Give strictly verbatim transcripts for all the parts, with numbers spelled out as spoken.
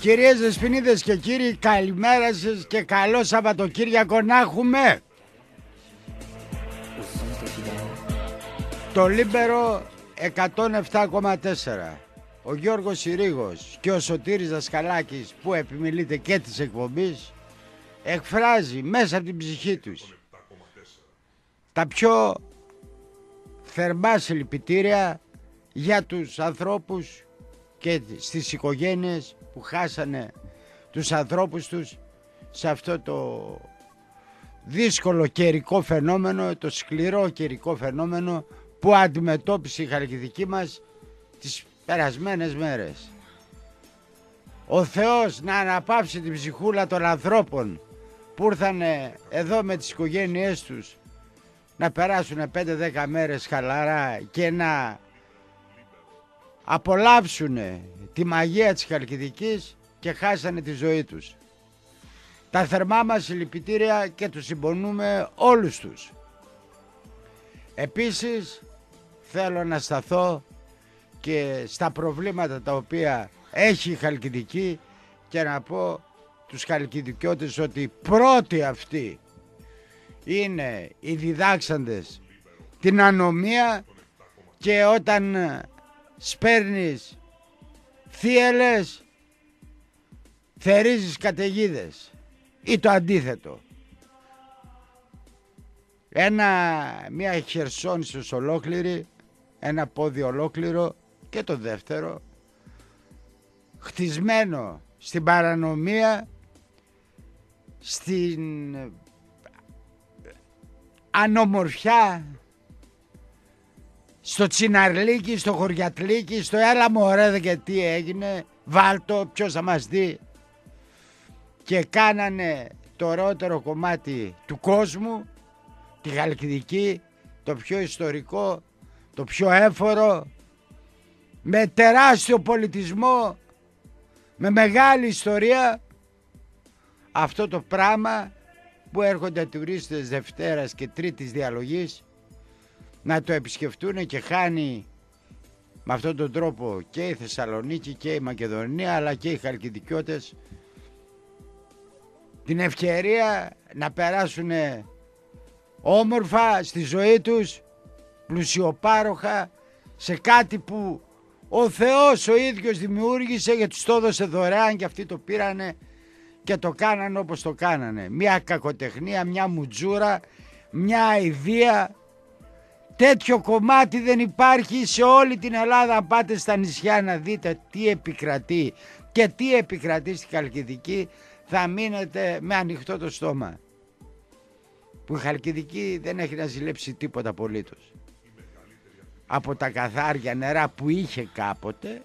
Κυρίες Δεσποινίδες και κύριοι, καλημέρα σας και καλό Σαββατοκύριακο να έχουμε. Το Λίμπερο εκατόν επτά κόμμα τέσσερα. Ο Γιώργος Συρίγος και ο Σωτήρης Δασκαλάκης, που επιμιλείται και της εκπομπής, εκφράζει μέσα από την ψυχή τους τα πιο θερμά συλληπιτήρια για τους ανθρώπους και στις οικογένειες που χάσανε τους ανθρώπους τους σε αυτό το δύσκολο καιρικό φαινόμενο, το σκληρό καιρικό φαινόμενο που αντιμετώπισε η Χαλκιδική μας τις περασμένες μέρες. Ο Θεός να αναπαύσει την ψυχούλα των ανθρώπων που ήρθαν εδώ με τις οικογένειές τους να περάσουν πέντε δέκα μέρες χαλαρά και να απολαύσουν τη μαγεία της Χαλκιδικής και χάσανε τη ζωή τους. Τα θερμά μας συλληπιτήρια και τους συμπονούμε όλους τους. Επίσης θέλω να σταθώ και στα προβλήματα τα οποία έχει η Χαλκιδική και να πω τους χαλκιδικιώτες ότι πρώτοι αυτοί είναι οι διδάξαντες την ανομία, και όταν σπέρνεις θύελες θερίζεις καταιγίδες ή το αντίθετο. Ένα, μια Χερσόνησος ολόκληρη, ένα πόδι ολόκληρο και το δεύτερο χτισμένο στην παρανομία, στην ανομορφιά, στο τσιναρλίκι, στο χωριατλίκι, στο έλα μωρέ δε και τι έγινε, βάλτο, ποιος θα μας δει. Και κάνανε το ωραιότερο κομμάτι του κόσμου, τη Χαλκιδική, το πιο ιστορικό, το πιο έφορο, με τεράστιο πολιτισμό, με μεγάλη ιστορία. Αυτό το πράγμα που έρχονται τουρίστες Δευτέρας και Τρίτης διαλογής να το επισκεφτούν και χάνει με αυτόν τον τρόπο και η Θεσσαλονίκη και η Μακεδονία αλλά και οι Χαλκιδικιώτες την ευκαιρία να περάσουν όμορφα στη ζωή τους, πλουσιοπάροχα, σε κάτι που ο Θεός ο ίδιος δημιούργησε και τους το έδωσε δωρεάν και αυτοί το πήρανε και το κάνανε όπως το κάνανε. Μια κακοτεχνία, μια μουτζούρα, μια αηδία. Τέτοιο κομμάτι δεν υπάρχει σε όλη την Ελλάδα. Αν πάτε στα νησιά να δείτε τι επικρατεί και τι επικρατεί στη Χαλκιδική, θα μείνετε με ανοιχτό το στόμα. Που η Χαλκιδική δεν έχει να ζηλέψει τίποτα απολύτως. Από τα καθάρια νερά που είχε κάποτε,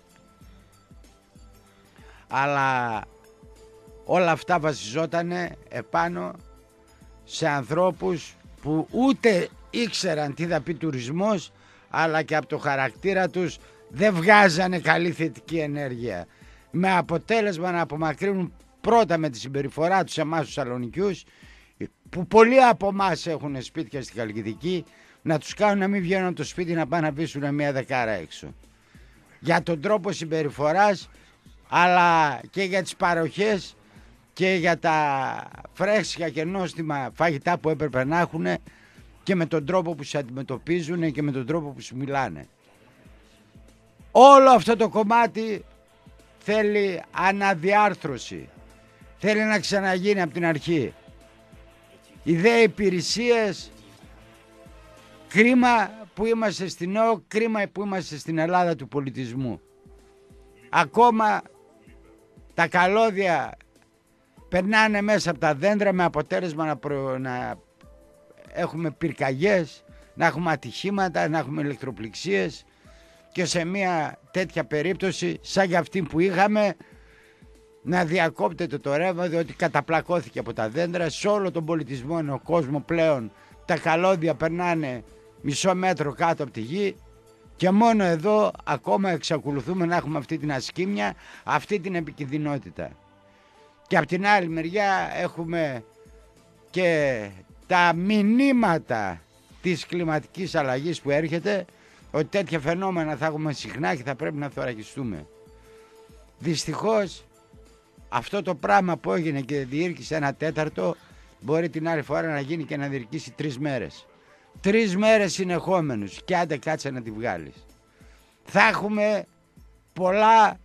αλλά όλα αυτά βασιζότανε επάνω σε ανθρώπους που ούτε ήξεραν τι θα πει τουρισμός, αλλά και από το χαρακτήρα τους δεν βγάζανε καλή θετική ενέργεια, με αποτέλεσμα να απομακρύνουν πρώτα με τη συμπεριφορά τους εμάς τους Σαλονικιούς, που πολλοί από εμάς έχουν σπίτια στη Χαλκιδική, να τους κάνουν να μην βγαίνουν από το σπίτι να πάνε να πείσουν μια δεκάρα έξω. Για τον τρόπο συμπεριφοράς, αλλά και για τις παροχές και για τα φρέσκα και νόστιμα φαγητά που έπρεπε να έχουν, και με τον τρόπο που σε αντιμετωπίζουν και με τον τρόπο που σου μιλάνε. Όλο αυτό το κομμάτι θέλει αναδιάρθρωση. Θέλει να ξαναγίνει από την αρχή. Οι δε υπηρεσίες, κρίμα που είμαστε στην ΕΟΚ, κρίμα που είμαστε στην Ελλάδα του πολιτισμού. Ακόμα τα καλώδια περνάνε μέσα από τα δέντρα με αποτέλεσμα να, προ... να έχουμε πυρκαγιές, να έχουμε ατυχήματα, να έχουμε ηλεκτροπληξίες, και σε μια τέτοια περίπτωση σαν για αυτή που είχαμε να διακόπτεται το ρεύμα, διότι καταπλακώθηκε από τα δέντρα. Σε όλο τον πολιτισμό είναι ο κόσμο πλέον, τα καλώδια περνάνε μισό μέτρο κάτω από τη γη, και μόνο εδώ ακόμα εξακολουθούμε να έχουμε αυτή την ασκήμια, αυτή την επικινδυνότητα. Και από την άλλη μεριά έχουμε και τα μηνύματα της κλιματικής αλλαγής που έρχεται, ότι τέτοια φαινόμενα θα έχουμε συχνά και θα πρέπει να θωρακιστούμε. Δυστυχώς αυτό το πράγμα που έγινε και διήρκησε ένα τέταρτο, μπορεί την άλλη φορά να γίνει και να διήρκησε τρεις μέρες. Τρεις μέρες συνεχόμενους και άντε κάτσε να τη βγάλεις. Θα έχουμε πολλά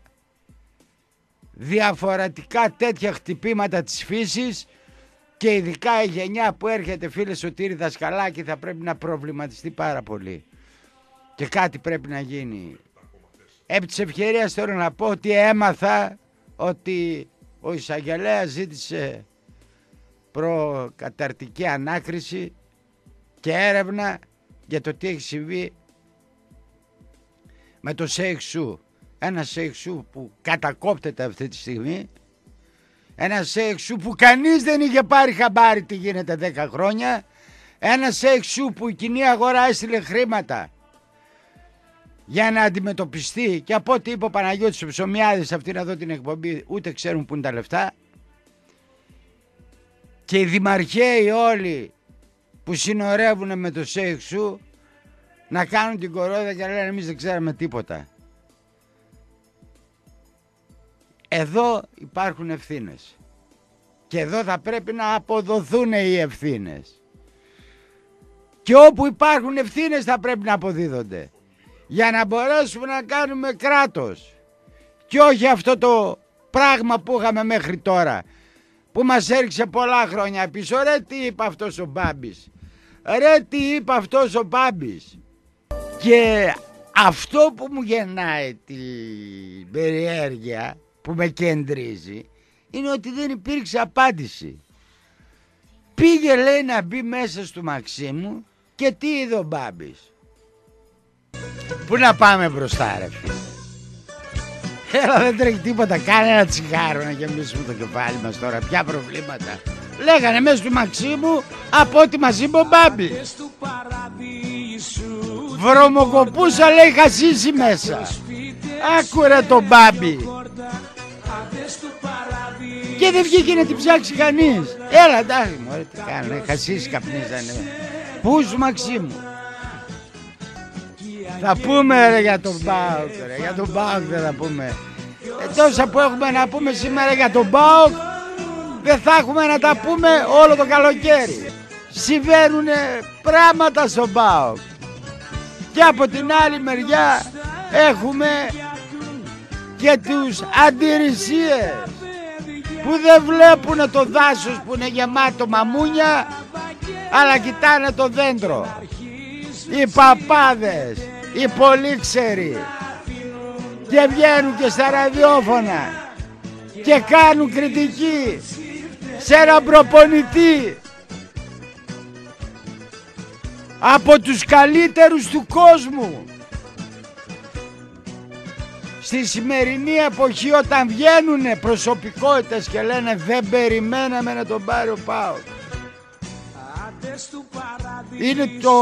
διαφορετικά τέτοια χτυπήματα της φύσης και ειδικά η γενιά που έρχεται, φίλε Σωτήρη Δασκαλάκη, θα πρέπει να προβληματιστεί πάρα πολύ. Και κάτι πρέπει να γίνει. Επί της ευκαιρίας θέλω να πω ότι έμαθα ότι ο εισαγγελέας ζήτησε προκαταρτική ανάκριση και έρευνα για το τι έχει συμβεί με το Σέιχ Σου. Ένα Σέιχ Σου που κατακόπτεται αυτή τη στιγμή. Ένα Σέιχ Σου που κανείς δεν είχε πάρει χαμπάρι τι γίνεται δέκα χρόνια. Ένα Σέιχ Σου που η κοινή αγορά έστειλε χρήματα για να αντιμετωπιστεί, και από ό,τι είπε ο Παναγιώτης ο Ψωμιάδης, αυτήν εδώ την εκπομπή, ούτε ξέρουν που είναι τα λεφτά. Και οι δημαρχαίοι όλοι που συνορεύουν με το Σέιχ Σου να κάνουν την κορώδα και να λένε εμείς δεν ξέραμε τίποτα. Εδώ υπάρχουν ευθύνες και εδώ θα πρέπει να αποδοθούν οι ευθύνες, και όπου υπάρχουν ευθύνες θα πρέπει να αποδίδονται για να μπορέσουμε να κάνουμε κράτος και όχι αυτό το πράγμα που είχαμε μέχρι τώρα που μας έριξε πολλά χρόνια πίσω. Ρε τι είπε αυτός ο Μπάμπης, ρε τι είπε αυτός ο Μπάμπης. Και αυτό που μου γεννάει την περιέργεια, που με κεντρίζει, είναι ότι δεν υπήρξε απάντηση. Πήγε, λέει, να μπει μέσα στο Μαξίμου και τι είδε ο Μπάμπης. Πού να πάμε μπροστά, ρε φίλε. Έλα, δεν τρέχει τίποτα, κάνε ένα τσιγάρο να γεμίσουμε το κεφάλι μας τώρα. Ποια προβλήματα. Λέγανε μέσα στο Μαξίμου από ό,τι μας είπε ο Μπάμπης. Βρωμοκοπούσα, λέει, χασίσει μέσα. Άκουρε τον Μπάμπη. Και δεν βγήκε να την ψάξει κανείς. Έλα, εντάξει, μωρέ, τι κάνανε, χασίσει καπνίζανε. Πού σου Μαξίμου. Θα πούμε, ρε, για τον ΠΑΟΚ, ρε, για τον ΠΑΟΚ δεν θα πούμε. Ε, τόσα που έχουμε να πούμε σήμερα για τον ΠΑΟΚ, δεν θα έχουμε να τα πούμε όλο το καλοκαίρι. Συμβαίνουν πράγματα στον ΠΑΟΚ. Και από την άλλη μεριά έχουμε και τους αντιρρησίες που δεν βλέπουν το δάσος που είναι γεμάτο μαμούνια, αλλά κοιτάνε το δέντρο. Οι παπάδες, οι πολύξεροι, και βγαίνουν και στα ραδιόφωνα και κάνουν κριτική σε έναν προπονητή από τους καλύτερους του κόσμου. Στη σημερινή εποχή, όταν βγαίνουνε προσωπικότητες και λένε δεν περιμέναμε να τον πάρει ο ΠΑΟΚ, είναι το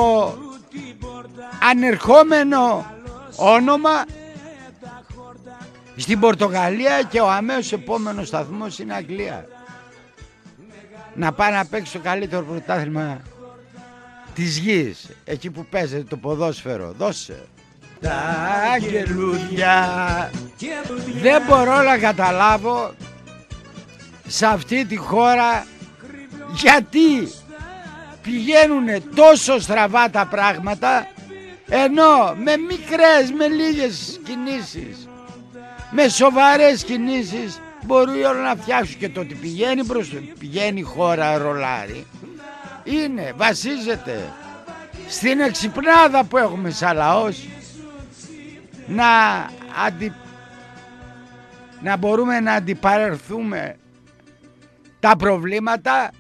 ανερχόμενο όνομα στην Πορτογαλία και ο αμέσως επόμενος σταθμός είναι Αγγλία. Να πάει να παίξει το καλύτερο πρωτάθλημα της γης, εκεί που παίζεται το ποδόσφαιρο. Δώσε τα αγγελούδια. Δεν μπορώ να καταλάβω σε αυτή τη χώρα γιατί πηγαίνουν τόσο στραβά τα πράγματα, ενώ με μικρές, με λίγες κινήσεις, με σοβαρές κινήσεις μπορεί όλα να φτιάξουν. Και το ότι πηγαίνει προς, πηγαίνει η χώρα ρολάρι, είναι, βασίζεται στην εξυπνάδα που έχουμε σαν λαός, να, αντι... να μπορούμε να αντιπαρερθούμε τα προβλήματα,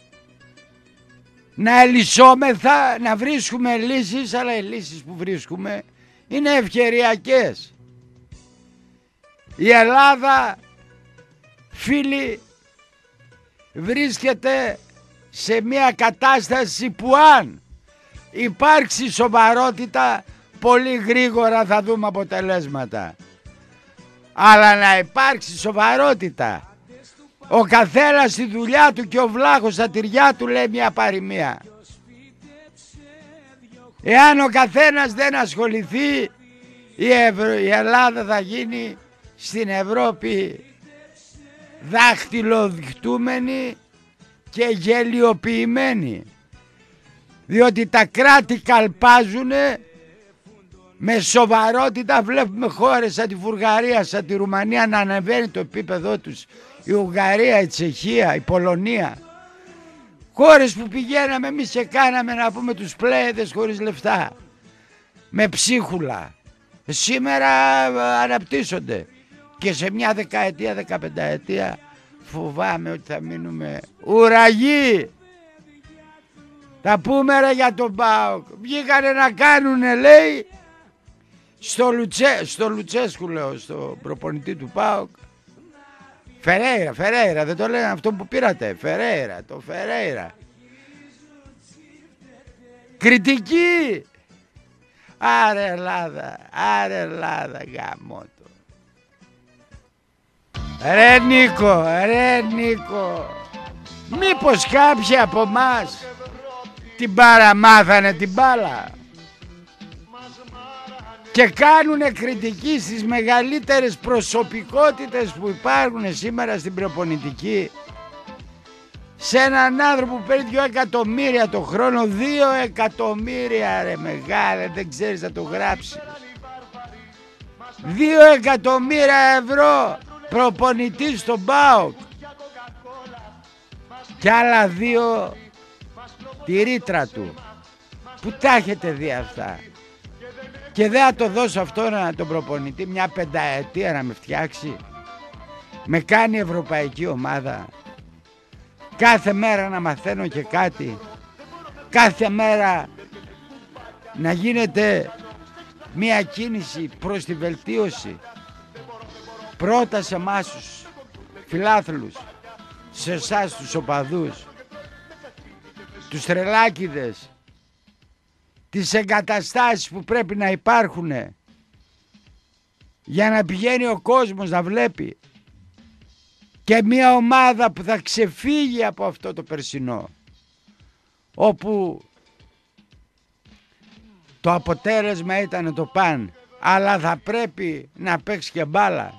να ελισσόμεθα, να βρίσκουμε λύσεις, αλλά οι λύσεις που βρίσκουμε είναι ευκαιριακές. Η Ελλάδα, φίλοι, βρίσκεται σε μια κατάσταση που αν υπάρξει σοβαρότητα, πολύ γρήγορα θα δούμε αποτελέσματα. Αλλά να υπάρξει σοβαρότητα, ο καθένας στη δουλειά του και ο βλάχος στα τυριά του, λέει μια παροιμία. Εάν ο καθένας δεν ασχοληθεί, η, Ευρω... η Ελλάδα θα γίνει στην Ευρώπη δάχτυλοδειχτούμενοι και γελιοποιημένοι, διότι τα κράτη καλπάζουν με σοβαρότητα. Βλέπουμε χώρες σαν τη Βουλγαρία, σαν τη Ρουμανία να ανεβαίνει το επίπεδό τους, η Ουγγαρία, η Τσεχία, η Πολωνία, χώρες που πηγαίναμε εμείς και κάναμε να πούμε τους πλέδες χωρίς λεφτά, με ψίχουλα, σήμερα αναπτύσσονται και σε μια δεκαετία, δεκαπενταετία φοβάμαι ότι θα μείνουμε ουραγοί. Θα πούμε ρε για τον ΠΑΟΚ, βγήκανε να κάνουνε λέει στο, Λουτσέ, στο Λουτσέσκου, λέω, στο προπονητή του ΠΑΟΚ, Φερέιρα, Φερέιρα, δεν το λένε αυτό που πήρατε, Φερέιρα, το Φερέιρα, κριτική. Άρε Ελλάδα, άρε Ελλάδα, γαμώτο. Ρε Νίκο, ρε Νίκο, μήπως κάποιοι από εμάς την παραμάθανε την μπάλα και κάνουνε κριτική στις μεγαλύτερες προσωπικότητες που υπάρχουν σήμερα στην προπονητική, σε έναν άνθρωπο που παίρνει δύο εκατομμύρια το χρόνο, δύο εκατομμύρια ρε μεγάλε, δεν ξέρεις να το γράψεις, δύο εκατομμύρια ευρώ προπονητής στον ΠΑΟΚ και άλλα δύο τη ρήτρα του. Που τα έχετε δει αυτά? Και δεν θα το δώσω αυτό να τον προπονητή μια πενταετία να με φτιάξει, με κάνει ευρωπαϊκή ομάδα, κάθε μέρα να μαθαίνω και κάτι, κάθε μέρα να γίνεται μια κίνηση προς τη βελτίωση. Πρώτα σε εμάς τους φιλάθλους, σε εσάς τους οπαδούς, τους τρελάκιδες, τις εγκαταστάσεις που πρέπει να υπάρχουν για να πηγαίνει ο κόσμος να βλέπει, και μια ομάδα που θα ξεφύγει από αυτό το περσινό, όπου το αποτέλεσμα ήταν το παν, αλλά θα πρέπει να παίξει και μπάλα.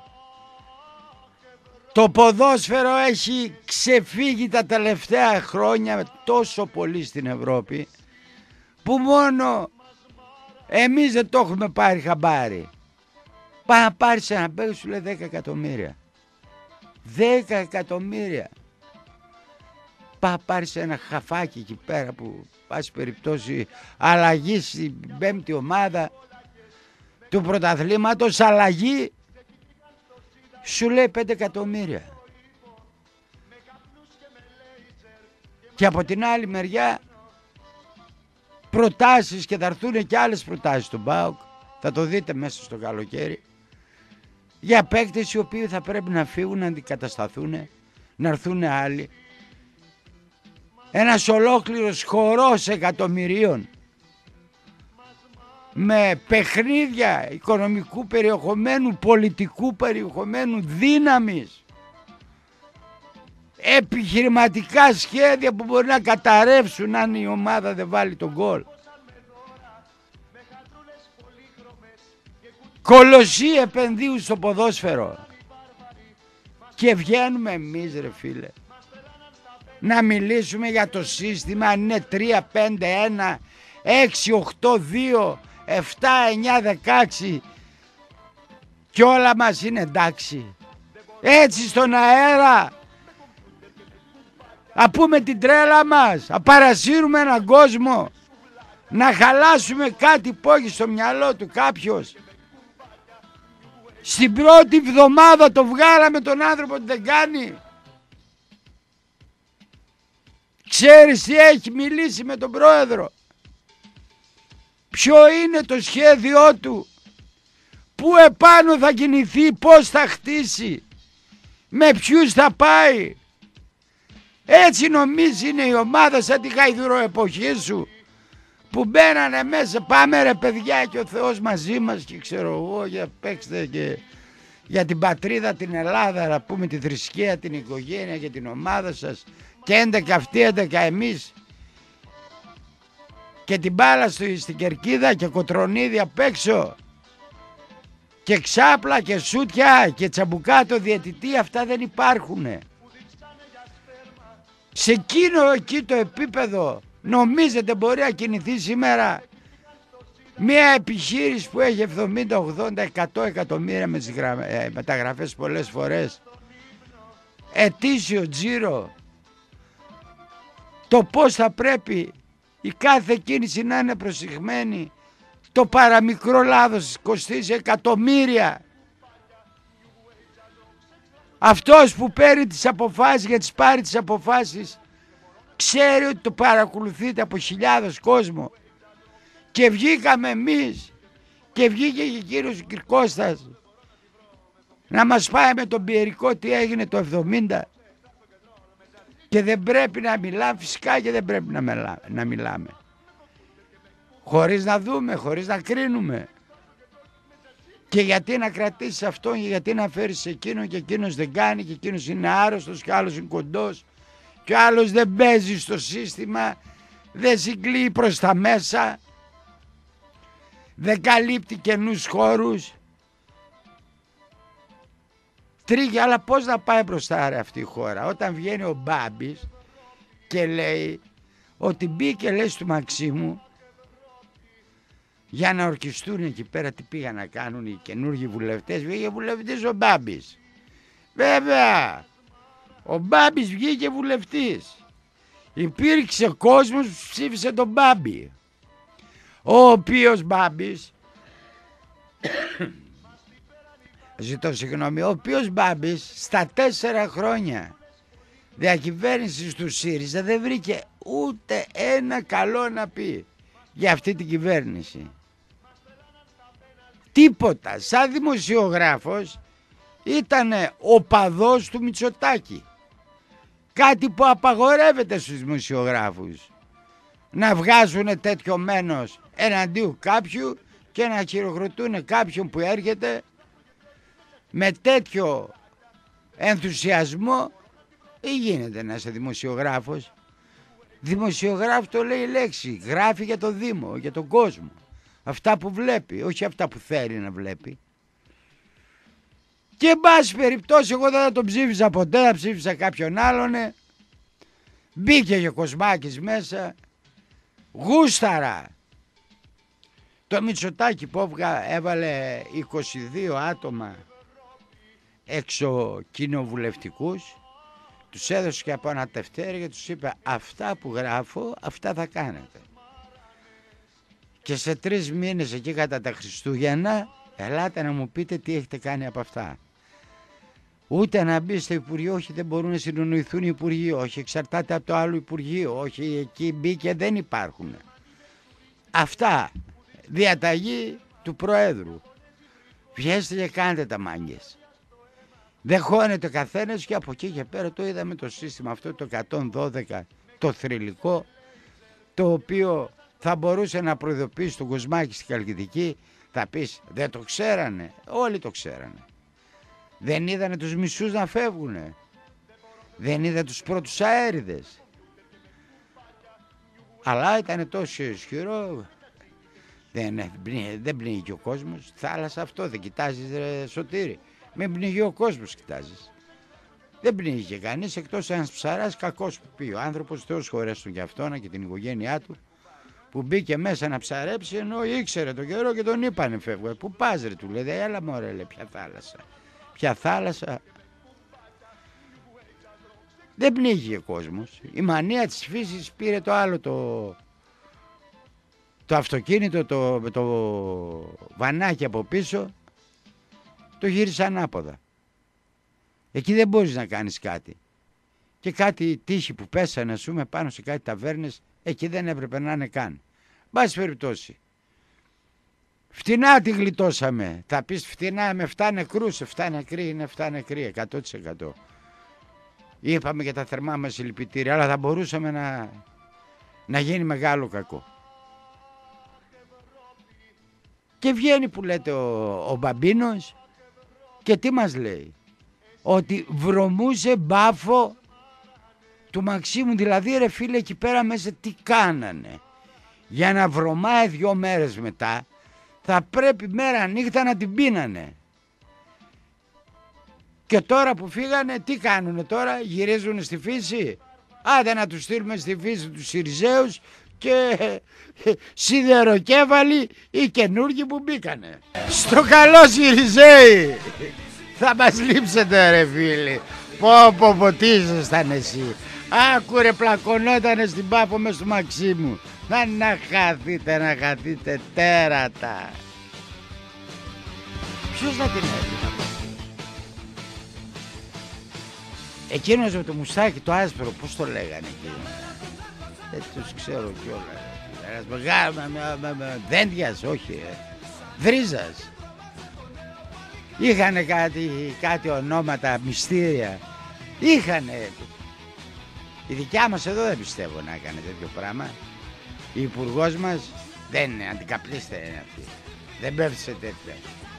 Το ποδόσφαιρο έχει ξεφύγει τα τελευταία χρόνια τόσο πολύ στην Ευρώπη, που μόνο εμείς δεν το έχουμε πάρει χαμπάρι. Πάει να πάρεις ένα παίκτη, σου λέει δέκα εκατομμύρια. δέκα εκατομμύρια. Πάει να πάρεις ένα χαφάκι εκεί πέρα που πάση περιπτώσει αλλαγή στην πέμπτη ομάδα του πρωταθλήματος, αλλαγή, σου λέει πέντε εκατομμύρια. Και από την άλλη μεριά προτάσεις, και θα έρθουν και άλλες προτάσεις στον ΠΑΟΚ, θα το δείτε μέσα στο καλοκαίρι, για παίκτες οι οποίοι θα πρέπει να φύγουν, να αντικατασταθούν, να έρθουν άλλοι. Ένας ολόκληρος χορός εκατομμυρίων με παιχνίδια οικονομικού περιεχομένου, πολιτικού περιεχομένου, δύναμης, επιχειρηματικά σχέδια που μπορεί να καταρρεύσουν αν η ομάδα δεν βάλει τον γκολ. Κολοσσοί επενδύουν στο ποδόσφαιρο και βγαίνουμε εμείς ρε φίλε να μιλήσουμε για το σύστημα, αν είναι τρία πέντε ένα, έξι οκτώ δύο, επτά εννιά δεκαέξι και όλα μας είναι εντάξει. Έτσι στον αέρα να πούμε την τρέλα μας, να παρασύρουμε έναν κόσμο, να χαλάσουμε κάτι που έχει στο μυαλό του κάποιος. Στην πρώτη εβδομάδα το βγάλαμε τον άνθρωπο ότι δεν κάνει. Ξέρεις τι έχει μιλήσει με τον πρόεδρο, ποιο είναι το σχέδιό του, πού επάνω θα κινηθεί, πώς θα χτίσει, με ποιους θα πάει. Έτσι νομίζει είναι η ομάδα σαν τη γαϊδουροεποχή σου που μπαίνανε μέσα, πάμε ρε παιδιά και ο Θεός μαζί μας και ξέρω εγώ, για παίξτε και για την πατρίδα την Ελλάδα, να πούμε τη θρησκεία, την οικογένεια και την ομάδα σας, και έντεκα αυτοί, έντεκα εμείς, και την μπάλα στην Κερκίδα και Κοτρονίδη απ' έξω. Και ξάπλα και σούτια και τσαμπουκάτο διαιτητή, αυτά δεν υπάρχουν. Σε εκείνο εκεί το επίπεδο νομίζετε μπορεί να κινηθεί σήμερα μια επιχείρηση που έχει εβδομήντα, ογδόντα, εκατό εκατομμύρια με τις γρα... ε, μεταγραφές πολλές φορές, ετήσιο τζίρο, το πώς θα πρέπει η κάθε κίνηση να είναι προσεγμένη, το παραμικρό λάθος κοστίζει εκατομμύρια. Αυτός που παίρνει τις αποφάσεις, για τις πάρει τις αποφάσεις, ξέρει ότι το παρακολουθείται από χιλιάδες κόσμο. Και βγήκαμε εμείς και βγήκε και ο κύριος Κυρκώστας να μας πάει με τον Πιερικό τι έγινε το εβδομήντα. Και δεν πρέπει να μιλάμε, φυσικά και δεν πρέπει να, μιλά, να μιλάμε. Χωρίς να δούμε, χωρίς να κρίνουμε. Και γιατί να κρατήσεις αυτόν και γιατί να φέρεις εκείνον και εκείνος δεν κάνει και εκείνος είναι άρρωστος και άλλος είναι κοντός και ο άλλος δεν παίζει στο σύστημα, δεν συγκλεί προς τα μέσα, δεν καλύπτει καινούς χώρους. Τρίγει, αλλά πώς να πάει μπροστά ρε αυτή η χώρα όταν βγαίνει ο Μπάμπης και λέει ότι μπήκε, λέει, του Μαξίμου για να ορκιστούν εκεί πέρα. Τι πήγαν να κάνουν οι καινούργιοι βουλευτές? Βγήκε βουλευτής ο Μπάμπης. Βέβαια ο Μπάμπης βγήκε βουλευτής. Υπήρξε κόσμος που ψήφισε τον Μπάμπη, ο οποίος Μπάμπης ζητώ συγγνώμη, ο οποίος Μπάμπης στα τέσσερα χρόνια διακυβέρνησης του ΣΥΡΙΖΑ δεν βρήκε ούτε ένα καλό να πει για αυτή την κυβέρνηση. Τίποτα. Σαν δημοσιογράφος ήταν οπαδός του Μητσοτάκη. Κάτι που απαγορεύεται στους δημοσιογράφους, να βγάζουν τέτοιο μένος εναντίον κάποιου και να χειροκροτούν κάποιον που έρχεται με τέτοιο ενθουσιασμό. Ή γίνεται να είσαι δημοσιογράφος? Δημοσιογράφος το λέει η λέξη, γράφει για το Δήμο, για τον κόσμο, αυτά που βλέπει, όχι αυτά που θέλει να βλέπει. Και εν πάση περιπτώσει εγώ δεν θα τον ψήφισα ποτέ, θα ψήφισα κάποιον άλλον. Μπήκε και ο Κοσμάκης μέσα, γούσταρα το Μητσοτάκη που έβαλε είκοσι δύο άτομα έξω κοινοβουλευτικούς, τους έδωσε και από ένα τευτέρι και τους είπε αυτά που γράφω αυτά θα κάνετε. Και σε τρεις μήνες εκεί κατά τα Χριστούγεννα ελάτε να μου πείτε τι έχετε κάνει από αυτά. Ούτε να μπει στο Υπουργείο, όχι δεν μπορούν να συνονοηθούν οι Υπουργοί, όχι εξαρτάται από το άλλο Υπουργείο, όχι εκεί μπήκε δεν υπάρχουν. Αυτά διαταγή του Προέδρου. Βγαίνετε και κάνετε τα μάγκες. Δεν χώνεται ο καθένας και από εκεί και πέρα το είδαμε το σύστημα αυτό το εκατόν δώδεκα, το θρυλικό, το οποίο θα μπορούσε να προειδοποιήσει τον Κοσμάκη στην Καλκιδική. Θα πεις δεν το ξέρανε? Όλοι το ξέρανε. Δεν είδανε τους μισούς να φεύγουνε? Δεν είδα τους πρώτους αέριδες? Αλλά ήταν τόσο ισχυρό, δεν, δεν πνίγει ο κόσμος. Θάλασσα αυτό δεν κοιτάζεις ρε Σωτήρη? Μην πνίγει ο κόσμος κοιτάζεις. Δεν πνίγει και κανείς εκτός ένας ψαράς κακός που πει ο άνθρωπος, Θεός χωρέστον και αυτόν και την οικογένειά του, που μπήκε μέσα να ψαρέψει ενώ ήξερε τον καιρό και τον είπανε φεύγω. Πού πας ρε, του λέει, έλα μωρέ, λέει, ποια θάλασσα? Ποια θάλασσα? Δεν πνίγει ο κόσμος. Η μανία της φύσης πήρε το άλλο το, το αυτοκίνητο, το, το βανάκι από πίσω, το γύρισε ανάποδα. Εκεί δεν μπορείς να κάνεις κάτι. Και κάτι τύχη που πέσανε ας πούμε πάνω σε κάτι ταβέρνες, εκεί δεν έπρεπε να είναι καν. Μπας περιπτώσει. Φτηνά τη γλιτώσαμε. Θα πεις φτηνά με εφτά νεκρούς. εφτά νεκροί είναι εφτά νεκροί, εκατό τοις εκατό. Είπαμε για τα θερμά μας συλληπιτήρια, αλλά θα μπορούσαμε να, να γίνει μεγάλο κακό. Και βγαίνει που λέτε ο, ο Μπαμπίνος και τι μας λέει? Ότι βρωμούσε μπάφο του Μαξίμου. Δηλαδή ρε φίλε εκεί πέρα μέσα τι κάνανε? Για να βρωμάει δυο μέρες μετά Θα πρέπει μέρα νύχτα να την πίνανε. Και τώρα που φύγανε, τι κάνουνε τώρα, γυρίζουν στη φύση. Άντε να τους στείλουμε στη φύση τους Συριζέους και σιδεροκέφαλοι οι καινούργοι που μπήκανε. Στο καλό Συριζέοι, θα μας λείψετε ρε φίλοι. Πω πω πω τι ήσασταν εσύ. Άκου ρε, πλακωνότανε στην Πάφο μες του Μαξίμου. Να, να χαθείτε, να χαθείτε τέρατα. Ποιος να την έδινε? Εκείνος με το μουστάκι το άσπρο, πώς το λέγανε εκείνο? Δεν τους ξέρω κιόλας. Ένας μεγάλος με, με, με, με δέντιας, όχι ε. Βρίζας. Είχανε κάτι, κάτι ονόματα, μυστήρια. Είχανε. Η δικιά μας εδώ δεν πιστεύω να έκανε τέτοιο πράγμα. Η υπουργός μας δεν είναι, αντικαπλήστε είναι αυτή. Δεν πέφτει σε τέτοια.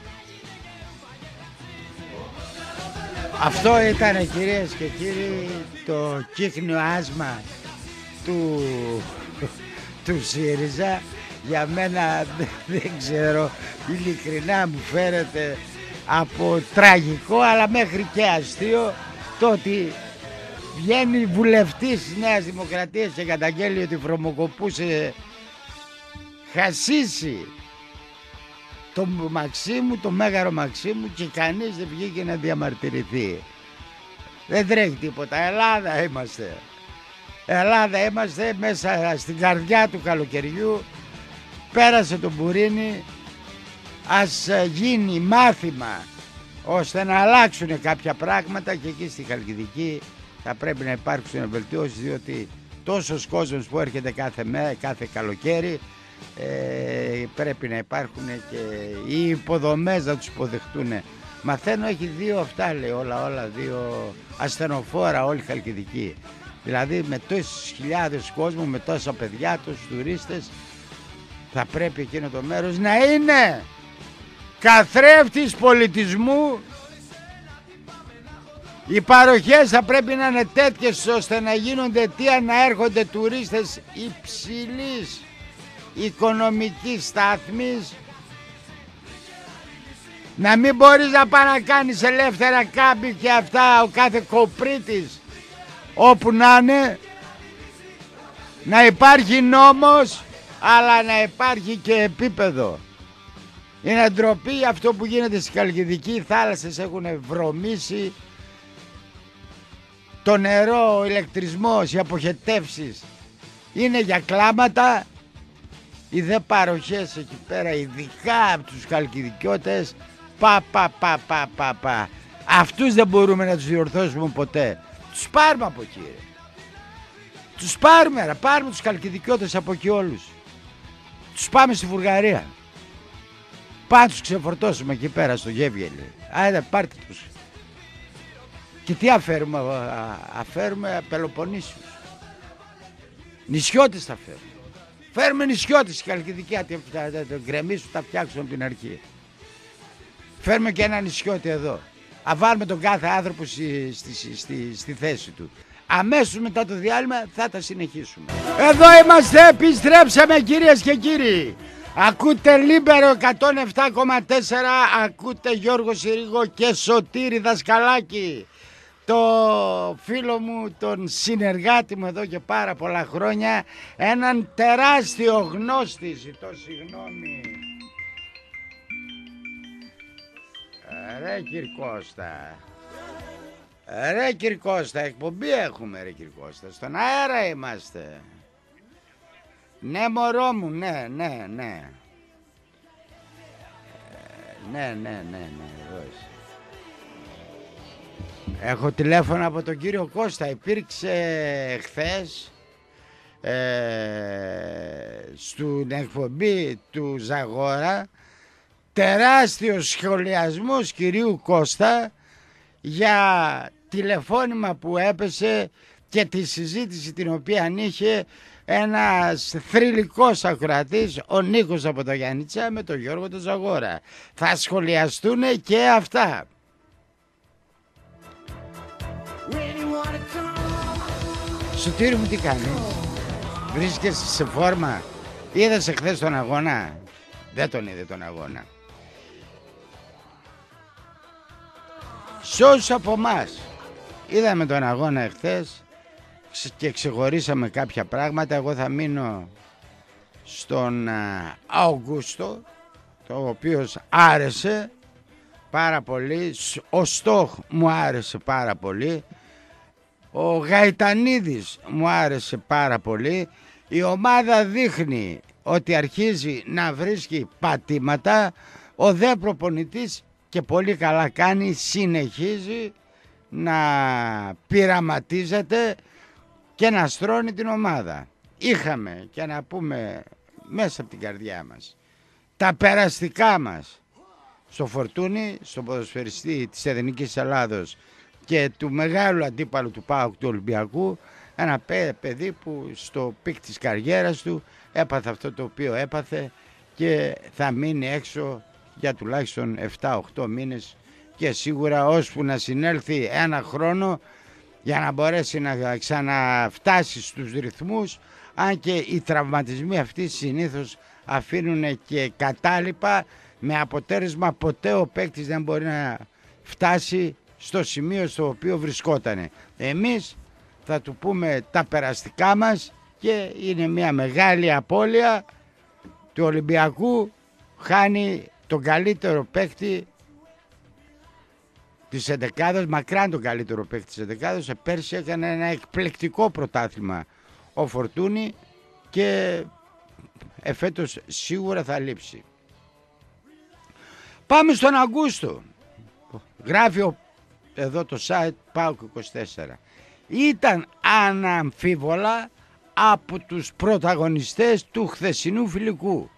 Αυτό ήταν, κυρίες και κύριοι, το κύκνιο άσμα του, του ΣΥΡΙΖΑ. Για μένα δεν ξέρω, ειλικρινά μου φαίνεται από τραγικό αλλά μέχρι και αστείο το ότι βγαίνει βουλευτής της Νέας Δημοκρατίας και καταγγέλει ότι βρωμοκοπούσε χασίσει το Μαξίμου, το Μέγαρο Μαξίμου, και κανείς δεν βγήκε να διαμαρτυρηθεί. Δεν τρέχει τίποτα. Ελλάδα είμαστε. Ελλάδα είμαστε, μέσα στην καρδιά του καλοκαιριού. Πέρασε το μπουρίνι. Ας γίνει μάθημα ώστε να αλλάξουν κάποια πράγματα, και εκεί στη Χαλκιδική θα πρέπει να υπάρξουν βελτιώσεις, διότι τόσος κόσμος που έρχεται κάθε, μέ, κάθε καλοκαίρι, ε, πρέπει να υπάρχουν και οι υποδομές να τους υποδεχτούν. Μαθαίνω έχει δύο αυτά, λέει, όλα όλα δύο ασθενοφόρα όλη η Χαλκιδική. Δηλαδή με τόσες χιλιάδες κόσμο, με τόσα παιδιά, τόσους τουρίστες, θα πρέπει εκείνο το μέρος να είναι καθρέφτης πολιτισμού. Οι παροχές θα πρέπει να είναι τέτοιες ώστε να γίνονται αιτία να έρχονται τουρίστες υψηλής οικονομικής στάθμης. Να μην μπορείς να πάει να κάνεις ελεύθερα κάμπι και αυτά ο κάθε κοπρίτης όπου να είναι. Να υπάρχει νόμος, αλλά να υπάρχει και επίπεδο. Είναι ντροπή αυτό που γίνεται στη Χαλκιδική. Οι θάλασσες έχουν βρωμίσει. Το νερό, ο ηλεκτρισμός, οι αποχετεύσεις είναι για κλάματα. Οι δε παροχές εκεί πέρα, ειδικά από τους χαλκιδικιώτες, πα πα πα πα πα πα. Αυτούς δεν μπορούμε να τους διορθώσουμε ποτέ. Τους πάρουμε από εκεί ρε. Τους πάρουμε ρε, πάρουμε τους χαλκιδικιώτες από εκεί όλους. Τους πάμε στη Βουλγαρία. Πάμε τους ξεφορτώσουμε εκεί πέρα στο Γεύγελη. Άρα πάρτε τους. Και τι αφαίρουμε? Αφαίρουμε Πελοποννήσιους. Νησιώτες θα φέρουμε. Φέρουμε νησιώτες στη Χαλκιδική, θα γκρεμίσουν, θα φτιάξουν από την αρχή. Φέρουμε και ένα νησιώτη εδώ. Α, βάλουμε τον κάθε άνθρωπο στη, στη, στη, στη θέση του. Αμέσως μετά το διάλειμμα θα τα συνεχίσουμε. Εδώ είμαστε, επιστρέψαμε κυρίες και κύριοι. Ακούτε Λίμπερο εκατόν επτά κόμμα τέσσερα, ακούτε Γιώργο Συρίγο και Σωτήρη Δασκαλάκη. Το φίλο μου, τον συνεργάτη μου εδώ και πάρα πολλά χρόνια, έναν τεράστιο γνώστη, ζητώ συγγνώμη. Ρε Κυρκώστα, ρε Κυρκώστα, εκπομπή έχουμε ρε Κυρκώστα, στον αέρα είμαστε. Ναι μωρό μου, ναι, ναι, ναι. Ναι, ναι, ναι, ναι, εδώ είσαι. Έχω τηλέφωνο από τον κύριο Κώστα. Υπήρξε χθες ε, στην εκπομπή του Ζαγόρα τεράστιος σχολιασμός κυρίου Κώστα για τηλεφώνημα που έπεσε και τη συζήτηση την οποία είχε ένας θρυλικός ακροατής, ο Νίκος από το Γιάννητσα, με τον Γιώργο τον Ζαγόρα. Θα σχολιαστούν και αυτά. Σωτήρη μου, τι κάνεις? Βρίσκεσαι σε φόρμα? Είδες εχθές τον αγώνα? δεν τον είδε τον αγώνα. Σε όσους από εμάς είδαμε τον αγώνα εχθές και ξεχωρίσαμε κάποια πράγματα, εγώ θα μείνω στον Αυγούστο, το οποίος άρεσε πάρα πολύ, ο Στόχ μου άρεσε πάρα πολύ, ο Γαϊτανίδης μου άρεσε πάρα πολύ. Η ομάδα δείχνει ότι αρχίζει να βρίσκει πατήματα, ο δε προπονητής, και πολύ καλά κάνει, συνεχίζει να πειραματίζεται και να στρώνει την ομάδα. Είχαμε, και να πούμε μέσα από την καρδιά μας, τα περαστικά μας στο Φορτούνι, στον ποδοσφαιριστή της Εθνικής Ελλάδος και του μεγάλου αντίπαλου του ΠΑΟΚ, του Ολυμπιακού, ένα παιδί που στο πικ της καριέρας του έπαθε αυτό το οποίο έπαθε και θα μείνει έξω για τουλάχιστον επτά οκτώ μήνες και σίγουρα ώσπου να συνέλθει ένα χρόνο για να μπορέσει να ξαναφτάσει στους ρυθμούς, αν και οι τραυματισμοί αυτοί συνήθως αφήνουν και κατάλοιπα, με αποτέλεσμα ποτέ ο παίκτης δεν μπορεί να φτάσει στο σημείο στο οποίο βρισκότανε. Εμείς θα του πούμε τα περαστικά μας και είναι μια μεγάλη απώλεια του Ολυμπιακού. Χάνει τον καλύτερο παίκτη της εντεκάδας, μακράν τον καλύτερο παίκτη της εντεκάδας. Πέρσι έκανε ένα εκπληκτικό πρωτάθλημα ο Φορτούνι και εφέτος σίγουρα θα λείψει. Πάμε στον Αυγούστο. Γράφει ο, εδώ το site ΠΑΟΚ είκοσι τέσσερα. Ήταν αναμφίβολα από τους πρωταγωνιστές του χθεσινού φιλικού,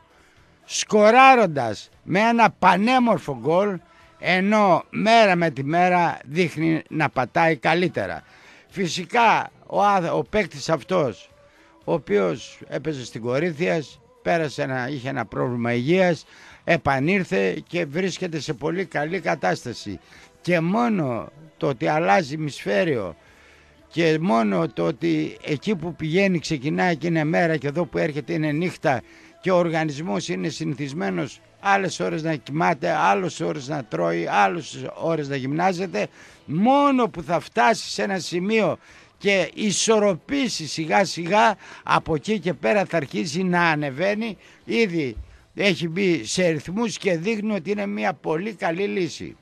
σκοράροντας με ένα πανέμορφο γκολ, ενώ μέρα με τη μέρα δείχνει να πατάει καλύτερα. Φυσικά ο, ο παίκτης αυτός, ο οποίος έπαιζε στην Κορίνθιας, πέρασε ένα, είχε ένα πρόβλημα υγείας, επανήρθε και βρίσκεται σε πολύ καλή κατάσταση. Και μόνο το ότι αλλάζει ημισφαίριο και μόνο το ότι εκεί που πηγαίνει ξεκινάει και είναι μέρα και εδώ που έρχεται είναι νύχτα και ο οργανισμός είναι συνηθισμένος άλλες ώρες να κοιμάται, άλλες ώρες να τρώει, άλλες ώρες να γυμνάζεται, μόνο που θα φτάσει σε ένα σημείο και ισορροπήσει σιγά σιγά, από εκεί και πέρα θα αρχίσει να ανεβαίνει. Ήδη έχει μπει σε ρυθμούς και δείχνει ότι είναι μια πολύ καλή λύση.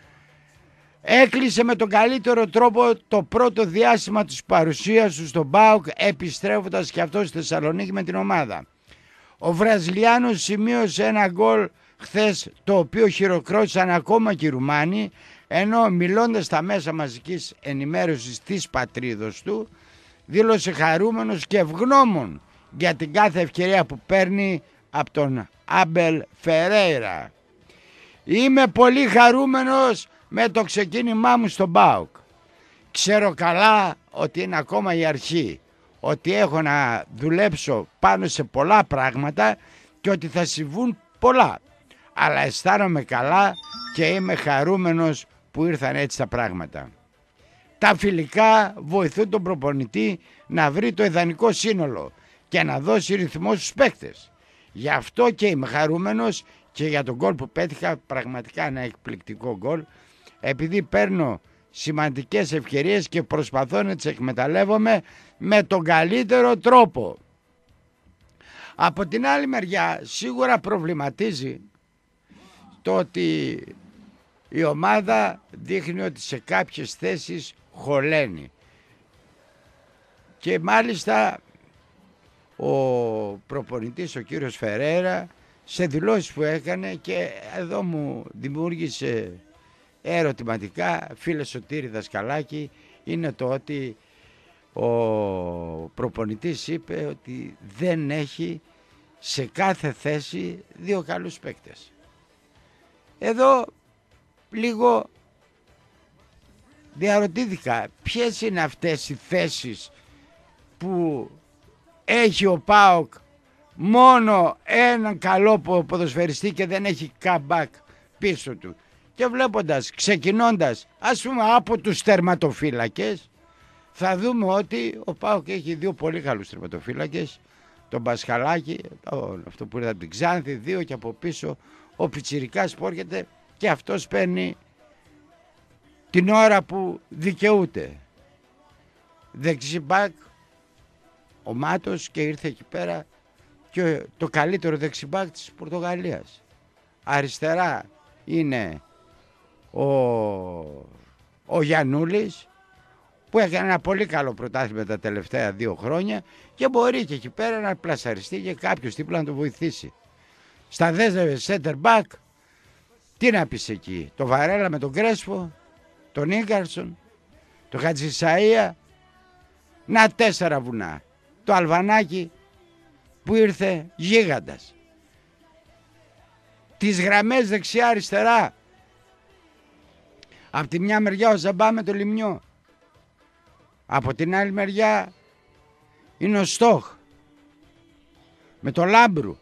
Έκλεισε με τον καλύτερο τρόπο το πρώτο διάστημα της παρουσίας του στον ΠΑΟΚ, επιστρέφοντας και αυτός στη Θεσσαλονίκη με την ομάδα. Ο Βραζιλιάνος σημείωσε ένα γκολ χθες, το οποίο χειροκρότησαν ακόμα και οι Ρουμάνοι, ενώ μιλώντας στα μέσα μαζικής ενημέρωσης της πατρίδος του, δήλωσε χαρούμενος και ευγνώμων για την κάθε ευκαιρία που παίρνει από τον Άμπελ Φερέιρα. Είμαι πολύ χαρούμενος με το ξεκίνημά μου στον ΠΑΟΚ. Ξέρω καλά ότι είναι ακόμα η αρχή, ότι έχω να δουλέψω πάνω σε πολλά πράγματα και ότι θα συμβούν πολλά. Αλλά αισθάνομαι καλά και είμαι χαρούμενος που ήρθαν έτσι τα πράγματα. Τα φιλικά βοηθούν τον προπονητή να βρει το ιδανικό σύνολο και να δώσει ρυθμό στους παίκτες. Γι' αυτό και είμαι χαρούμενος και για τον γκολ που πέτυχα, πραγματικά ένα εκπληκτικό γκολ, επειδή παίρνω σημαντικές ευκαιρίες και προσπαθώ να τις εκμεταλλεύομαι με τον καλύτερο τρόπο. Από την άλλη μεριά σίγουρα προβληματίζει το ότι η ομάδα δείχνει ότι σε κάποιες θέσεις χωλαίνει. Και μάλιστα ο προπονητής, ο κύριος Φερέιρα, σε δηλώσεις που έκανε, και εδώ μου δημιούργησε ερωτηματικά, φίλε Σωτήρη Δασκαλάκη, είναι το ότι ο προπονητής είπε ότι δεν έχει σε κάθε θέση δύο καλούς παίκτες. Εδώ λίγο διαρωτήθηκα ποιες είναι αυτές οι θέσεις που έχει ο ΠΑΟΚ μόνο έναν καλό ποδοσφαιριστή και δεν έχει comeback πίσω του. Και βλέποντας, ξεκινώντας ας πούμε από τους τερματοφύλακες, θα δούμε ότι ο ΠΑΟΚ έχει δύο πολύ καλούς τερματοφύλακες, τον Πασχαλάκη, αυτό που ήρθε από την Ξάνθη, δύο και από πίσω ο πιτσιρικάς που έρχεται και αυτός παίρνει την ώρα που δικαιούται. Δεξιμπάκ ο Μάτος και ήρθε εκεί πέρα και το καλύτερο δεξιμπάκ της Πορτογαλίας. Αριστερά είναι ο, ο Γιαννούλης που έκανε ένα πολύ καλό πρωτάθλημα τα τελευταία δύο χρόνια και μπορεί και εκεί πέρα να πλασαριστεί και κάποιος δίπλα να το βοηθήσει. Στα δε center back, τι να πεις εκεί, το Βαρέλα με τον Κρέσπο, τον Ίγκαρσον, το Χατζησαΐα, να τέσσερα βουνά. Το Αλβανάκι που ήρθε γίγαντας. Τις γραμμές δεξιά αριστερά. Από τη μια μεριά ο Ζαμπά με το Λιμνιό. Από την άλλη μεριά είναι ο Στόχ με το Λάμπρου.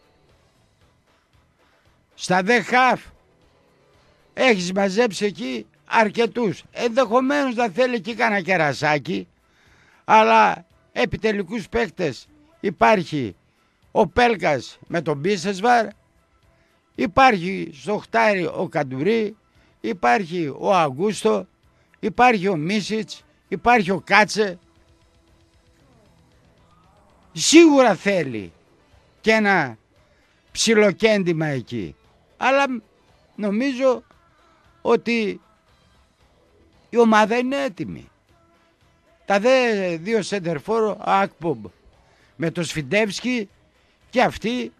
Στα δε χαφ έχεις μαζέψει εκεί αρκετούς. Ενδεχομένως να θέλει εκεί κανένα κερασάκι, αλλά επιτελικούς παίκτες υπάρχει ο Πέλκας με τον Μπίσεσβαρ, υπάρχει στο χτάρι ο Καντουρί, υπάρχει ο Αγκούστο, υπάρχει ο Μίσιτς, υπάρχει ο Κάτσε. Σίγουρα θέλει και ένα ψιλοκέντημα εκεί, αλλά νομίζω ότι η ομάδα είναι έτοιμη. Τα δε δύο σεντερφόρ, Ακπομπ με το Σφιντεύσκι, και αυτοί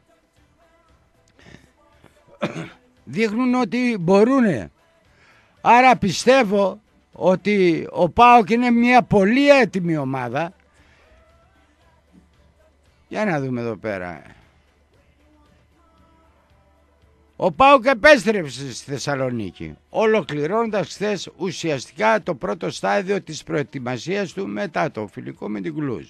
δείχνουν ότι μπορούνε. Άρα πιστεύω ότι ο ΠΑΟΚ είναι μια πολύ έτοιμη ομάδα. Για να δούμε εδώ πέρα. Ο ΠΑΟΚ επέστρεψε στη Θεσσαλονίκη, ολοκληρώνοντας χθες ουσιαστικά το πρώτο στάδιο της προετοιμασίας του μετά το φιλικό με την Κλουζ.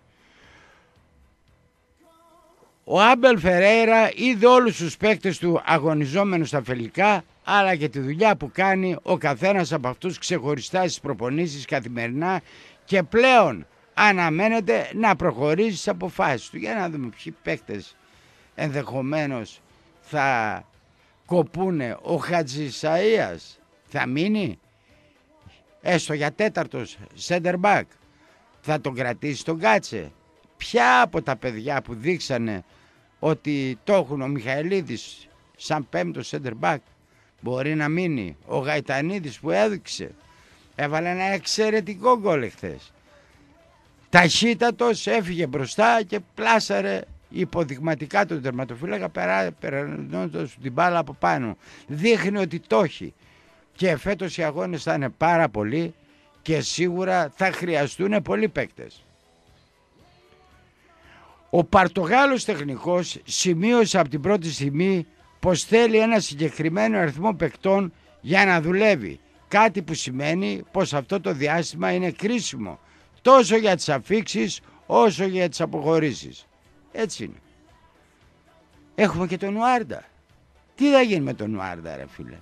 Ο Άμπελ Φερέιρα είδε όλους τους παίκτες του αγωνιζόμενους στα φιλικά, αλλά και τη δουλειά που κάνει ο καθένας από αυτούς ξεχωριστά στις προπονήσεις καθημερινά και πλέον αναμένεται να προχωρήσει στις αποφάσεις του. Για να δούμε ποιοι παίκτες ενδεχομένως θα κοπούνε. Ο Χατζησαΐας θα μείνει έστω για τέταρτος center back, θα τον κρατήσει τον Κάτσε. Ποια από τα παιδιά που δείξανε ότι το έχουν, ο Μιχαηλίδης σαν πέμπτο center back μπορεί να μείνει, ο Γαϊτανίδης που έδειξε, έβαλε ένα εξαιρετικό γκολ εχθές, ταχύτατος, έφυγε μπροστά και πλάσαρε υποδειγματικά τον τερματοφύλακα περνώντας την μπάλα από πάνω. Δείχνει ότι το έχει και φέτος οι αγώνες θα είναι πάρα πολλοί και σίγουρα θα χρειαστούν πολλοί παίκτες. Ο Πορτογάλος τεχνικός σημείωσε από την πρώτη στιγμή πως θέλει ένα συγκεκριμένο αριθμό παικτών για να δουλεύει, κάτι που σημαίνει πως αυτό το διάστημα είναι κρίσιμο τόσο για τις αφίξεις όσο για τις αποχωρήσεις. Έτσι είναι. Έχουμε και τον Νουάρντα. Τι θα γίνει με τον Νουάρντα, ρε φίλε?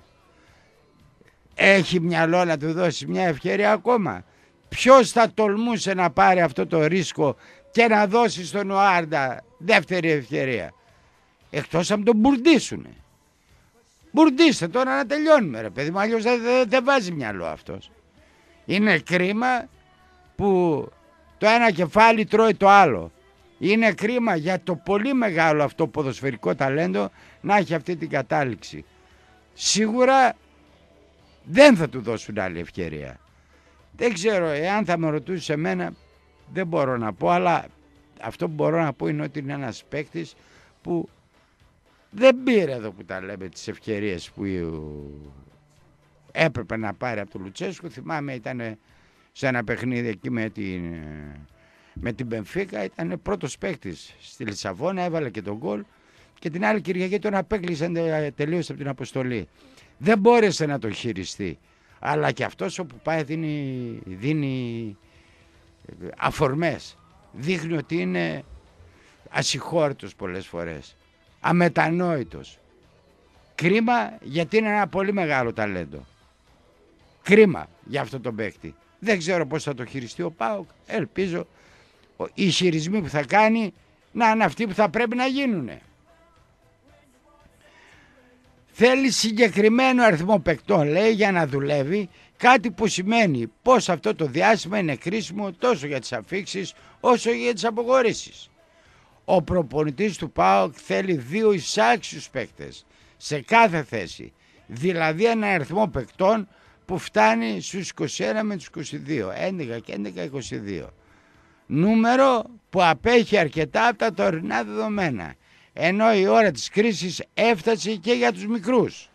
Έχει μυαλό να του δώσει μια ευκαιρία ακόμα? Ποιος θα τολμούσε να πάρει αυτό το ρίσκο και να δώσει στον Νουάρντα δεύτερη ευκαιρία? Εκτός από τον μπουρντίσουνε. Μπουρντίστε τώρα να τελειώνουμε, ρε παιδί μου, αλλιώς δεν δε, δε βάζει μυαλό αυτός. Είναι κρίμα που το ένα κεφάλι τρώει το άλλο. Είναι κρίμα για το πολύ μεγάλο αυτό ποδοσφαιρικό ταλέντο να έχει αυτή την κατάληξη. Σίγουρα δεν θα του δώσουν άλλη ευκαιρία. Δεν ξέρω, εάν θα με ρωτούσε εμένα, δεν μπορώ να πω, αλλά αυτό που μπορώ να πω είναι ότι είναι ένας παίκτης που δεν πήρε, εδώ που τα λέμε, τις ευκαιρίες που έπρεπε να πάρει από τον Λουτσέσκου. Θυμάμαι ήταν σε ένα παιχνίδι εκεί με την, με την Μπενφίκα, ήταν πρώτος παίκτης στη Λισαβόνα, έβαλε και τον γκολ και την άλλη Κυριακή τον απέκλεισαν τελείως από την αποστολή. Δεν μπόρεσε να το χειριστεί, αλλά και αυτός όπου πάει δίνει, δίνει αφορμές, δείχνει ότι είναι ασυγχώρητος πολλές φορές, αμετανόητος. Κρίμα, γιατί είναι ένα πολύ μεγάλο ταλέντο. Κρίμα για αυτό τον παίκτη. Δεν ξέρω πώς θα το χειριστεί ο ΠΑΟΚ. Ελπίζω οι χειρισμοί που θα κάνει να είναι αυτοί που θα πρέπει να γίνουνε. Θέλει συγκεκριμένο αριθμό παικτών, λέει, για να δουλεύει, κάτι που σημαίνει πως αυτό το διάστημα είναι κρίσιμο τόσο για τις αφίξεις όσο για τις αποχωρήσεις. Ο προπονητής του ΠΑΟΚ θέλει δύο εισάξιους παίκτες σε κάθε θέση, δηλαδή ένα αριθμό παικτών που φτάνει στους είκοσι ένα με τους είκοσι δύο, έντεκα και έντεκα, είκοσι δύο. Νούμερο που απέχει αρκετά από τα τωρινά δεδομένα, ενώ η ώρα της κρίσης έφτασε και για τους μικρούς.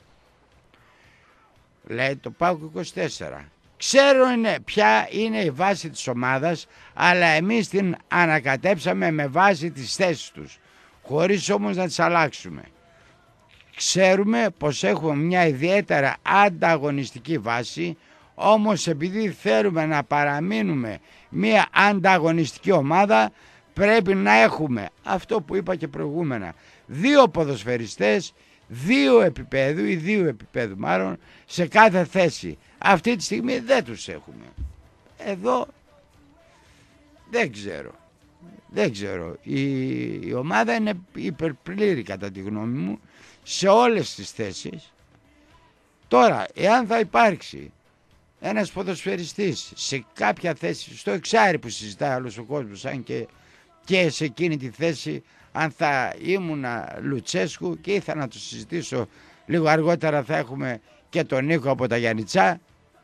Λέει το ΠΑΟΚ είκοσι τέσσερα. Ξέρω είναι, ποια είναι η βάση της ομάδας, αλλά εμείς την ανακατέψαμε με βάση τις θέσεις τους, χωρίς όμως να τις αλλάξουμε. Ξέρουμε πως έχουμε μια ιδιαίτερα ανταγωνιστική βάση, όμως επειδή θέλουμε να παραμείνουμε μια ανταγωνιστική ομάδα, πρέπει να έχουμε αυτό που είπα και προηγούμενα, δύο ποδοσφαιριστές, δύο επίπεδου ή δύο επίπεδου μάλλον, σε κάθε θέση. Αυτή τη στιγμή δεν τους έχουμε. Εδώ δεν ξέρω. Δεν ξέρω. Η, η ομάδα είναι υπερπλήρη κατά τη γνώμη μου σε όλες τις θέσεις. Τώρα, εάν θα υπάρξει ένας ποδοσφαιριστής σε κάποια θέση, στο εξάρι που συζητάει άλλος ο κόσμος, αν και, και σε εκείνη τη θέση, αν θα ήμουνα Λουτσέσκου, και ήθελα να το συζητήσω λίγο αργότερα, θα έχουμε και τον Νίκο από τα Γιαννιτσά,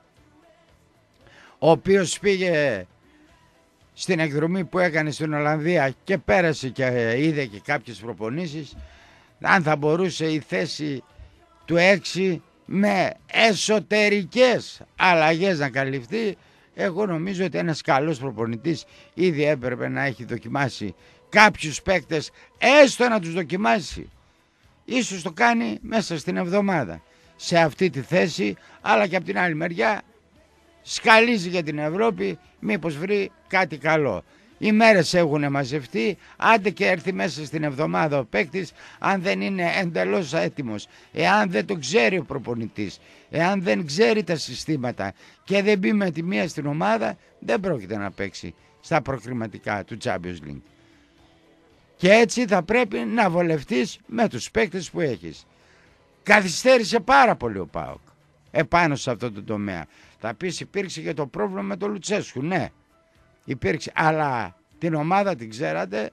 ο οποίος πήγε στην εκδρομή που έκανε στην Ολλανδία και πέρασε και είδε και κάποιες προπονήσεις, αν θα μπορούσε η θέση του έξι με εσωτερικές αλλαγές να καλυφθεί. Εγώ νομίζω ότι ένας καλός προπονητής ήδη έπρεπε να έχει δοκιμάσει κάποιους παίκτες, έστω να τους δοκιμάσει. Ίσως το κάνει μέσα στην εβδομάδα σε αυτή τη θέση, αλλά και από την άλλη μεριά σκαλίζει για την Ευρώπη, μήπως βρει κάτι καλό. Οι μέρες έχουν μαζευτεί, άντε και έρθει μέσα στην εβδομάδα ο παίκτης, αν δεν είναι εντελώς έτοιμος, εάν δεν το ξέρει ο προπονητής, εάν δεν ξέρει τα συστήματα και δεν μπει με τη μία στην ομάδα, δεν πρόκειται να παίξει στα προκριματικά του Champions League. Και έτσι θα πρέπει να βολευτείς με τους παίκτες που έχεις. Καθυστέρησε πάρα πολύ ο ΠΑΟΚ επάνω σε αυτό το τομέα. Θα πεις υπήρξε και το πρόβλημα με τον Λουτσέσκου, ναι. Υπήρξε, αλλά την ομάδα την ξέρατε.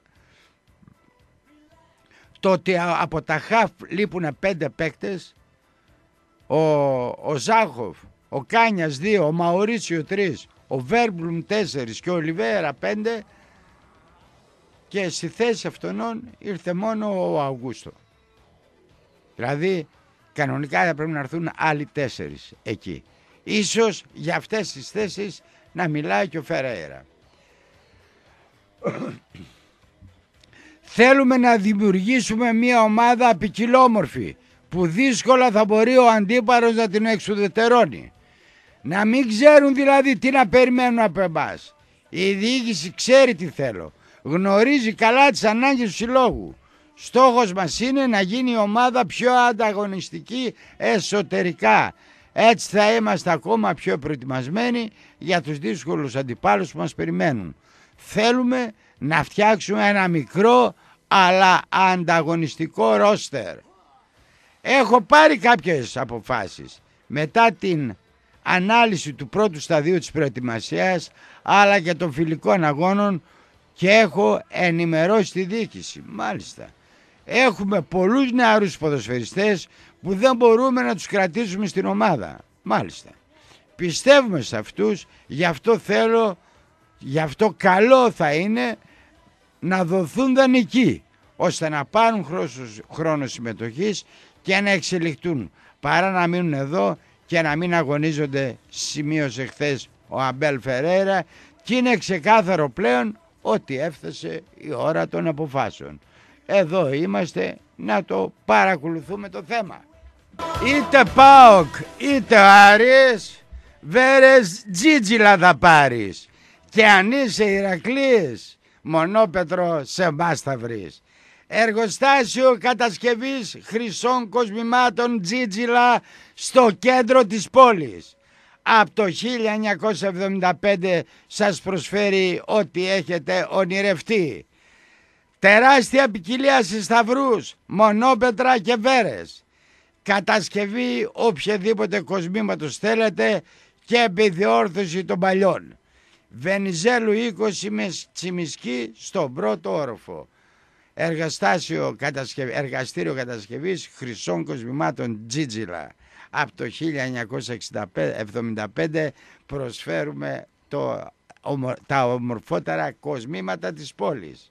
Το ότι από τα χαφ λείπουν πέντε παίκτες, ο, ο Ζάχοφ, ο Κάνιας δύο, ο Μαουρίτσιο τρεις, ο Βέρμπλουμ τέσσερις και ο Ολιβέρα πέντε, και στη θέση αυτών ήρθε μόνο ο Αυγούστο. Δηλαδή κανονικά θα πρέπει να έρθουν άλλοι τέσσερις εκεί. Ίσως για αυτές τις θέσεις να μιλάει και ο Φερέιρα. Θέλουμε να δημιουργήσουμε μια ομάδα ποικιλόμορφη που δύσκολα θα μπορεί ο αντίπαλος να την εξουδετερώνει. Να μην ξέρουν δηλαδή τι να περιμένουν από εμάς. Η διοίκηση ξέρει τι θέλω. Γνωρίζει καλά τις ανάγκες του συλλόγου. Στόχος μας είναι να γίνει η ομάδα πιο ανταγωνιστική εσωτερικά. Έτσι θα είμαστε ακόμα πιο προετοιμασμένοι για τους δύσκολους αντιπάλους που μας περιμένουν. Θέλουμε να φτιάξουμε ένα μικρό αλλά ανταγωνιστικό ρόστερ. Έχω πάρει κάποιες αποφάσεις μετά την ανάλυση του πρώτου σταδίου της προετοιμασίας αλλά και των φιλικών αγώνων και έχω ενημερώσει τη διοίκηση. Μάλιστα. Έχουμε πολλούς νεαρούς ποδοσφαιριστές που δεν μπορούμε να τους κρατήσουμε στην ομάδα. Μάλιστα. Πιστεύουμε σε αυτούς, γι' αυτό θέλω, γι' αυτό καλό θα είναι να δοθούν δανεικοί, ώστε να πάρουν χρόνο συμμετοχής και να εξελιχθούν, παρά να μείνουν εδώ και να μην αγωνίζονται. Σημείωσε χθες ο Αμπέλ Φερέιρα, και είναι ξεκάθαρο πλέον ότι έφτασε η ώρα των αποφάσεων. Εδώ είμαστε να το παρακολουθούμε το θέμα. Είτε ΠΑΟΚ είτε ο Άρης, βέρες τζίτζιλα θα πάρεις. Και αν είσαι Ηρακλής, μονόπετρο σε εμάς θα βρεις. Εργοστάσιο κατασκευής χρυσών κοσμημάτων τζίτζιλα στο κέντρο της πόλης. Από το χίλια εννιακόσια εβδομήντα πέντε σας προσφέρει ό,τι έχετε ονειρευτεί. Τεράστια ποικιλία σε σταυρούς, μονόπετρα και βέρες. Κατασκευή οποιαδήποτε κοσμήματος θέλετε και επιδιόρθωση των παλιών. Βενιζέλου είκοσι με Τσιμισκή στον πρώτο όροφο. Εργαστάσιο, κατασκευ... Εργαστήριο κατασκευής χρυσών κοσμημάτων Τζίτζιλα. Από το χίλια εννιακόσια εβδομήντα πέντε προσφέρουμε το, τα ομορφότερα κοσμήματα της πόλης.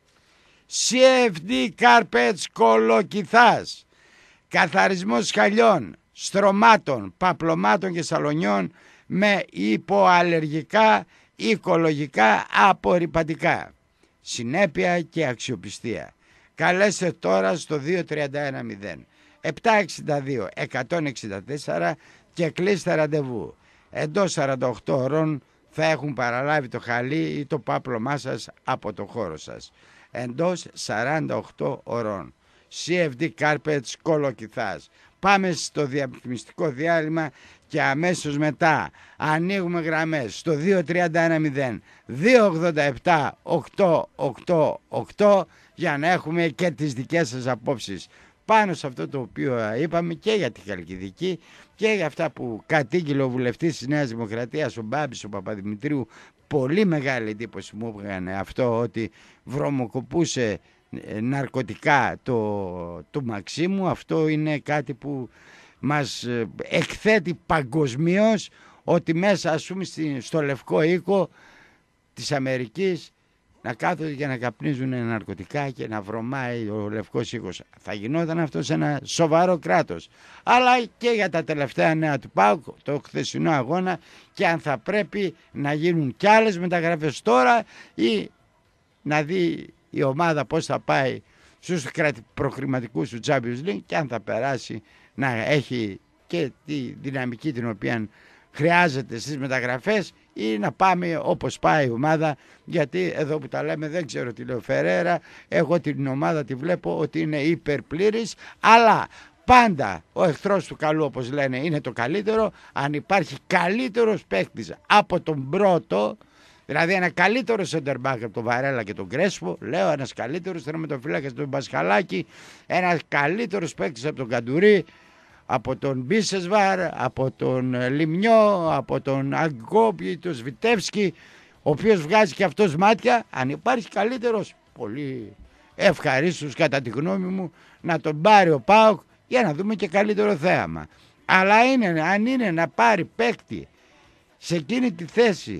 σι εφ ντι Carpets Κολοκυθάς. Καθαρισμός σκαλιών, στρωμάτων, παπλωμάτων και σαλονιών με υποαλλεργικά, οικολογικά απορρυπαντικά. Συνέπεια και αξιοπιστία. Καλέστε τώρα στο δύο τρία ένα μηδέν επτά έξι δύο εκατόν εξήντα τέσσερα και κλείστε ραντεβού. Εντός σαράντα οκτώ ώρων θα έχουν παραλάβει το χαλί ή το πάπλωμά σας από το χώρο σας. Εντός σαράντα οκτώ ώρων. σι εφ ντι Carpets Κολοκυθάς. Πάμε στο διαφημιστικό διάλειμμα και αμέσως μετά ανοίγουμε γραμμές στο δύο τρία ένα μηδέν δύο ογδόντα επτά οκτακόσια ογδόντα οκτώ για να έχουμε και τις δικές σας απόψεις πάνω σε αυτό το οποίο είπαμε και για τη Χαλκιδική και για αυτά που κατήγγειλε ο βουλευτής της Νέας Δημοκρατίας, ο Μπάμπης ο Παπαδημητρίου. Πολύ μεγάλη εντύπωση μου έκανε αυτό, ότι βρωμοκοπούσε ναρκωτικά το, το Μαξίμου. Αυτό είναι κάτι που μας εκθέτει παγκοσμίως, ότι μέσα ας πούμε στο Λευκό Οίκο της Αμερικής να κάθονται και να καπνίζουν ναρκωτικά και να βρωμάει ο Λευκός Οίκος. Θα γινόταν αυτό σε ένα σοβαρό κράτος. Αλλά και για τα τελευταία νέα του ΠΑΟΚ, το χθεσινό αγώνα, και αν θα πρέπει να γίνουν κι άλλες μεταγραφές τώρα ή να δει η ομάδα πώς θα πάει στους προχρηματικούς του Champions League και αν θα περάσει να έχει και τη δυναμική την οποία χρειάζεται στις μεταγραφές ή να πάμε όπως πάει η ομάδα, γιατί εδώ που τα λέμε δεν ξέρω τι λέει ο Φερέρα, εγώ την ομάδα τη βλέπω ότι είναι υπερπλήρης, αλλά πάντα ο εχθρός του καλού όπως λένε είναι το καλύτερο. Αν υπάρχει καλύτερος παίκτης από τον πρώτο, δηλαδή ένα καλύτερο center back από τον Βαρέλα και τον Κρέσπο, λέω ένας καλύτερος τερματοφύλακας από τον Πασχαλάκη, ένας καλύτερος παίκτης από τον Καντουρί, από τον Μπίσεσβαρ, από τον Λιμνιό, από τον Αγκόπη, τον Σβιτεύσκι, ο οποίος βγάζει και αυτός μάτια. Αν υπάρχει καλύτερος, πολύ ευχαρίστως κατά τη γνώμη μου να τον πάρει ο ΠΑΟΚ για να δούμε και καλύτερο θέαμα. Αλλά είναι, αν είναι να πάρει παίκτη σε εκείνη τη θέση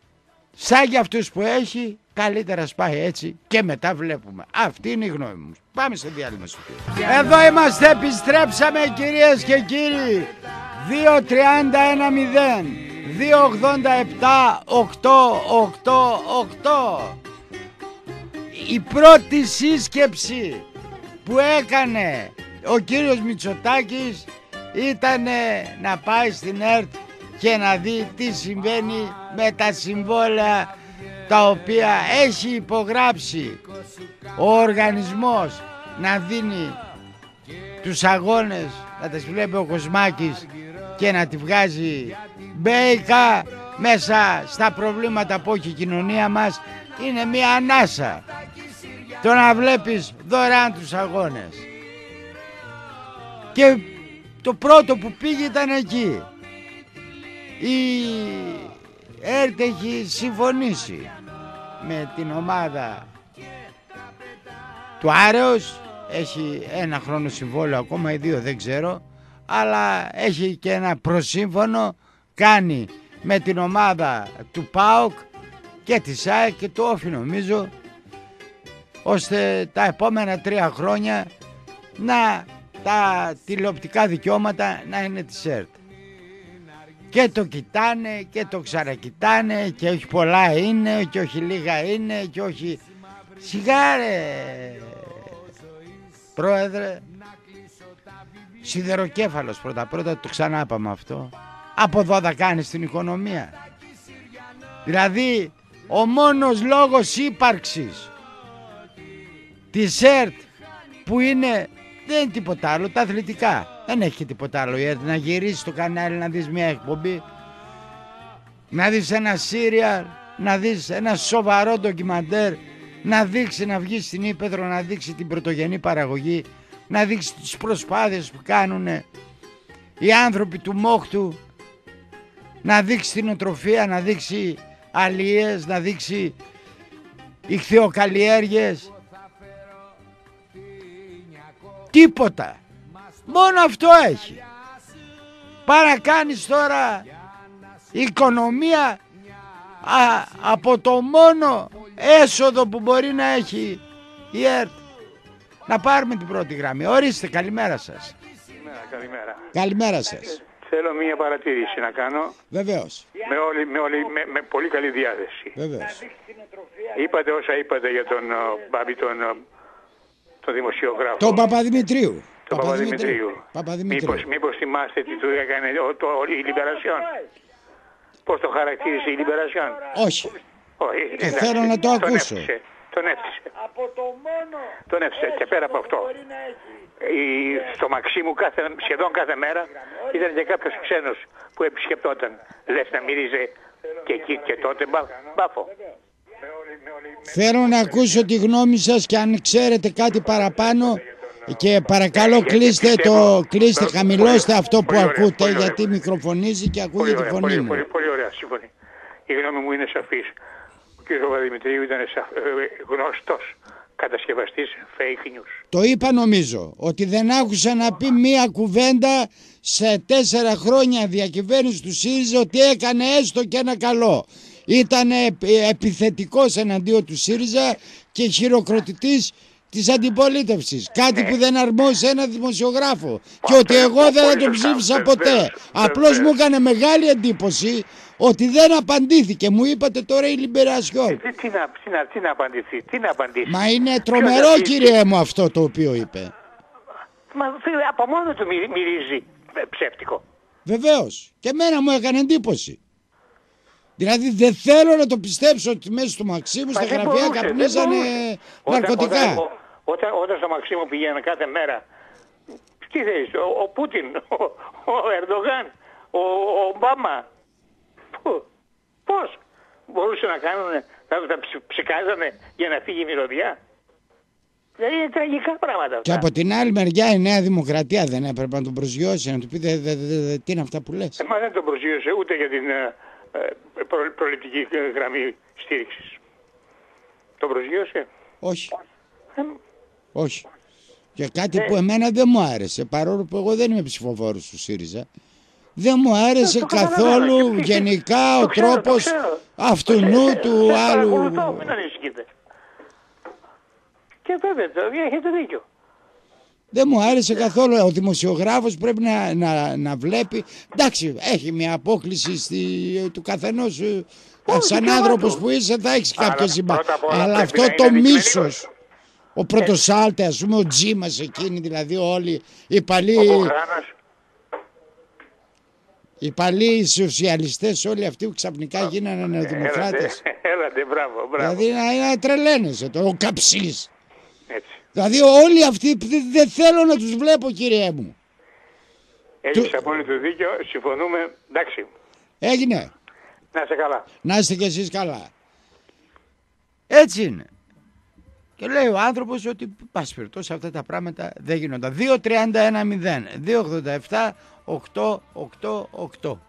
σαν για αυτούς που έχει, καλύτερα σπάει έτσι και μετά βλέπουμε. Αυτή είναι η γνώμη μου. Πάμε σε διάλειμμα σου. Εδώ είμαστε, επιστρέψαμε κυρίες και κύριοι. δύο τρία ένα μηδέν δύο ογδόντα επτά οκτακόσια ογδόντα οκτώ. Η πρώτη σύσκεψη που έκανε ο κύριος Μητσοτάκης ήταν να πάει στην ΕΡΤ και να δει τι συμβαίνει με τα συμβόλαια τα οποία έχει υπογράψει ο οργανισμός, να δίνει τους αγώνες, να τα βλέπει ο Κοσμάκης και να τη βγάζει μπέικα μέσα στα προβλήματα που έχει η κοινωνία μας. Είναι μια ανάσα το να βλέπεις δωρεάν τους αγώνες. Και το πρώτο που πήγε ήταν εκεί. Η ΕΡΤ έχει συμφωνήσει με την ομάδα του Άρεος, έχει ένα χρόνο συμβόλαιο ακόμα ή δύο δεν ξέρω, αλλά έχει και ένα προσύμφωνο κάνει με την ομάδα του ΠΑΟΚ και της ΑΕΚ και του Όφη νομίζω, ώστε τα επόμενα τρία χρόνια να τα τηλεοπτικά δικαιώματα να είναι της ΕΡΤ. Και το κοιτάνε και το ξανακοιτάνε και όχι πολλά είναι και όχι λίγα είναι και όχι... Σιγά ρε πρόεδρε, σιδεροκέφαλος πρώτα πρώτα, το ξανά είπαμε αυτό. Από εδώ θα κάνεις την οικονομία. Δηλαδή ο μόνος λόγος ύπαρξης της ΕΡΤ που είναι, δεν είναι τίποτα άλλο, τα αθλητικά. Δεν έχει τίποτα άλλο η ΕΡΤ, να γυρίσεις το κανάλι να δεις μια εκπομπή, να δεις ένα σύριαλ, να δεις ένα σοβαρό ντοκιμαντέρ να δείξει, να βγει στην Ύπαιθρο, να δείξει την πρωτογενή παραγωγή, να δείξει τις προσπάθειες που κάνουν οι άνθρωποι του Μόχτου, να δείξει την οτροφία, να δείξει αλίες, να δείξει ιχθυοκαλλιέργειες. Τίποτα. Μόνο αυτό έχει. Πάρα να κάνεις τώρα οικονομία α, από το μόνο έσοδο που μπορεί να έχει η ΕΡΤ. Να πάρουμε την πρώτη γραμμή. Ορίστε, καλημέρα σας. Καλημέρα, καλημέρα. Καλημέρα σας. Θέλω μία παρατήρηση να κάνω. Βεβαίως. Με, όλη, με, όλη, με, με πολύ καλή διάθεση. Βεβαίως. Είπατε όσα είπατε για τον Μπάμπη, τον, τον δημοσιογράφο. Τον Παπαδημητρίου. Τον Παπαδημητρίου. Παπαδημητρίου. Μήπως, μήπως θυμάστε τι του έκανε ο, το, η Λιμπερασιόν. Πώς το χαρακτήρισε η Λιμπερασιόν. Όχι. Όχι. Ε, θέλω να το τον ακούσω. Έφτισε, τον έφτιασε. Από το μόνο Τον έφτιασε. Και πέρα από αυτό. Η, στο Μαξίμου κάθε, σχεδόν κάθε μέρα ήταν και κάποιος ξένος που επισκεπτόταν. Λες να μύριζε και εκεί και τότε μπα, μπάφο. Θέλω να ακούσω τη γνώμη σας και αν ξέρετε κάτι παραπάνω και παρακαλώ κλείστε το, κλείστε, χαμηλώστε αυτό που ακούτε γιατί μικροφωνίζει και ακούγεται τη φωνή πολύ, μου. πολύ, πολύ ωραία, σύμφωνη. Η γνώμη μου είναι σαφής. Ο κ. Παπαδημητρίου ήταν σαφ, ε, γνωστός κατασκευαστής fake news. Το είπα νομίζω ότι δεν άκουσα να πει μία κουβέντα σε τέσσερα χρόνια διακυβέρνηση του ΣΥΡΙΖΑ ότι έκανε έστω και ένα καλό. Ήταν επιθετικός εναντίον του ΣΥΡΙΖΑ και χειροκροτητής της αντιπολίτευσης. Κάτι που δεν αρμόζει ένα δημοσιογράφο. Και ότι εγώ δεν θα τον ψήφισα ποτέ. Απλώς μου έκανε μεγάλη εντύπωση ότι δεν απαντήθηκε. Μου είπατε τώρα η Λιμπερασιόν. Τι, τι, να, τι, να, τι να απαντηθεί, τι να απαντήσει. Μα είναι τρομερό κύριε μου αυτό το οποίο είπε. Μα από μόνο του μυρι, μυρίζει ψεύτικο. Βεβαίως. Και εμένα μου έκανε εντύπωση. Δηλαδή δεν θέλω να το πιστέψω ότι μέσα στο Μαξίμου στα γραφεία καπνίζανε ναρκωτικά. Όταν, όταν, όταν, όταν στο Μαξίμου πηγαίνανε κάθε μέρα, τι θέλεις, ο, ο Πούτιν, ο, ο Ερντογάν, ο, ο Ομπάμα, πώς μπορούσε να κάνουν, να τα ψεκάζανε για να φύγει η μυρωδιά. Δηλαδή είναι τραγικά πράγματα αυτά. Και από την άλλη μεριά η Νέα Δημοκρατία δεν έπρεπε να τον προσγειώσει, να του πει δε, δε, δε, δε, τι είναι αυτά που λες. Ε, μα δεν τον προσγείωσε ούτε για την ε, προ, προληπτική γραμμή στήριξης. Τον προσγείωσε. Όχι. Ε, Όχι. Και κάτι ε, που εμένα δεν μου άρεσε, παρόλο που εγώ δεν είμαι ψηφοφόρος του ΣΥΡΙΖΑ, δεν μου άρεσε το καθόλου και, γενικά το ο ξέρω, τρόπος το ξέρω. αυτού Το ξέρω, του δεν άλλου. παρακολουθώ, μην ανησυχείτε. Και βέβαια, το, έχετε δίκιο. Δεν μου άρεσε καθόλου. Ο δημοσιογράφος πρέπει να, να, να βλέπει. Εντάξει, έχει μια απόκληση στη, του καθενός. Σαν άνθρωπος που είσαι θα έχεις κάποια συμπάθεια. Αλλά αυτό το μίσος, ο Πρωτοσάλτε, ας πούμε, ο Τζίμας εκείνη, δηλαδή όλοι οι παλιοί, οι παλιοί σοσιαλιστές, όλοι αυτοί που ξαφνικά γίνανε νεοδημοκράτες. Έλατε, μπράβο, μπράβο. Δηλαδή να, να τρελαίνεσαι το, ο Καψής. Έτσι. Δηλαδή όλοι αυτοί δεν θέλω να τους βλέπω κύριε μου. Έχεις του... απόλυτο δίκιο, συμφωνούμε, εντάξει. Έγινε. Να είστε καλά. Να είστε κι εσείς καλά. Έτσι είναι. Και λέει ο άνθρωπος ότι πάση περιπτώσει αυτά τα πράγματα δεν γίνονταν. δύο τριάντα ένα μηδέν, δύο ογδόντα επτά, οκτώ ογδόντα οκτώ.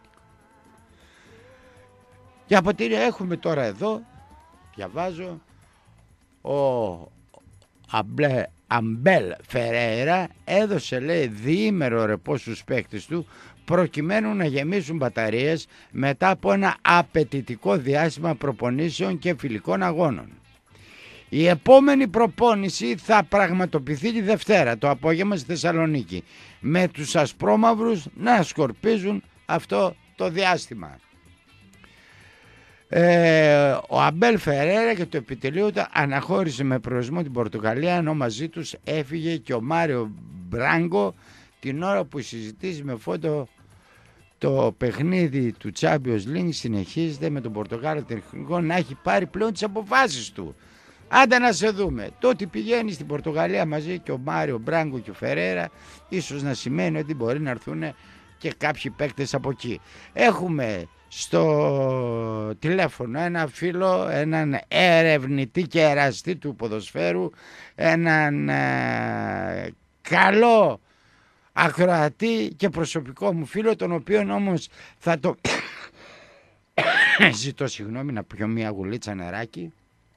Και από τι έχουμε τώρα εδώ, διαβάζω, ο Αμπλε, Αμπέλ Φερέιρα έδωσε λέει διήμερο ρεπό στους παίκτες του προκειμένου να γεμίσουν μπαταρίες μετά από ένα απαιτητικό διάστημα προπονήσεων και φιλικών αγώνων. Η επόμενη προπόνηση θα πραγματοποιηθεί τη Δευτέρα το απόγευμα στη Θεσσαλονίκη με τους ασπρόμαυρους να σκορπίζουν αυτό το διάστημα. Ε, ο Αμπέλ Φερέιρα και το επιτελείο του αναχώρησε με προορισμό την Πορτογαλία, ενώ μαζί τους έφυγε και ο Μάριο Μπράγκο την ώρα που συζητήσει με φόντο το παιχνίδι του Champions League συνεχίζεται με τον Πορτογάλο τεχνικό να έχει πάρει πλέον τις αποφάσεις του. Άντε να σε δούμε. Το ότι πηγαίνει στην Πορτογαλία μαζί και ο Μάριο Μπράγκο και ο Φερέιρα ίσως να σημαίνει ότι μπορεί να έρθουν και κάποιοι παίκτες από εκεί. Έχουμε στο τηλέφωνο ένα φίλο, έναν ερευνητή και εραστή του ποδοσφαίρου, έναν ε, καλό ακροατή και προσωπικό μου φίλο, τον οποίο όμως θα το ζητώ συγγνώμη να πιω μια γουλίτσα νεράκι.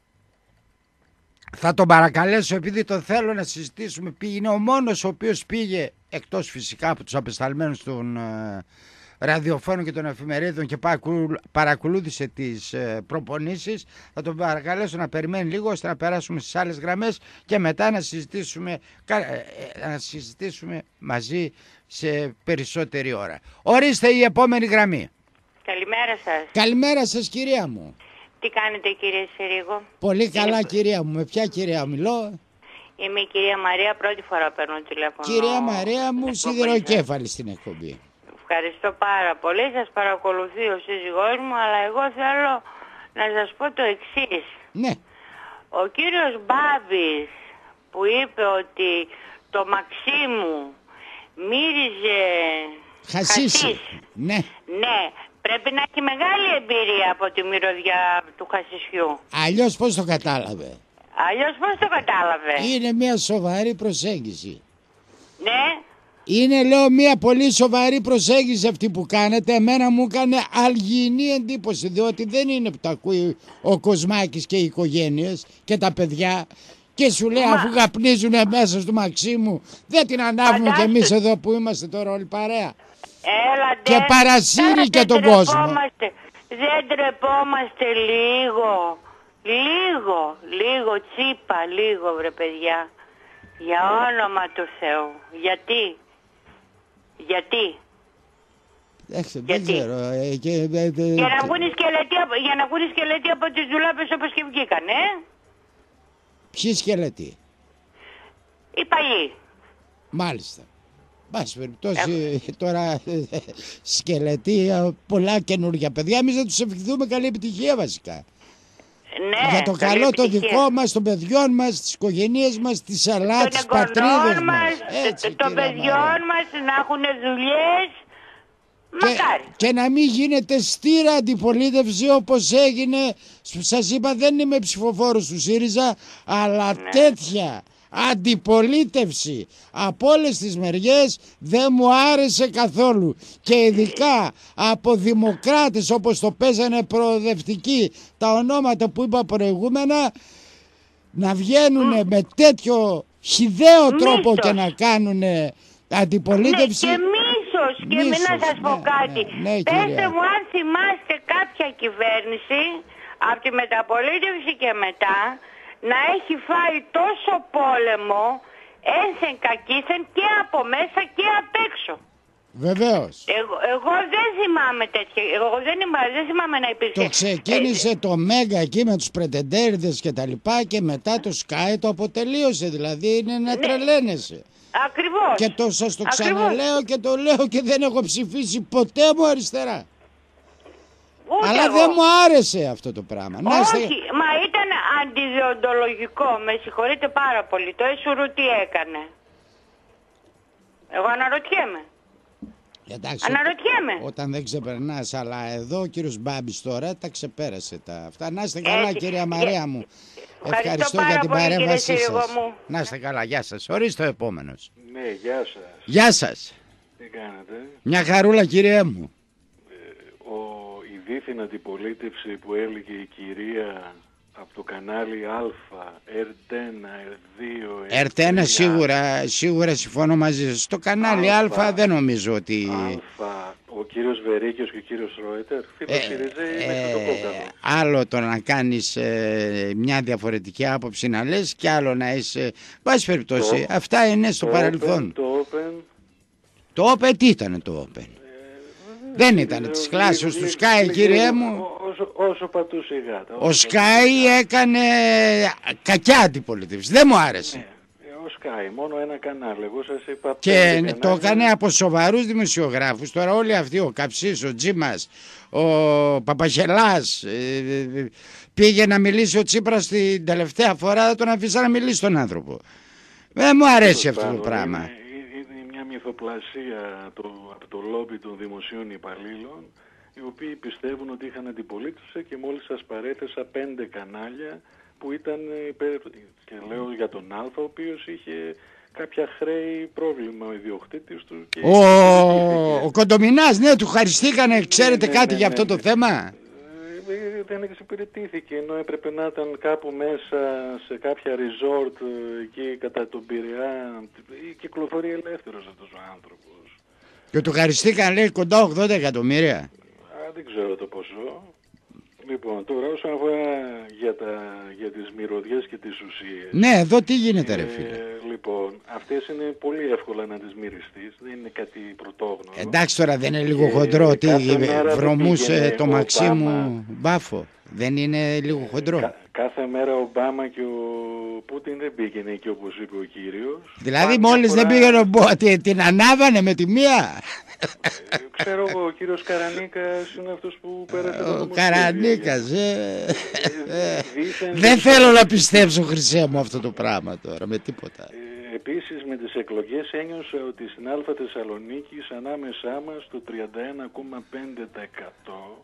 Θα τον παρακαλέσω, επειδή το θέλω να συζητήσουμε. Είναι ο μόνος ο οποίος πήγε, εκτός φυσικά από τους απεσταλμένους των ε, ραδιοφώνων και των εφημερίδων, και παρακολούθησε τις ε, προπονήσεις. Θα τον παρακαλέσω να περιμένει λίγο ώστε να περάσουμε στις άλλες γραμμές και μετά να συζητήσουμε, ε, να συζητήσουμε μαζί σε περισσότερη ώρα. Ορίστε η επόμενη γραμμή. Καλημέρα σας. Καλημέρα σας, κυρία μου. Τι κάνετε, κύριε Συρίγο? Πολύ καλά, είναι... κυρία μου. Με ποια κυρία μιλώ? Είμαι η κυρία Μαρία, πρώτη φορά παίρνω τηλέφωνο. Κυρία Μαρία μου, σιδηροκέφαλη στην εκπομπή. Ευχαριστώ πάρα πολύ. Σας παρακολουθεί ο σύζυγός μου, αλλά εγώ θέλω να σας πω το εξής. Ναι. Ο κύριος Μπάμπης που είπε ότι το Μαξίμου μύριζε χασίσι. Ναι. Ναι. Πρέπει να έχει μεγάλη εμπειρία από τη μυρωδιά του χασισιού. Αλλιώς πώς το κατάλαβε? Αλλιώς πώς το κατάλαβε? Είναι μια σοβαρή προσέγγιση. Ναι. Είναι, λέω, μια πολύ σοβαρή προσέγγιση αυτή που κάνετε. Εμένα μου έκανε αλγινή εντύπωση, διότι δεν είναι που τα ακούει ο Κοσμάκης και οι οικογένειες και τα παιδιά και σου λέει, μα... αφού καπνίζουν μέσα στο Μαξίμου, δεν την ανάβουμε κι εμείς εδώ που είμαστε τώρα όλοι παρέα? Έλατε, και παρασύρει και τον κόσμο. Δεν τρεπόμαστε λίγο, λίγο, λίγο τσίπα, λίγο βρε παιδιά. Για όνομα του Θεού. Γιατί, γιατί, Έχε, γιατί. Δεν ξέρω. Ε, και, ε, ε, για να βγουν οι σκελετοί, για να βγουν οι σκελετοί από τις δουλάπες όπως και βγήκανε. Ε? Ποιοι σκελετοί? Οι παλιοί. Μάλιστα. Μπας περιπτώσει τώρα σκελετοί, πολλά καινούργια παιδιά. Εμείς να τους ευχηθούμε καλή επιτυχία βασικά. Ναι, για το καλό το δικό μας, των παιδιών μας, της οικογένειας μας, της Ελλάδας, της πατρίδας μας. μας Έτσι, των παιδιών μας να έχουν δουλειές. Μακάρι. Και, και να μην γίνεται στήρα αντιπολίτευση όπως έγινε. Σας είπα, δεν είμαι ψηφοφόρος του ΣΥΡΙΖΑ, αλλά ναι. τέτοια αντιπολίτευση από όλες τις μεριές δεν μου άρεσε καθόλου, και ειδικά από δημοκράτες όπως το παίζανε προοδευτικοί, τα ονόματα που είπα προηγούμενα, να βγαίνουν mm. με τέτοιο χυδαίο μίσος. τρόπο και να κάνουν αντιπολίτευση. Ναι, και μίσος, και μίσος, μην να σας ναι, πω κάτι. Ναι, ναι, πέστε μου αν θυμάστε κάποια κυβέρνηση από τη μεταπολίτευση και μετά να έχει φάει τόσο πόλεμο ένθεν κακήθεν και από μέσα και απ' έξω. Βεβαίως. Εγώ, εγώ δεν θυμάμαι τέτοια, εγώ δεν, είμαι, δεν θυμάμαι να υπήρχε. Το ξεκίνησε ε, το Μέγκα εκεί με τους πρετεντέριδες και τα λοιπά, και μετά το Sky το αποτελείωσε, δηλαδή είναι να ναι. τρελαίνεσαι. Ακριβώς. Και το σας το ξαναλέω και το λέω και δεν έχω ψηφίσει ποτέ μου αριστερά. Ούτε αλλά εγώ. δεν μου άρεσε αυτό το πράγμα. Όχι, να είστε... μα ήταν αντιδιοντολογικό. Με συγχωρείτε πάρα πολύ. Το έσουρου τι έκανε? Εγώ αναρωτιέμαι. Εντάξει, αναρωτιέμαι. Ό, όταν δεν ξεπερνάς, αλλά εδώ ο κύριος Μπάμπης τώρα τα ξεπέρασε τα αυτά. Να είστε καλά, έτσι, κυρία Μαρία μου. Ευχαριστώ, Ευχαριστώ για την παρέμβασή σας. Να είστε καλά, γεια σας. Ορίστε ο επόμενος. Ναι, γεια σας. Γεια σας. Τι κάνετε? Μια χαρούλα, κυρία μου. Ε, ο, η δίθυν αντιπολίτευση που έλεγε η κυρία από το κανάλι Α, Ερτ ένα, Ερτ δύο... Ερτ ένα σίγουρα, σίγουρα συμφωνώ μαζί σας. Στο κανάλι Α, Α δεν νομίζω ότι... Α, ο κύριος Βερίκιος και ο κύριος Ρόιτερ, φιλοσυριζέοι ε, μέχρι το κόκκαλο. Άλλο το να κάνεις ε, μια διαφορετική άποψη να λες, και άλλο να είσαι... Πάση περιπτώσει, το, αυτά είναι στο το παρελθόν. Open, το Open... Το Open, τι ήταν το Open? Δεν ήταν της κλάσης του Sky, κύριε μου. Όσο, όσο πατούσε η γάτα. Ο Sky έκανε κακιά αντιπολίτευση. Δεν μου άρεσε. Ναι, ο Sky, μόνο ένα κανάλι. Εγώ σας είπα... Και το έκανε από σοβαρούς δημοσιογράφους. Τώρα όλοι αυτοί, ο Καψής, ο Τζίμας, ο Παπαγελάς, πήγε να μιλήσει ο Τσίπρας την τελευταία φορά, τον αφήσα να μιλήσει τον άνθρωπο. Δεν μου αρέσει αυτό το πράγμα. Είναι, είναι μια μυθοπλασία το, από το λόμπι των δημοσίων υπαλλήλων, οι οποίοι πιστεύουν ότι είχαν αντιπολίτευση και μόλις σας παρέθεσα πέντε κανάλια που ήταν υπέρ, και λέω για τον Α, ο οποίος είχε κάποια χρέη πρόβλημα ο ιδιοκτήτης του. Και ο, ο Κοντομινάς, ναι, του χαριστήκανε, ξέρετε ναι, κάτι ναι, για ναι, αυτό ναι, το ναι. θέμα. Ε, δεν εξυπηρετήθηκε, ενώ έπρεπε να ήταν κάπου μέσα σε κάποια resort εκεί κατά τον Πειραιά, κυκλοφορεί ελεύθερος αυτός ο άνθρωπος. Και του χαριστήκαν, λέει, κοντά ογδόντα εκατομμύρια. Α, δεν ξέρω το ποσό. Λοιπόν, τώρα όσον αφορά για, τα, για τις μυρωδιές και τις ουσίες... Ναι, εδώ τι γίνεται, ρε φίλε. Ε, λοιπόν, αυτές είναι πολύ εύκολα να τις μυριστείς, δεν είναι κάτι πρωτόγνωρο. Εντάξει, τώρα δεν είναι λίγο χοντρό ότι βρωμούσε το Μαξίμου Μπάφο. Δεν είναι λίγο χοντρό. Κα, κάθε μέρα ο Ομπάμα και ο Πούτιν δεν πήγαινε εκεί όπως είπε ο κύριος. Δηλαδή μόλις φορά... δεν πήγαινε ο Πούτιν, την ανάβανε με τη μία. Ε, ξέρω εγώ, ο κύριος Καρανίκας είναι αυτός που πέρασε το Ο Καρανίκας, ε, ε, ε, δεν θέλω να πιστέψω, Χρυσέ μου, αυτό το πράγμα τώρα, με τίποτα. Ε, επίσης με τις εκλογές ένιωσα ότι στην Α Θεσσαλονίκης ανάμεσά μας το τριάντα ένα κόμμα πέντε τοις εκατό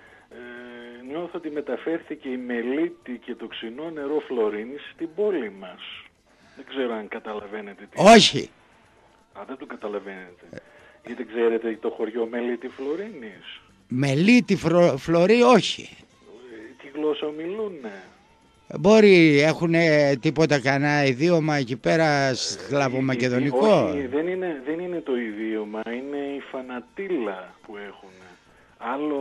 ε, νιώθω ότι μεταφέρθηκε η μελίτη και το ξινό νερό Φλωρίνης στην πόλη μας. Δεν ξέρω αν καταλαβαίνετε τι. Όχι. Α, δεν το καταλαβαίνετε. Γιατί ξέρετε το χωριό Μελίτη Φλωρίνης. Μελίτη Φρο... Φλωρί, όχι. Τι γλώσσα μιλούνε. Μπορεί, έχουν τίποτα κανένα ιδίωμα εκεί πέρα σλαβομακεδονικό. Όχι, δεν είναι, δεν είναι το ιδίωμα, είναι η φανατήλα που έχουν. Άλλο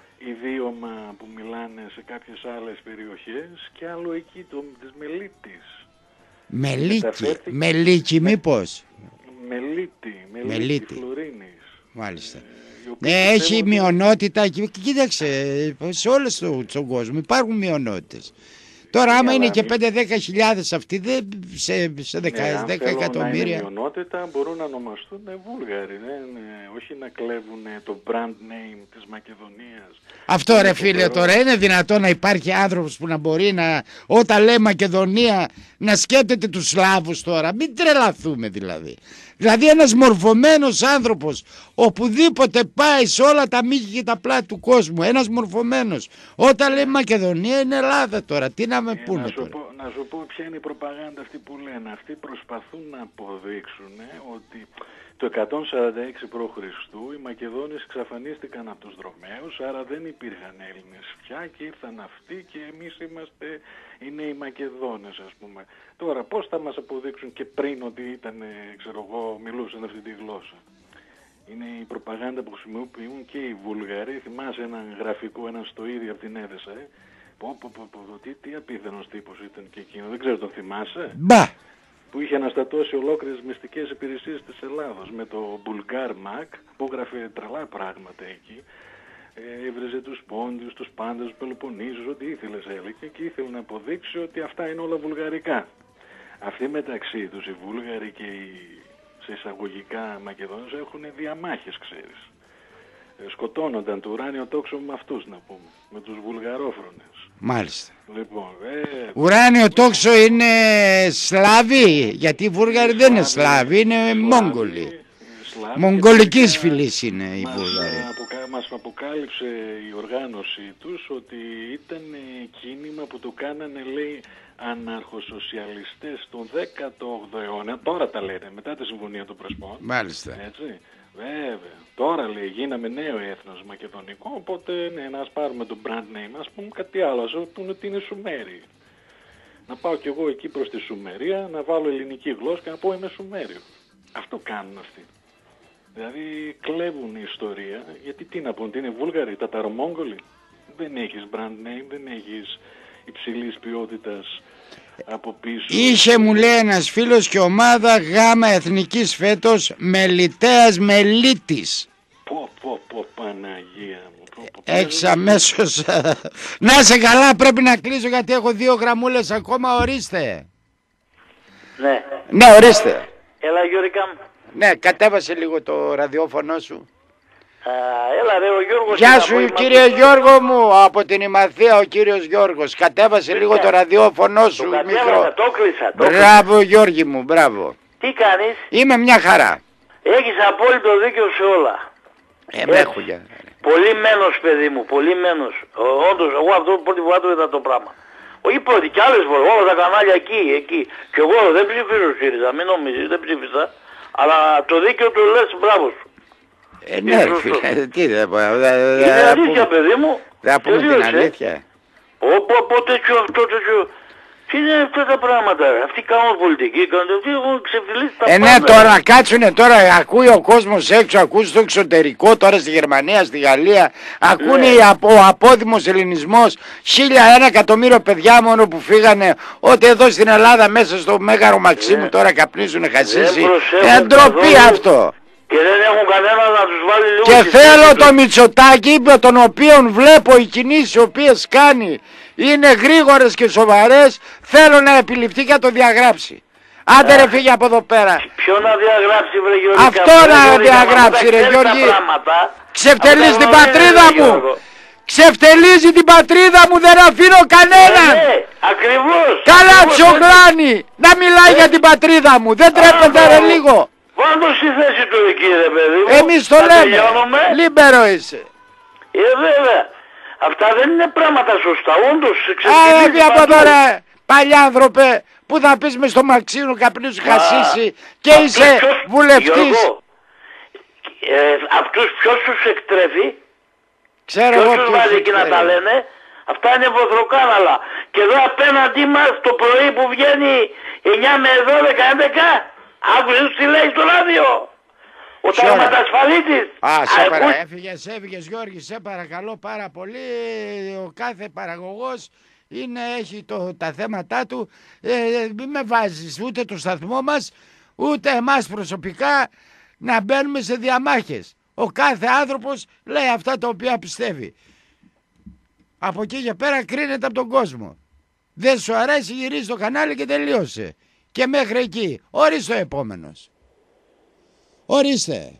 ιδίωμα που μιλάνε σε κάποιες άλλες περιοχές και άλλο εκεί το, της Μελίτης. Μελίκη, Μελίκη μήπως. Μελίτη, Μελίτη, Μελίτη. Φλωρίνης. Μάλιστα. Ε, ε, έχει ότι... μειονότητα, κοίταξε, σε όλες τον, τον κόσμο υπάρχουν μειονότητες. Τώρα άμα είναι και πέντε δέκα χιλιάδες αυτοί δεν, σε, σε δέκα ναι, εκατομμύρια. Αν μειονότητα μπορούν να ονομαστούν Βούλγαροι, δεν, όχι να κλέβουν το brand name της Μακεδονίας. Αυτό είναι ρε φίλε το τώρα είναι δυνατό να υπάρχει άνθρωπος που να μπορεί να όταν λέει Μακεδονία να σκέπτεται τους Σλάβους τώρα. Μην τρελαθούμε δηλαδή. Δηλαδή ένας μορφωμένος άνθρωπος οπουδήποτε πάει σε όλα τα μήκη και τα πλάτη του κόσμου, ένας μορφωμένος, όταν λέει Μακεδονία είναι Ελλάδα τώρα, τι να με ε, πούνε να τώρα. Πω, να σου πω ποια είναι η προπαγάνδα αυτή που λένε, αυτοί προσπαθούν να αποδείξουν ε, ότι το εκατόν σαράντα έξι προ Χριστού οι Μακεδόνες εξαφανίστηκαν από τους Δρωμαίους, άρα δεν υπήρχαν Έλληνες πια και ήρθαν αυτοί και εμείς είμαστε, είναι οι Μακεδόνες ας πούμε. Τώρα πώς θα μας αποδείξουν και πριν ότι ήταν, ξέρω εγώ, μιλούσαν αυτή τη γλώσσα. Είναι η προπαγάνδα που χρησιμοποιούν και οι Βουλγαροί. Θυμάσαι έναν γραφικό, έναν στοίδι από την Έδεσα, ε. Πω, πω, πω, πω, τι, τι απίθανος τύπος ήταν και εκείνο, δεν ξέρω, τον θυμάσαι. Μπα! Που είχε αναστατώσει ολόκληρες μυστικές υπηρεσίες της Ελλάδος με το Bulgar Mac που έγραφε τρελά πράγματα εκεί. Ε, έβριζε τους Πόντιους, τους Πάντες, τους Πελοποννήσους, ό,τι ήθελες έλεγε και ήθελε να αποδείξει ότι αυτά είναι όλα βουλγαρικά. Αυτοί μεταξύ τους οι Βούλγαροι και οι σε εισαγωγικά Μακεδόνες έχουν διαμάχες, ξέρεις. Ε, σκοτώνονταν το ουράνιο τόξο με αυτούς να πούμε, με τους βουλγαρόφρονες. Μάλιστα. Λοιπόν, ε, ουράνιο τόξο είναι Σλάβοι, γιατί οι Βούλγαροι δεν είναι Σλάβοι, είναι Μόγγολοι. Μογγολικής φυλής είναι οι Βούλγαροι. Μας, μας αποκάλυψε η οργάνωσή τους ότι ήταν κίνημα που το κάνανε, λέει, αναρχοσοσιαλιστές τον δέκατο όγδοο αιώνα. Τώρα τα λένε, μετά τη Συμφωνία των Πρεσπών. Μάλιστα. Έτσι. Βέβαια. Τώρα, λέει, γίναμε νέο έθνος μακεδονικό, οπότε ναι, να ας πάρουμε το brand name, ας πούμε κάτι άλλο, ας πούμε ότι είναι Σουμέρι. Να πάω κι εγώ εκεί προς τη Σουμερία, να βάλω ελληνική γλώσσα και να πω είμαι Σουμέριο. Αυτό κάνουν αυτοί. Δηλαδή κλέβουν η ιστορία, γιατί τι να πούν, τι είναι Βούλγαροι, Ταταρομόγγολοι. Δεν έχεις brand name, δεν έχεις υψηλής ποιότητας από πίσω. Είχε, μου λέει ένας φίλος, και ομάδα γάμα εθνικής φέτος Μελιτέας Μελίτης. Πω πω πω Παναγία μου. Πω, πω, έχεις αμέσως. Να σε καλά, πρέπει να κλείσω γιατί έχω δύο γραμμούλες ακόμα, ορίστε. Ναι. Ναι, ορίστε. Έλα Γιώργικα. Ναι, κατέβασε λίγο το ραδιόφωνο σου. Α, έλα ρε, ο Γιώργος. Γεια σου κύριε Γιώργο μου, από την Ημαθία ο κύριος Γιώργος. Κατέβασε λίγο το ραδιόφωνο σου. Το κατέβασα, το κλείσα. Μπράβο Γιώργη μου, μπράβο. Τι κάνεις? Είμαι μια χαρά. Έχεις απόλυτο δίκιο σε όλα. Ε, με έχω για... Πολύ μένος, παιδί μου, πολύ μένος. Όντως, εγώ αυτό πρώτη φορά το είδα το πράγμα. Όχι πρώτη, και άλλες φορές, όλα τα κανάλια εκεί, εκεί. Και εγώ δεν ψηφίζω ΣΥΡΙΖΑ, μην νομίζεις, δεν ψήφισα. Αλλά το δίκαιο του λες, μπράβο σου. Ε, ναι, φίλε, τι δεν πω. Είναι αλήθεια, παιδί μου. Δεν πούμε την αλήθεια. Όπου από τέτοιο αυτό, τέτοιο... Τι είναι αυτά τα πράγματα, αυτοί κάνουν πολιτική, κάνουν, αυτοί έχουν ξεφυλίσει τα ε, πάντα. Ναι, τώρα κάτσουνε, τώρα ακούει ο κόσμος έξω, ακούει στο εξωτερικό, τώρα στη Γερμανία, στη Γαλλία, ακούνε ναι. Ο απόδημος ελληνισμός, χίλια ένα εκατομμύριο παιδιά μόνο που φύγανε, ότι εδώ στην Ελλάδα μέσα στο Μέγαρο Μαξίμου ναι. Τώρα καπνίζουνε χασίσι, ε, ντροπή αυτό. Και δεν έχουν κανένα να τους βάλει λίγο... Και θέλω το Μητσοτάκη, με τον οποίο βλέπω οι κινήσεις οι οποίες κάνει είναι γρήγορες και σοβαρές, θέλω να επιληφθεί και να το διαγράψει. Άντε ρε φύγε από εδώ πέρα. Ποιο να διαγράψει βρε Γιώργη? Αυτό να διαγράψει ρε Γιώργη. Ξεφτελίζει την πατρίδα μου. Ξεφτελίζει την πατρίδα μου, δεν αφήνω κανέναν. Ναι, ακριβώς. Καλά τσογλάνει να μιλάει για την πατρίδα μου. Δεν τρέπεται ρε λίγο. Πάντω στη θέση του εκεί ρε παιδί μου. Εμείς το λέμε. Λίμπερο είσαι. Ε βέβαια. Αυτά δεν είναι πράγματα σωστά. Όντως ξεφτελίζει από εδώ ρε παλιάνθρωπε. Που θα πεις μες στο Μαξίνου καπνίζουν χασίσει και α, είσαι ποιος, βουλευτής. Γιώργο, ε, αυτούς ποιος τους εκτρέφει? Ξέρω ποιος εγώ τους βάζει εκεί να τα λένε? Αυτά είναι βοθροκάναλα. Και εδώ απέναντί μας το πρωί που βγαίνει εννιά με δώδεκα έντεκα, άκουσες τι λέει στο ράδιο? Ο ταγματασφαλίτης. Α, σε παρα... Έφυγες, έφυγες Γιώργη, σε παρακαλώ πάρα πολύ. Ο κάθε παραγωγός είναι, έχει το, τα θέματα του. Ε, μην με βάζεις ούτε το σταθμό μας, ούτε εμάς προσωπικά να μπαίνουμε σε διαμάχες. Ο κάθε άνθρωπος λέει αυτά τα οποία πιστεύει. Από εκεί και πέρα κρίνεται από τον κόσμο. Δεν σου αρέσει, γυρίζει το κανάλι και τελείωσε. Και μέχρι εκεί. Ορίστε ο επόμενος. Ορίστε.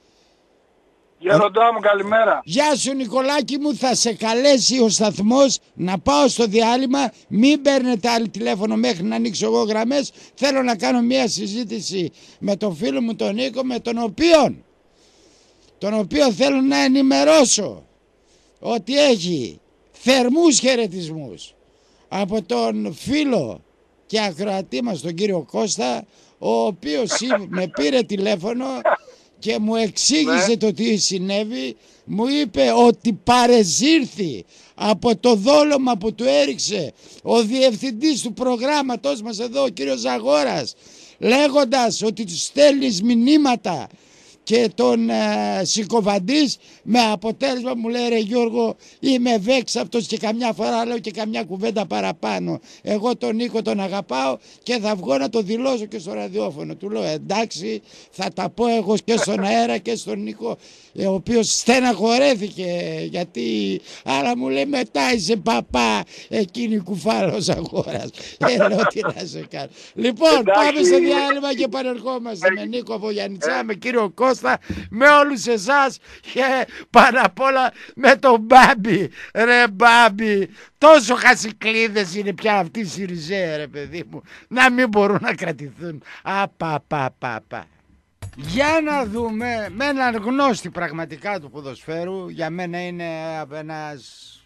Γεροντά μου, καλημέρα. Γεια σου Νικολάκη μου, θα σε καλέσει ο σταθμός να πάω στο διάλειμμα. Μην παίρνετε άλλη τηλέφωνο μέχρι να ανοίξω εγώ γραμμές. Θέλω να κάνω μια συζήτηση με τον φίλο μου τον Νίκο, με τον οποίο τον οποίο θέλω να ενημερώσω ότι έχει θερμούς χαιρετισμούς από τον φίλο και ακροατή μας τον κύριο Κώστα, ο οποίος με πήρε τηλέφωνο και μου εξήγησε ναι. το τι συνέβη. Μου είπε ότι παρεσύρθη από το δόλωμα που του έριξε ο διευθυντής του προγράμματος μας εδώ, ο κύριος Ζαγόρας, λέγοντας ότι του στέλνεις μηνύματα και τον ε, συκοφαντής, με αποτέλεσμα μου λέει ρε Γιώργο, είμαι βέξαυτος και καμιά φορά λέω και καμιά κουβέντα παραπάνω. Εγώ τον Νίκο τον αγαπάω και θα βγω να το δηλώσω και στο ραδιόφωνο. Του λέω εντάξει, θα τα πω εγώ και στον αέρα και στον Νίκο, ο οποίος στεναχωρέθηκε γιατί, αλλά μου λέει μετά είσαι παπά, εκείνη η κουφάλος αγόρας. Ε, λέω τι να σε κάνω. Λοιπόν, πάμε στο διάλειμμα και παρερχόμαστε με Νίκο Βογιαννιτσά, με κύριο Κώστα, με όλους εσάς και πάνω απ' όλα με τον Μπάμπη. Ρε Μπάμπη, τόσο χασικλίδες είναι πια αυτοί οι Σιριζέ ρε παιδί μου, να μην μπορούν να κρατηθούν. Απαπαπαπα. Για να δούμε με έναν γνώστη πραγματικά του ποδοσφαίρου, για μένα είναι ένας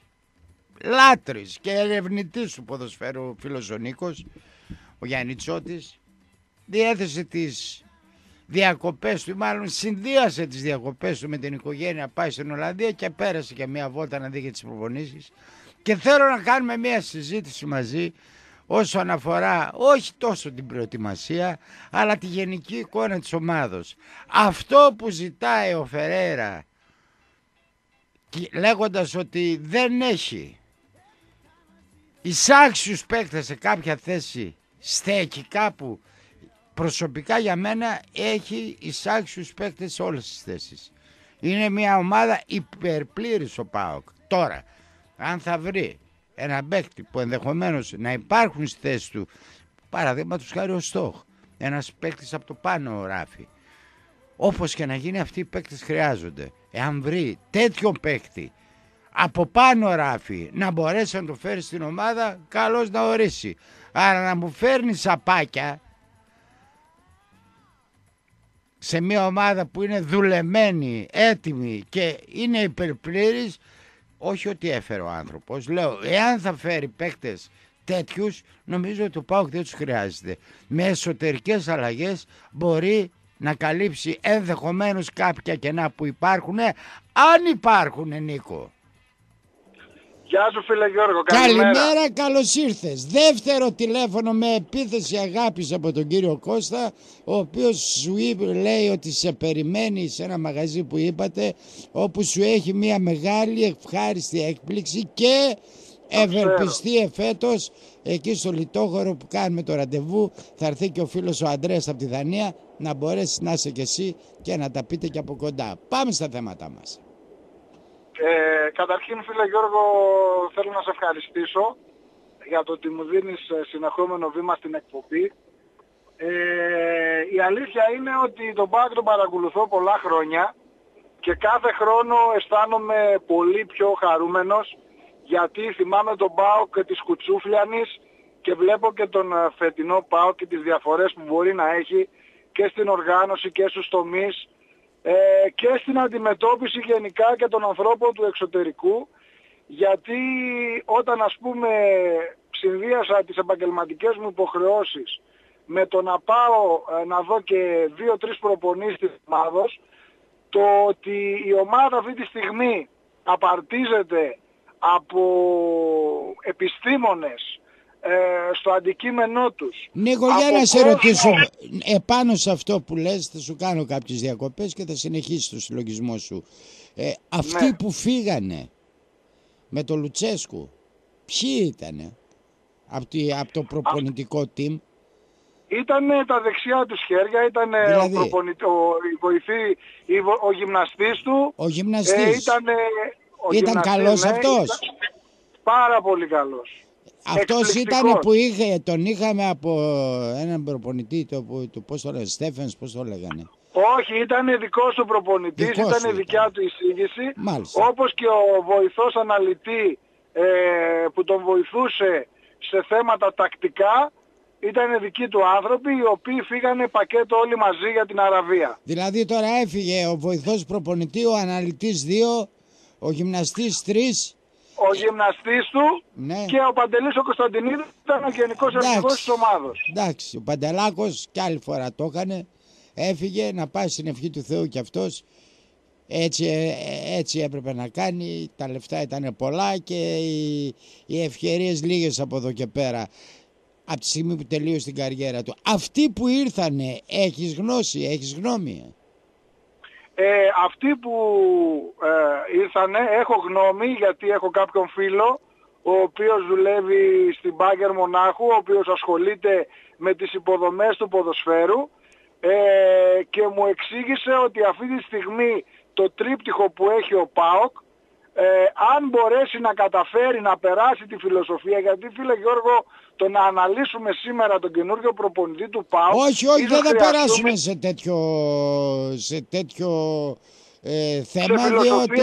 λάτρης και ερευνητής του ποδοσφαίρου, φίλος ο Νίκος, ο Γιαννιτσότης, διέθεσε τις διακοπές του, μάλλον συνδύασε τις διακοπές του με την οικογένεια, πάει στην Ολλανδία και πέρασε και μια βόλτα να δει για τις προπονήσεις και θέλω να κάνουμε μια συζήτηση μαζί όσον αφορά όχι τόσο την προετοιμασία αλλά τη γενική εικόνα της ομάδος. Αυτό που ζητάει ο Φερέιρα λέγοντας ότι δεν έχει εισάξιους παίκτες σε κάποια θέση, στέκει κάπου. Προσωπικά για μένα έχει εισάξιους παίκτες σε όλες τις θέσεις. Είναι μια ομάδα υπερπλήρης ο ΠΑΟΚ. Τώρα, αν θα βρει ένα παίκτη που ενδεχομένως να υπάρχουν στη θέση του, παραδείγματος χάρη ο Στόχ, ένας παίκτης από το πάνω ράφι, όπως και να γίνει αυτοί οι παίκτες χρειάζονται. Εάν βρει τέτοιο παίκτη από πάνω ράφι να μπορέσει να το φέρει στην ομάδα, καλώς να ορίσει. Άρα να μου φέρνει σαπάκια σε μια ομάδα που είναι δουλεμένη, έτοιμη και είναι υπερπλήρης, όχι ότι έφερε ο άνθρωπος. Λέω, εάν θα φέρει παίκτες τέτοιους, νομίζω ότι ο ΠΑΟΚ δεν τους χρειάζεται. Με εσωτερικές αλλαγές μπορεί να καλύψει ενδεχομένως κάποια κενά που υπάρχουν, αν υπάρχουν, Νίκο. Γεια σου φίλε Γιώργο, καλημέρα. Καλημέρα, καλώς ήρθες. Δεύτερο τηλέφωνο με επίθεση αγάπης από τον κύριο Κώστα, ο οποίος σου είπε, λέει ότι σε περιμένει σε ένα μαγαζί που είπατε, όπου σου έχει μια μεγάλη ευχάριστη έκπληξη και ευελπιστεί εφέτος εκεί στο Λιτόχωρο που κάνουμε το ραντεβού. Θα έρθει και ο φίλος ο Αντρέας από τη Δανία, να μπορέσεις να είσαι και εσύ και να τα πείτε και από κοντά. Πάμε στα θέματα μας. Ε, καταρχήν φίλε Γιώργο, θέλω να σε ευχαριστήσω για το ότι μου δίνεις συνεχόμενο βήμα στην εκπομπή. Ε, η αλήθεια είναι ότι τον ΠΑΟΚ τον παρακολουθώ πολλά χρόνια και κάθε χρόνο αισθάνομαι πολύ πιο χαρούμενος, γιατί θυμάμαι τον ΠΑΟΚ της Κουτσούφλιανης και βλέπω και τον φετινό ΠΑΟΚ και τις διαφορές που μπορεί να έχει και στην οργάνωση και στους τομείς ε, και στην αντιμετώπιση γενικά και των ανθρώπων του εξωτερικού, γιατί όταν ας πούμε συνδύασα τις επαγγελματικές μου υποχρεώσεις με το να πάω ε, να δω και δύο-τρεις προπονήσεις της ομάδος, το ότι η ομάδα αυτή τη στιγμή απαρτίζεται από επιστήμονες ε, στο αντικείμενό τους. Νίκο, για να σε ρωτήσω, επάνω σε αυτό που λες θα σου κάνω κάποιες διακοπές και θα συνεχίσεις το συλλογισμό σου. Ε, αυτοί ναι. που φύγανε με το Λουτσέσκου, ποιοι ήτανε από, από το προπονητικό team? Ήτανε τα δεξιά τους χέρια, ήτανε δηλαδή, ο, προπονητ, ο, βοηθή, ο γυμναστής του. Ο γυμναστής. Ε, ήτανε, ο ήταν καλός ναι, αυτός. Ήταν πάρα πολύ καλός. Αυτός ήταν που είχε, τον είχαμε από έναν προπονητή, το, το, πώς το λέγανε, Στέφενς, πώς το λέγανε. Όχι, ήταν δικός του προπονητής, δικός ήταν δικιά του εισήγηση. Μάλιστα. Όπως και ο βοηθός αναλυτή ε, που τον βοηθούσε σε θέματα τακτικά, ήταν δικοί του άνθρωποι, οι οποίοι φύγανε πακέτο όλοι μαζί για την Αραβία. Δηλαδή τώρα έφυγε ο βοηθός προπονητή, ο αναλυτής δύο, ο γυμναστής τρεις. Ο γυμναστής του ναι. και ο Παντελής ο Κωνσταντινίδης ήταν ο γενικός αρχηγός της ομάδος. Εντάξει, ο Παντελάκος κι άλλη φορά το έκανε, έφυγε να πάει στην ευχή του Θεού κι αυτός. Έτσι, έτσι έπρεπε να κάνει, τα λεφτά ήταν πολλά και οι, οι ευκαιρίες λίγες από εδώ και πέρα. Από τη στιγμή που τελείωσε την καριέρα του. Αυτοί που ήρθανε, έχεις γνώση, έχεις γνώμη? Ε, αυτοί που ε, ήρθανε, έχω γνώμη, γιατί έχω κάποιον φίλο ο οποίος δουλεύει στην Μπάγκερ Μονάχου, ο οποίος ασχολείται με τις υποδομές του ποδοσφαίρου ε, και μου εξήγησε ότι αυτή τη στιγμή το τρίπτυχο που έχει ο ΠΑΟΚ, ε, αν μπορέσει να καταφέρει να περάσει τη φιλοσοφία, γιατί φίλε Γιώργο, το να αναλύσουμε σήμερα τον καινούργιο προπονητή του ΠΑΟΚ... Όχι, όχι, δεν θα περάσουμε σε τέτοιο, σε τέτοιο ε, θέμα, διότι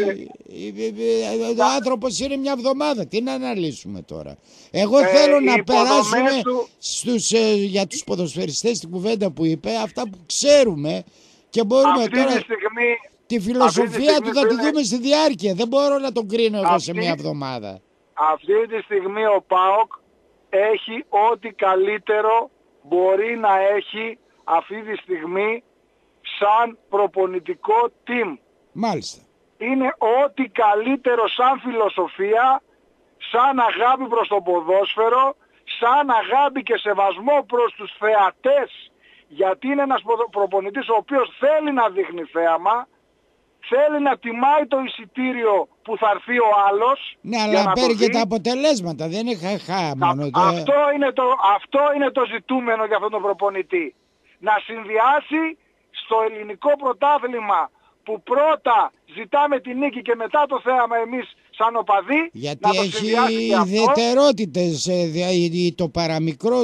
σε... ο άνθρωπος είναι μια εβδομάδα. Τι να αναλύσουμε τώρα? Εγώ ε, θέλω να περάσουμε του... στους, ε, για τους ποδοσφαιριστές την κουβέντα που είπε, αυτά που ξέρουμε και μπορούμε αυτή τώρα... Τη στιγμή... Τη φιλοσοφία τη του θα τη δούμε στη διάρκεια. Δεν μπορώ να τον κρίνω εγώ αυτή... σε μια εβδομάδα. Αυτή τη στιγμή ο ΠΑΟΚ έχει ό,τι καλύτερο μπορεί να έχει αυτή τη στιγμή σαν προπονητικό team. Μάλιστα. Είναι ό,τι καλύτερο σαν φιλοσοφία, σαν αγάπη προς το ποδόσφαιρο, σαν αγάπη και σεβασμό προς τους θεατές, γιατί είναι ένας προπονητής ο οποίος θέλει να δείχνει θέαμα, θέλει να τιμάει το εισιτήριο που θα έρθει ο άλλος. Ναι, αλλά παίρνει και τα αποτελέσματα, δεν είναι χαχά μόνο. Το... Αυτό, είναι το, αυτό είναι το ζητούμενο για αυτόν τον προπονητή. Να συνδυάσει στο ελληνικό πρωτάθλημα που πρώτα ζητάμε τη νίκη και μετά το θέαμα εμείς σαν οπαδοί. Γιατί να το έχει ιδιαιτερότητες, το παραμικρό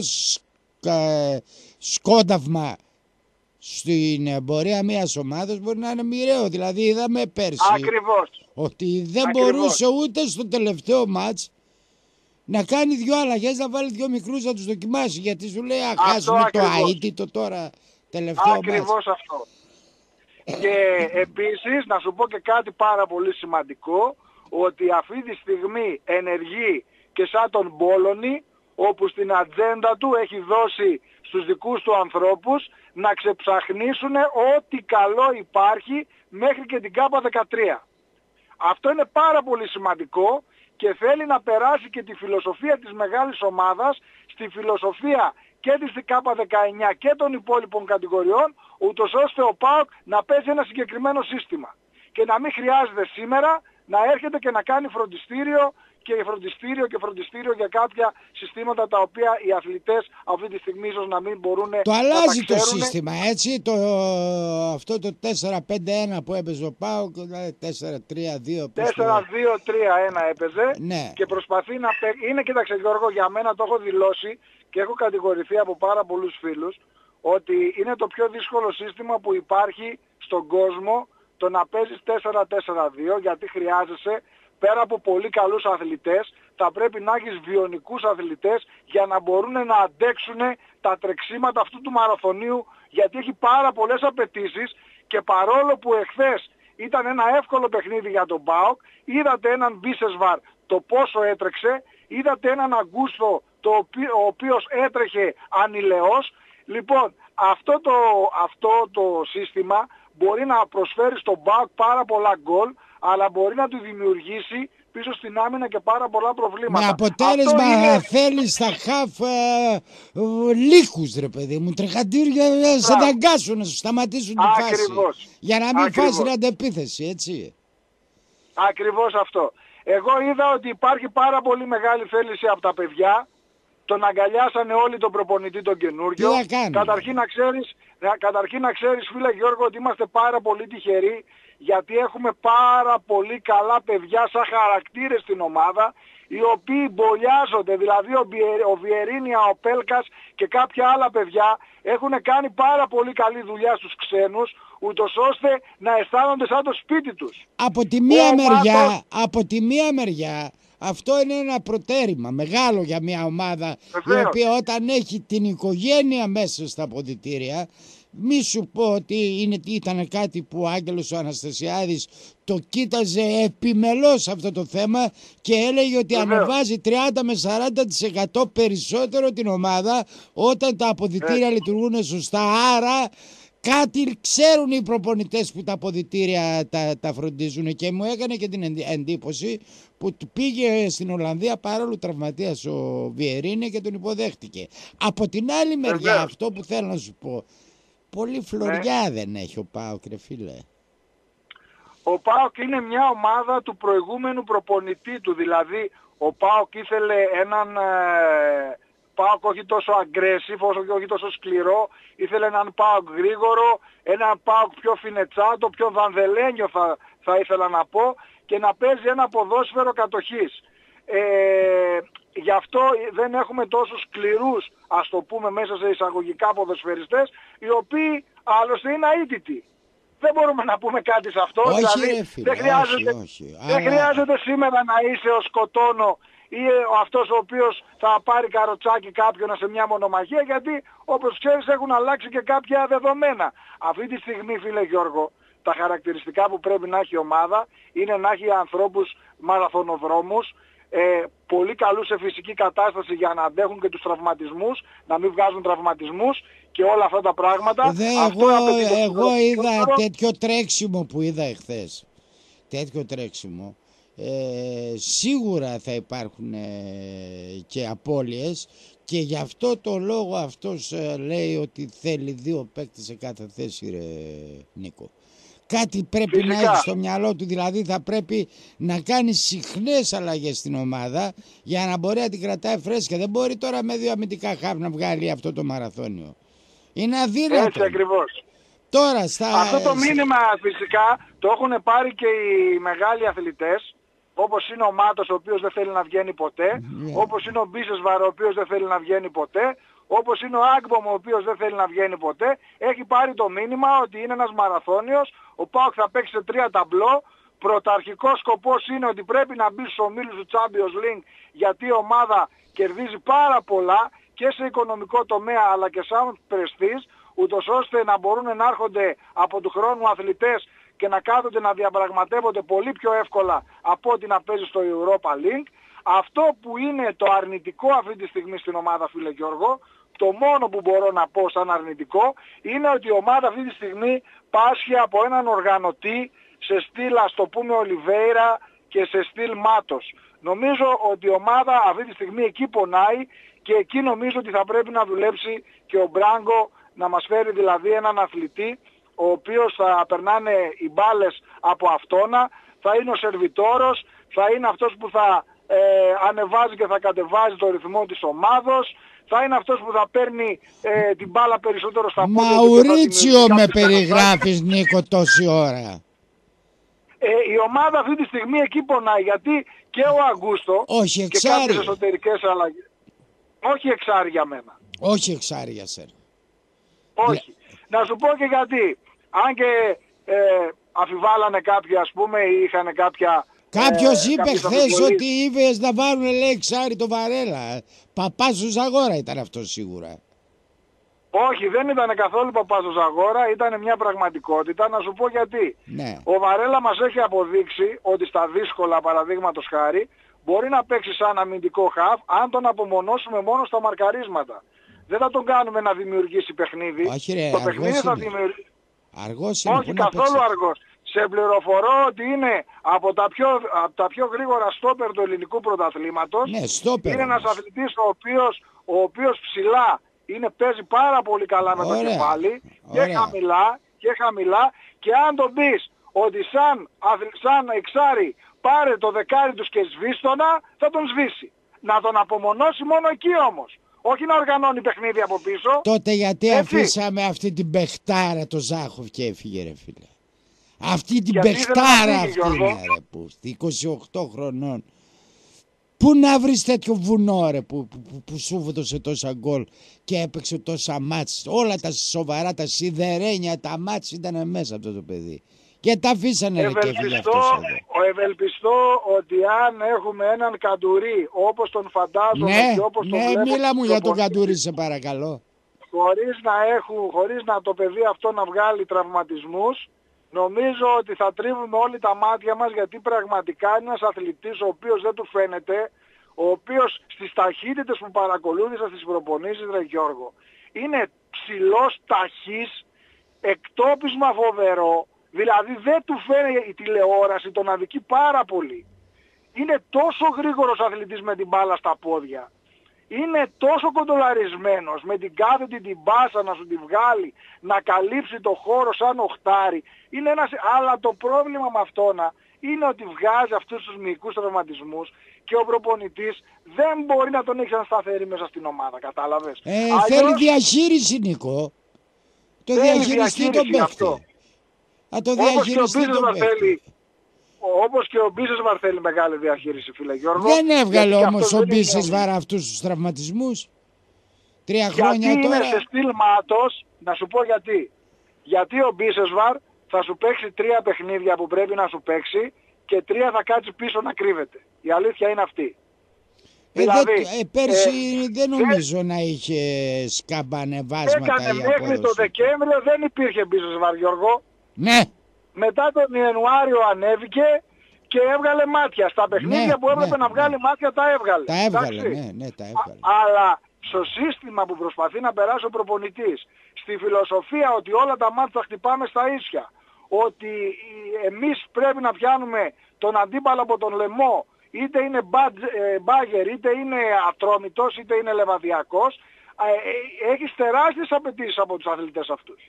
σκόνταυμα στην εμπορία μιας ομάδας μπορεί να είναι μοιραίο. Δηλαδή είδαμε πέρσι Ακριβώς. ότι δεν Ακριβώς. μπορούσε ούτε στο τελευταίο μάτς να κάνει δυο αλλαγές, να βάλει δυο μικρούς να τους δοκιμάσει, γιατί σου λέει α, χάσουμε το αίτητο τώρα, τελευταίο μάτς. Ακριβώς αυτό. Και επίσης να σου πω και κάτι πάρα πολύ σημαντικό, ότι αυτή τη στιγμή ενεργεί και σαν τον Μπόλωνη, όπου στην ατζέντα του έχει δώσει στους δικούς του ανθρώπους να ξεψαχνίσουν ό,τι καλό υπάρχει μέχρι και την ΚΑΠΑ δεκατρία. Αυτό είναι πάρα πολύ σημαντικό και θέλει να περάσει και τη φιλοσοφία της μεγάλης ομάδας στη φιλοσοφία και της ΚΑΠΑ δεκαεννιά και των υπόλοιπων κατηγοριών, ούτως ώστε ο ΠΑΟΚ να παίζει ένα συγκεκριμένο σύστημα και να μην χρειάζεται σήμερα να έρχεται και να κάνει φροντιστήριο και φροντιστήριο και φροντιστήριο για κάποια συστήματα τα οποία οι αθλητές αυτή τη στιγμή ίσως να μην μπορούν να τα ξέρουν. Το αλλάζει το σύστημα, έτσι, το, αυτό το τέσσερα πέντε ένα που έπαιζε ο ΠΑΟΚ, τέσσερα τρία δύο τέσσερα δύο τρία ένα έπαιζε, ναι. Και προσπαθεί να παίξει. Είναι, κοίταξε Γιώργο, για μένα το έχω δηλώσει και έχω κατηγορηθεί από πάρα πολλούς φίλους ότι είναι το πιο δύσκολο σύστημα που υπάρχει στον κόσμο το να παίζεις τέσσερα τέσσερα δύο, γιατί χρειάζεσαι πέρα από πολύ καλούς αθλητές θα πρέπει να έχεις βιονικούς αθλητές για να μπορούν να αντέξουν τα τρεξίματα αυτού του μαραθωνίου, γιατί έχει πάρα πολλές απαιτήσεις και παρόλο που εχθές ήταν ένα εύκολο παιχνίδι για τον ΠΑΟΚ, είδατε έναν Μπίσεσβαρ το πόσο έτρεξε, είδατε έναν Αγκούστο το οποίο, ο οποίος έτρεχε ανηλαιώς. Λοιπόν, αυτό το, αυτό το σύστημα μπορεί να προσφέρει στον ΠΑΟΚ πάρα πολλά γκολ, αλλά μπορεί να του δημιουργήσει πίσω στην άμυνα και πάρα πολλά προβλήματα. Με αποτέλεσμα είναι... θέλεις στα χαφ ε, ε, λύκους ρε παιδί μου, τρεχαντήρια να σε δαγκάσουν, να σου σταματήσουν τη Ακριβώς. φάση. Για να μην Ακριβώς. φάσει αντεπίθεση, έτσι. Ακριβώς αυτό. Εγώ είδα ότι υπάρχει πάρα πολύ μεγάλη θέληση από τα παιδιά. Τον αγκαλιάσανε όλοι τον προπονητή τον καινούριο. Καταρχήν να ξέρεις, καταρχήν να ξέρεις φίλε Γιώργο ότι είμαστε πάρα πολύ τυχεροί, γιατί έχουμε πάρα πολύ καλά παιδιά σαν χαρακτήρες στην ομάδα, οι οποίοι μπολιάζονται, δηλαδή ο, ο Βιερίνια, ο Πέλκας και κάποια άλλα παιδιά έχουν κάνει πάρα πολύ καλή δουλειά στους ξένους, ούτως ώστε να αισθάνονται σαν το σπίτι τους. Από τη μία μεριά, μάτος... από τη μία μεριά αυτό είναι ένα προτέρημα μεγάλο για μια ομάδα. Βεβαίως. Η οποία όταν έχει την οικογένεια μέσα στα αποδυτήρια, μη σου πω ότι είναι, ήταν κάτι που ο Άγγελος ο Αναστασιάδης το κοίταζε επιμελώς αυτό το θέμα και έλεγε ότι Βεβαίως. ανεβάζει τριάντα με σαράντα τοις εκατό περισσότερο την ομάδα όταν τα αποδυτήρια ε. λειτουργούν σωστά. Άρα κάτι ξέρουν οι προπονητές που τα αποδυτήρια τα, τα φροντίζουν, και μου έκανε και την εντύπωση που πήγε στην Ολλανδία παρόλο τραυματίας ο Βιερίνη και τον υποδέχτηκε. Από την άλλη μεριά Βεβαίως. αυτό που θέλω να σου πω, πολύ φλωριά ναι. δεν έχει ο ΠΑΟΚ ρε φίλε. Ο ΠΑΟΚ είναι μια ομάδα του προηγούμενου προπονητή του, δηλαδή ο ΠΑΟΚ ήθελε έναν ε, ΠΑΟΚ όχι τόσο aggressive, όχι τόσο σκληρό, ήθελε έναν ΠΑΟΚ γρήγορο, έναν ΠΑΟΚ πιο φινετσάτο, πιο βανδελένιο θα, θα ήθελα να πω, και να παίζει ένα ποδόσφαιρο κατοχής. Ε, γι' αυτό δεν έχουμε τόσους σκληρούς, ας το πούμε μέσα σε εισαγωγικά, ποδοσφαιριστές, οι οποίοι άλλωστε είναι αίτητοι. Δεν μπορούμε να πούμε κάτι σε αυτό. Όχι, δηλαδή, ρε φίλε, δεν χρειάζεται, όχι, όχι. δεν Αλλά... χρειάζεται σήμερα να είσαι ο Σκοτώνο ή αυτός ο οποίος θα πάρει καροτσάκι κάποιον σε μια μονομαχία, γιατί όπως ξέρεις έχουν αλλάξει και κάποια δεδομένα. Αυτή τη στιγμή φίλε Γιώργο, τα χαρακτηριστικά που πρέπει να έχει η ομάδα είναι να έχει ανθρώπους μαραθωνοδρόμους, ε, πολύ καλούς σε φυσική κατάσταση για να αντέχουν και τους τραυματισμούς, να μην βγάζουν τραυματισμούς και όλα αυτά τα πράγματα. Δε, εγώ εγώ είδα τέτοιο τρέξιμο που είδα εχθές. Τέτοιο τρέξιμο. Ε, σίγουρα θα υπάρχουν ε, και απώλειες, και γι' αυτό το λόγο αυτός ε, λέει ότι θέλει δύο παίκτες σε κάθε θέση ρε Νίκο. Κάτι πρέπει Φυσικά. να έχει στο μυαλό του, δηλαδή θα πρέπει να κάνει συχνές αλλαγές στην ομάδα για να μπορεί να την κρατάει φρέσκα. Δεν μπορεί τώρα με δύο αμυντικά χαφ να βγάλει αυτό το μαραθώνιο. Είναι αδύνατο. Έτσι ακριβώς. Τώρα, στα... Αυτό το μήνυμα φυσικά το έχουν πάρει και οι μεγάλοι αθλητές, όπως είναι ο Μάτος ο οποίος δεν θέλει να βγαίνει ποτέ, yeah. όπως είναι ο Μπίσεσβαρ ο οποίος δεν θέλει να βγαίνει ποτέ, όπως είναι ο Άγκμπομ ο οποίος δεν θέλει να βγαίνει ποτέ. Έχει πάρει το μήνυμα ότι είναι ένας μαραθώνιος, ο ΠΑΟΚ θα παίξει σε τρία ταμπλό. Πρωταρχικός σκοπός είναι ότι πρέπει να μπει στους ομίλους του Champions League, γιατί η ομάδα κερδίζει πάρα πολλά και σε οικονομικό τομέα αλλά και σαν πρεστής. ούτως ώστε να μπορούν να έρχονται από του χρόνου αθλητές και να κάθονται να διαπραγματεύονται πολύ πιο εύκολα από ό,τι να παίζει στο Europa League. Αυτό που είναι το αρνητικό αυτή τη στιγμή στην ομάδα, φίλε Γιώργο, το μόνο που μπορώ να πω σαν αρνητικό, είναι ότι η ομάδα αυτή τη στιγμή πάσχει από έναν οργανωτή σε στυλ, ας το πούμε, Ολιβέιρα και σε στυλ Μάτος. Νομίζω ότι η ομάδα αυτή τη στιγμή εκεί πονάει και εκεί νομίζω ότι θα πρέπει να δουλέψει και ο Μπράγκο, να μας φέρει δηλαδή έναν αθλητή ο οποίος θα περνάνε οι μπάλες από αυτόνα, θα είναι ο σερβιτόρος, θα είναι αυτός που θα ε, ανεβάζει και θα κατεβάζει το ρυθμό της ομάδος, θα είναι αυτός που θα παίρνει ε, την μπάλα περισσότερο στα πόδια. Μαουρίτσιο με περιγράφεις, Νίκο, τόση ώρα. Ε, η ομάδα αυτή τη στιγμή εκεί πονάει, γιατί και ο Αγκούστο όχι και κάποιες εσωτερικές αλλαγές. Όχι εξάρι για μένα. Όχι εξάρι για σένα. Όχι. Να σου πω και γιατί. Αν και ε, αφιβάλλανε κάποιοι, ας πούμε, ή είχαν κάποια... Κάποιος ε, είπε χθες ότι είπες να βάλουν, λέει, εξάρι το Βαρέλα. Παπάς του Ζαγόρα ήταν αυτό σίγουρα. Όχι, δεν ήταν καθόλου παπάς του Ζαγόρα, ήταν μια πραγματικότητα. Να σου πω γιατί. Ναι. Ο Βαρέλα μας έχει αποδείξει ότι στα δύσκολα, παραδείγματος χάρη, μπορεί να παίξει σαν αμυντικό χαφ αν τον απομονώσουμε μόνο στα μαρκαρίσματα. Δεν θα τον κάνουμε να δημιουργήσει παιχνίδι. Όχι ρε, το παιχνίδι θα δημιουργήσει. Αργός είναι. Όχι καθόλου αργός. Σε πληροφορώ ότι είναι από τα πιο, από τα πιο γρήγορα στόπερ του ελληνικού πρωταθλήματος. Ναι, στόπερ. Είναι ένας αθλητής ο οποίος, ο οποίος ψηλά είναι, παίζει πάρα πολύ καλά με ωραία, το κεφάλι και ωραία. χαμηλά και χαμηλά και αν τον πεις ότι σαν, σαν εξάρι πάρε το δεκάρι του και σβήστονα, θα τον σβήσει. Να τον απομονώσει μόνο εκεί όμως. Όχι να οργανώνει παιχνίδι από πίσω. Τότε γιατί έτσι. Αφήσαμε αυτή την παιχτάρα το Ζάχοφ και έφυγε, ρε φίλε. Αυτή την γιατί παιχτάρα αυτή είναι, ρε, που είκοσι οκτώ χρονών. Πού να βρεις τέτοιο βουνό, ρε, που, που, που, που σου έδωσε τόσα γκολ και έπαιξε τόσα μάτς. Όλα τα σοβαρά, τα σιδερένια, τα μάτς ήταν μέσα αυτό το παιδί. Και τα αφήσανε, ρε, και έφυγε αυτός εδώ. Ευελπιστώ ότι αν έχουμε έναν Καντουρί όπως τον φαντάζομαι ναι, και όπως ναι, τον βλέπω... Ναι, μίλα μου για τον πονί, Καντουρί, σε παρακαλώ. Χωρίς να, έχουν, χωρίς να το παιδί αυτό να βγάλει τραυματισμούς, νομίζω ότι θα τρίβουμε όλοι τα μάτια μας, γιατί πραγματικά είναι ένας αθλητής ο οποίος δεν του φαίνεται, ο οποίος στις ταχύτητες που παρακολούθησα στις προπονήσεις, ρε Γιώργο, είναι ψηλός, ταχύς, εκτόπισμα φοβερό, δηλαδή δεν του φαίνεται η τηλεόραση, τον αδικεί πάρα πολύ. Είναι τόσο γρήγορος αθλητής με την μπάλα στα πόδια. Είναι τόσο κοντολαρισμένος με την κάθετη την μπάσα να σου τη βγάλει, να καλύψει το χώρο σαν οχτάρι. Είναι ένας... Αλλά το πρόβλημα με αυτόνα είναι ότι βγάζει αυτούς τους μυϊκούς τραυματισμούς και ο προπονητής δεν μπορεί να τον έχει σαν σταθερή μέσα στην ομάδα, κατάλαβες. Ε, Αλλιώς... Θέλει διαχείριση, Νίκο. Το διαχειριστεί τον παίχτη. Να το διαχειριστεί τον παίχτη. Όπως και ο Μπίσεσβαρ θέλει μεγάλη διαχείριση, φίλε Γιώργο. Δεν έβγαλε όμως ο Μπίσεσβαρ αυτούς τους τραυματισμούς. Τρία χρόνια γιατί τώρα. Είναι σε στυλ Μάτος, να σου πω γιατί. Γιατί ο Μπίσεσβαρ θα σου παίξει τρία παιχνίδια που πρέπει να σου παίξει και τρία θα κάτσει πίσω να κρύβεται. Η αλήθεια είναι αυτή. Ε, δηλαδή, δε, ε, πέρσι ε, δεν νομίζω ε, να είχε σκαμπανεβάσματα. Έκανε μέχρι το Δεκέμβριο δεν υπήρχε Μπίσεσβαρ, Γιώργο. Ναι. Μετά τον Ιανουάριο ανέβηκε και έβγαλε μάτια. Στα παιχνίδια ναι, που έπρεπε ναι, να βγάλει ναι. μάτια τα έβγαλε. Τα έβγαλε, ναι, ναι, τα έβγαλε. Α, αλλά στο σύστημα που προσπαθεί να περάσει ο προπονητής, στη φιλοσοφία ότι όλα τα μάτια θα χτυπάμε στα ίσια, ότι εμείς πρέπει να πιάνουμε τον αντίπαλο από τον λαιμό, είτε είναι μπάγερ, είτε είναι ατρόμητος, είτε είναι λεβαδιακός, έχεις τεράστιες απαιτήσεις από τους αθλητές αυτούς.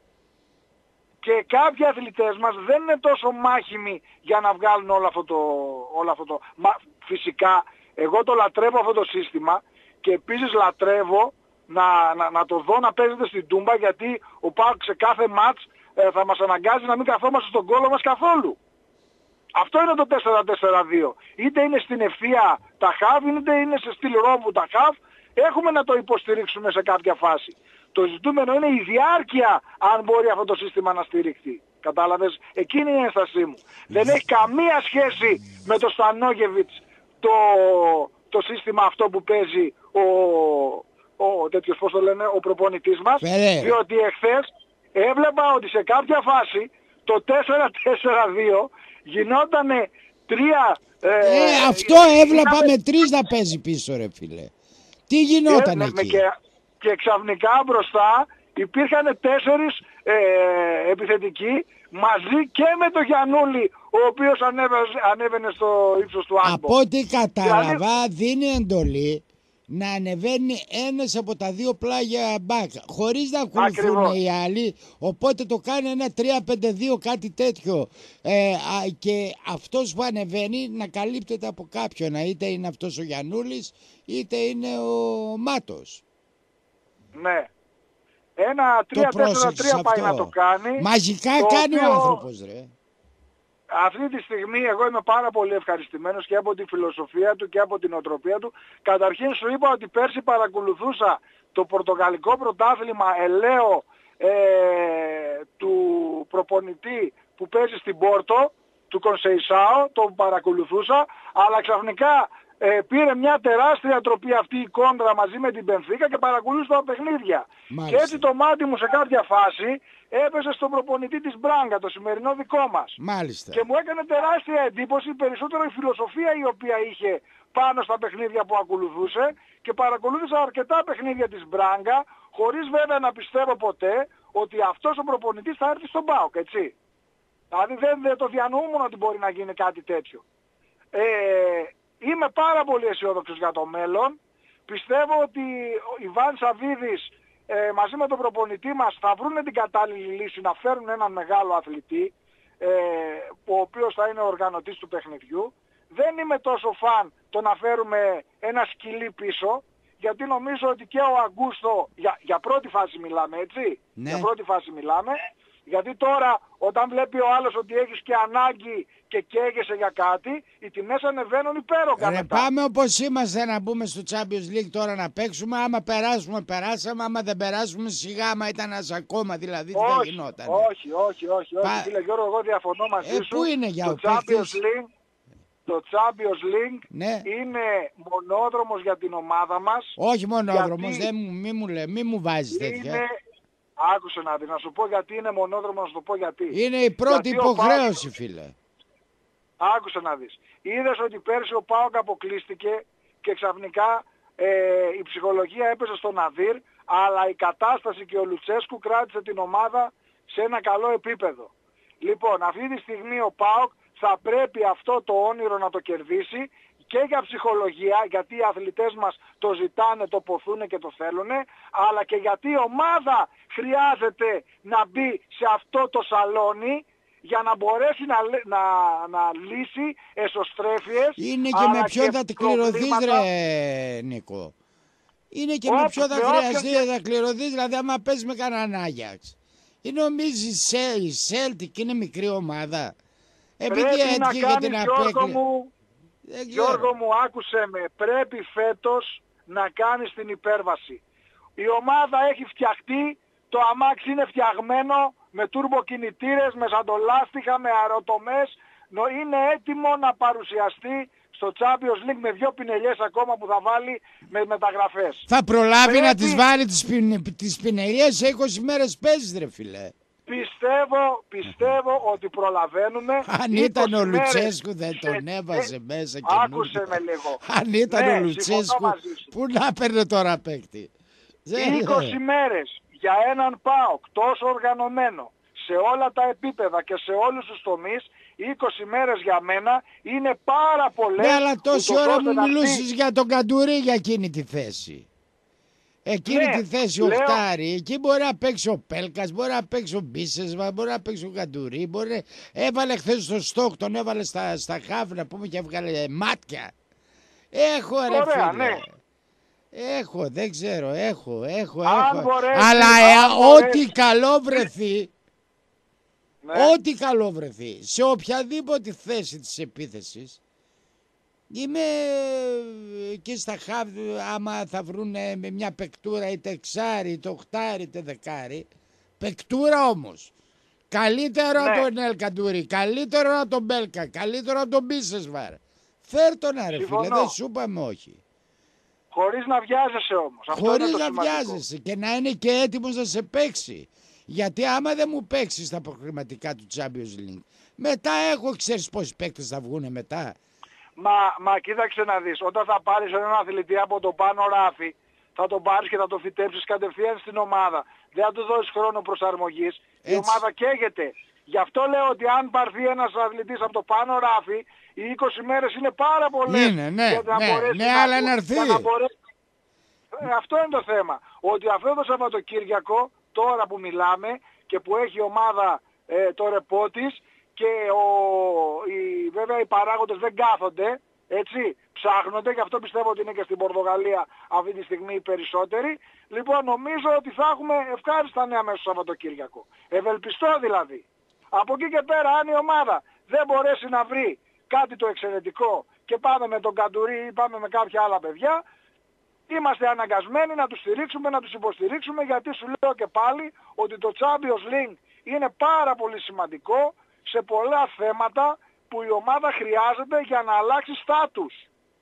Και κάποιοι αθλητές μας δεν είναι τόσο μάχημοι για να βγάλουν όλο αυτό το... Όλο αυτό το... Μα, φυσικά, εγώ το λατρεύω αυτό το σύστημα και επίσης λατρεύω να, να, να το δω να παίζεται στην Τούμπα, γιατί ο ΠΑΟΚ σε κάθε μάτς ε, θα μας αναγκάζει να μην καθόμαστε στον κόλο μας καθόλου. Αυτό είναι το τέσσερα τέσσερα δύο. Είτε είναι στην ευθεία τα χαβ, είτε είναι σε στυλ ρόμβου τα χαβ, έχουμε να το υποστηρίξουμε σε κάποια φάση. Το ζητούμενο είναι η διάρκεια, αν μπορεί αυτό το σύστημα να στηριχθεί. Κατάλαβες, εκείνη είναι η ένστασή μου. Δεν έχει καμία σχέση με το Στανόγεβιτς το, το σύστημα αυτό που παίζει ο, ο, τέτοιος, πώς το λένε, ο προπονητής μας, Φερέ. διότι εχθές έβλεπα ότι σε κάποια φάση το τέσσερα τέσσερα δύο γινότανε τρία... Ε, ε, αυτό έβλεπα με τρεις να παίζει πίσω ρε φίλε. Τι γινόταν ε, εκεί. Και, και ξαφνικά μπροστά υπήρχαν τέσσερις ε, επιθετικοί μαζί και με το Γιαννούλη, ο οποίος ανέβαινε, ανέβαινε στο ύψος του άγκο. Από ό,τι κατάλαβα δίνει εντολή να ανεβαίνει ένας από τα δύο πλάγια μπακ χωρίς να ακολουθούν Ακριβώς. οι άλλοι, οπότε το κάνει ένα τρία πέντε δύο κάτι τέτοιο ε, α, και αυτός που ανεβαίνει να καλύπτεται από κάποιον, είτε είναι αυτός ο Γιαννούλης είτε είναι ο Μάτος. Ναι. Ένα τρία τέσσερα τρία πάει να το κάνει. Μαζικά το κάνει οποίο... ο άνθρωπος ρε. Αυτή τη στιγμή εγώ είμαι πάρα πολύ ευχαριστημένος και από τη φιλοσοφία του και από την οτροπία του. Καταρχήν σου είπα ότι πέρσι παρακολουθούσα το πορτογαλικό πρωτάθλημα ελαίο ε, του προπονητή που παίζει στην Πόρτο, του Κονσεϊσάο, το παρακολουθούσα, αλλά ξαφνικά ε, πήρε μια τεράστια τροπή αυτή η κόντρα μαζί με την Μπενφίκα και παρακολούθησα τα παιχνίδια. Μάλιστα. Και έτσι το μάτι μου σε κάποια φάση έπεσε στον προπονητή της Μπράγκα, το σημερινό δικό μας. Μάλιστα. Και μου έκανε τεράστια εντύπωση περισσότερο η φιλοσοφία η οποία είχε πάνω στα παιχνίδια που ακολουθούσε και παρακολούθησα αρκετά παιχνίδια της Μπράγκα χωρίς βέβαια να πιστεύω ποτέ ότι αυτός ο προπονητής θα έρθει στον ΠΑΟΚ, έτσι. Δηλαδή δεν, δεν το διανοούμουν ότι μπορεί να γίνει κάτι τέτοιο. Ε, είμαι πάρα πολύ αισιόδοξος για το μέλλον. Πιστεύω ότι ο Ιβάν Σαββίδης ε, μαζί με τον προπονητή μας θα βρουν την κατάλληλη λύση να φέρουν έναν μεγάλο αθλητή ε, ο οποίος θα είναι ο οργανωτής του παιχνιδιού. Δεν είμαι τόσο φαν το να φέρουμε ένα σκυλί πίσω, γιατί νομίζω ότι και ο Αγκούστο, για, για πρώτη φάση μιλάμε, έτσι, ναι. για πρώτη φάση μιλάμε, γιατί τώρα όταν βλέπει ο άλλος ότι έχεις και ανάγκη και καίγεσαι για κάτι, οι τιμές ανεβαίνουν υπέρογκα μετά. Πάμε όπως είμαστε να μπούμε στο Champions League τώρα να παίξουμε, άμα περάσουμε περάσαμε, άμα δεν περάσουμε σιγά, άμα ήταν ένας ακόμα δηλαδή όχι, τι θα γινόταν. Όχι, όχι, όχι, όχι, Πα... φίλε Γιώργο, εγώ διαφωνώ μαζί ε, σου. Πού είναι για το ο Champions League, το Champions League ναι. είναι μονόδρομος για την ομάδα μας. Όχι μονόδρομος, δεν μου, μη μου, λέ, μη μου βάζεις είναι... τέτοια. Άκουσε να δει, να σου πω γιατί είναι μονόδρομο, να σου το πω γιατί. Είναι η πρώτη γιατί υποχρέωση, Πάοκ... φίλε. Άκουσε να δεις. Είδες ότι πέρσι ο ΠΑΟΚ αποκλείστηκε και ξαφνικά ε, η ψυχολογία έπεσε στον Ναδύρ, αλλά η κατάσταση και ο Λουτσέσκου κράτησε την ομάδα σε ένα καλό επίπεδο. Λοιπόν, αυτή τη στιγμή ο ΠΑΟΚ θα πρέπει αυτό το όνειρο να το κερδίσει και για ψυχολογία, γιατί οι αθλητές μας το ζητάνε, το ποθούν και το θέλουν, αλλά και γιατί η ομάδα χρειάζεται να μπει σε αυτό το σαλόνι για να μπορέσει να, να, να λύσει εσωστρέφειες. Είναι και με ποιον θα την κληρωθείς ρε Νίκο. Είναι και με ποιον θα χρειαστεί να κληρωθείς, δηλαδή άμα παίζει με κανέναν Άγιαξ. Ή νομίζεις η Σέλτικ είναι μικρή ομάδα. Επειδή έτυχε για την απέκλη. Γιώργο μου, άκουσε με, πρέπει φέτος να κάνεις την υπέρβαση. Η ομάδα έχει φτιαχτεί, το αμάξι είναι φτιαγμένο με τουρμποκινητήρες, με σαντολάστιχα, με αεροτομές. Είναι έτοιμο να παρουσιαστεί στο Champions League με δύο πινελιές ακόμα που θα βάλει με μεταγραφές. Θα προλάβει πρέπει... να τις βάλει τις, πιν... τις πινελιές σε είκοσι μέρες παίζεις ρε φίλε. Πιστεύω, πιστεύω ότι προλαβαίνουμε. Αν ήταν ο Λουτσέσκου δεν τον έβαζε ε, μέσα και άκουσε με λίγο. Αν ήταν ναι, ο Λουτσέσκου πού να παίρνει τώρα παίκτη. είκοσι μέρες για έναν ΠΑΟΚ τόσο οργανωμένο σε όλα τα επίπεδα και σε όλους τους τομείς, είκοσι μέρες για μένα είναι πάρα πολλές. Ναι, αλλά τόση ώρα μου μιλούσες για τον Καντουρί για εκείνη τη θέση. Εκείνη ναι, τη θέση ο Οχτάρη, εκεί μπορεί να παίξει ο Πέλκας, μπορεί να παίξει ο Μπίσεσβα, μπορεί να παίξει ο Καντουρί, μπορεί... Έβαλε χθες στο στόκ, τον έβαλε στα, στα χάβ να πούμε και έβγαλε μάτια. Έχω ρε ωραία, φίλε. Ναι. Έχω, δεν ξέρω, έχω, έχω, αν έχω. Μπορέσει, αλλά ε, ό,τι καλό βρεθεί, ναι. ό,τι καλό βρεθεί, σε οποιαδήποτε θέση της επίθεσης, είμαι και στα χαβ, άμα θα βρουν με μια πεκτούρα είτε εξάρι, είτε οχτάρι, είτε δεκάρι. Πεκτούρα όμως. Καλύτερο ναι. από τον Ελ Καντουρί, καλύτερο από τον Μπέλκα, καλύτερο από τον Μπίσεσβαρ. Φέρ τον ρε φίλε, δεν σου είπαμε όχι. Χωρίς να βιάζεσαι όμως. Αυτό Χωρίς είναι το να σημαντικό. βιάζεσαι και να είναι και έτοιμος να σε παίξει. Γιατί άμα δεν μου παίξει στα προκριματικά του Champions League, μετά έχω, ξέρεις πόσοι παίκτες θα βγούνε μετά. Μα, μα κοίταξε να δεις, όταν θα πάρεις έναν αθλητή από το πάνω ράφι, θα τον πάρεις και θα τον φυτέψεις κατευθείαν στην ομάδα. Δεν θα του δώσεις χρόνο προσαρμογής, η ομάδα καίγεται. Γι' αυτό λέω ότι αν πάρθει ένας αθλητής από το πάνω ράφι, οι είκοσι μέρες είναι πάρα πολλές. Είναι, ναι, να ναι, μπορέσει ναι, να, αλλά να έρθει. να μπορέσει... ε, αυτό είναι το θέμα. Ότι αυτό το Σαββατοκύριακο, τώρα που μιλάμε και που έχει η ομάδα ε, το ρεπό της, και ο, οι, βέβαια οι παράγοντες δεν κάθονται, έτσι, ψάχνονται, γι' αυτό πιστεύω ότι είναι και στην Πορτογαλία αυτή τη στιγμή οι περισσότεροι. Λοιπόν, νομίζω ότι θα έχουμε ευχάριστα νέα μέσα στο Σαββατοκύριακο. Ευελπιστώ δηλαδή. Από εκεί και πέρα, αν η ομάδα δεν μπορέσει να βρει κάτι το εξαιρετικό και πάμε με τον Καντουρί ή πάμε με κάποια άλλα παιδιά, είμαστε αναγκασμένοι να τους στηρίξουμε, να τους υποστηρίξουμε, γιατί σου λέω και πάλι ότι το Champions League είναι πάρα πολύ σημαντικό σε πολλά θέματα που η ομάδα χρειάζεται για να αλλάξει στάτους.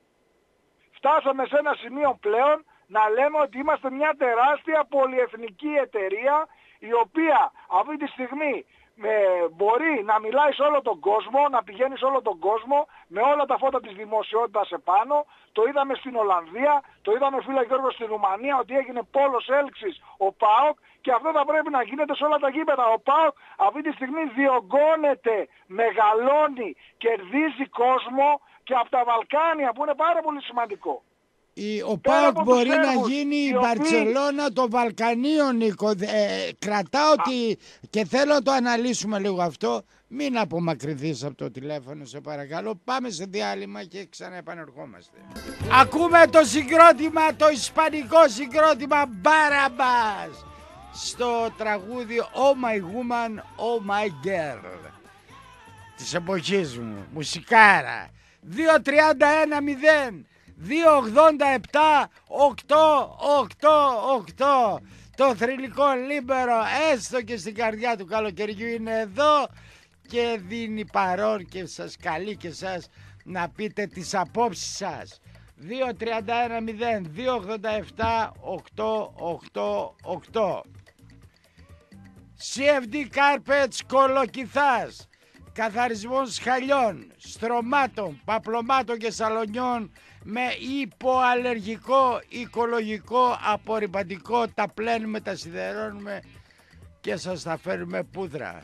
Φτάσαμε σε ένα σημείο πλέον να λέμε ότι είμαστε μια τεράστια πολυεθνική εταιρεία, η οποία αυτή τη στιγμή ε, μπορεί να μιλάει σε όλο τον κόσμο, να πηγαίνει σε όλο τον κόσμο με όλα τα φώτα της δημοσιότητας επάνω. Το είδαμε στην Ολλανδία, το είδαμε φίλε Γιώργο στην Ρουμανία, ότι έγινε πόλος έλξης ο ΠΑΟΚ, και αυτό θα πρέπει να γίνεται σε όλα τα γήπεδα. Ο ΠΑΟΚ αυτή τη στιγμή διωγγώνεται, μεγαλώνει, κερδίζει κόσμο και από τα Βαλκάνια, που είναι πάρα πολύ σημαντικό. Η, ο ΠΑΟΚ μπορεί να γίνει η Μπαρτσελώνα των Βαλκανίων, Νίκο. Ε, κρατάω τη... και θέλω να το αναλύσουμε λίγο αυτό. Μην απομακρυνθείς από το τηλέφωνο, σε παρακαλώ. Πάμε σε διάλειμμα και ξαναεπανερχόμαστε. Ακούμε το συγκρότημα, το ισπανικό συγκρότημα Μπάραμπας, στο τραγούδι Oh My Woman, Oh My Girl της εποχής μου, μουσικάρα. Δύο τριάντα ένα μηδέν δύο ογδόντα επτά οκτώ οκτώ οκτώ. Το θρυλικό λίμπερο, έστω και στην καρδιά του καλοκαιριού, είναι εδώ και δίνει παρόν και σας καλεί και σας να πείτε τις απόψεις σας. Δύο τριάντα ένα μηδέν δύο ογδόντα επτά οκτώ οκτώ οκτώ. σι εφ ντι Carpets Κολοκυθάς, καθαρισμός χαλιών, στρωμάτων, παπλωμάτων και σαλονιών με υποαλλεργικό, οικολογικό, απορριμματικό. Τα πλένουμε, τα σιδερώνουμε και σας τα φέρουμε πούδρα.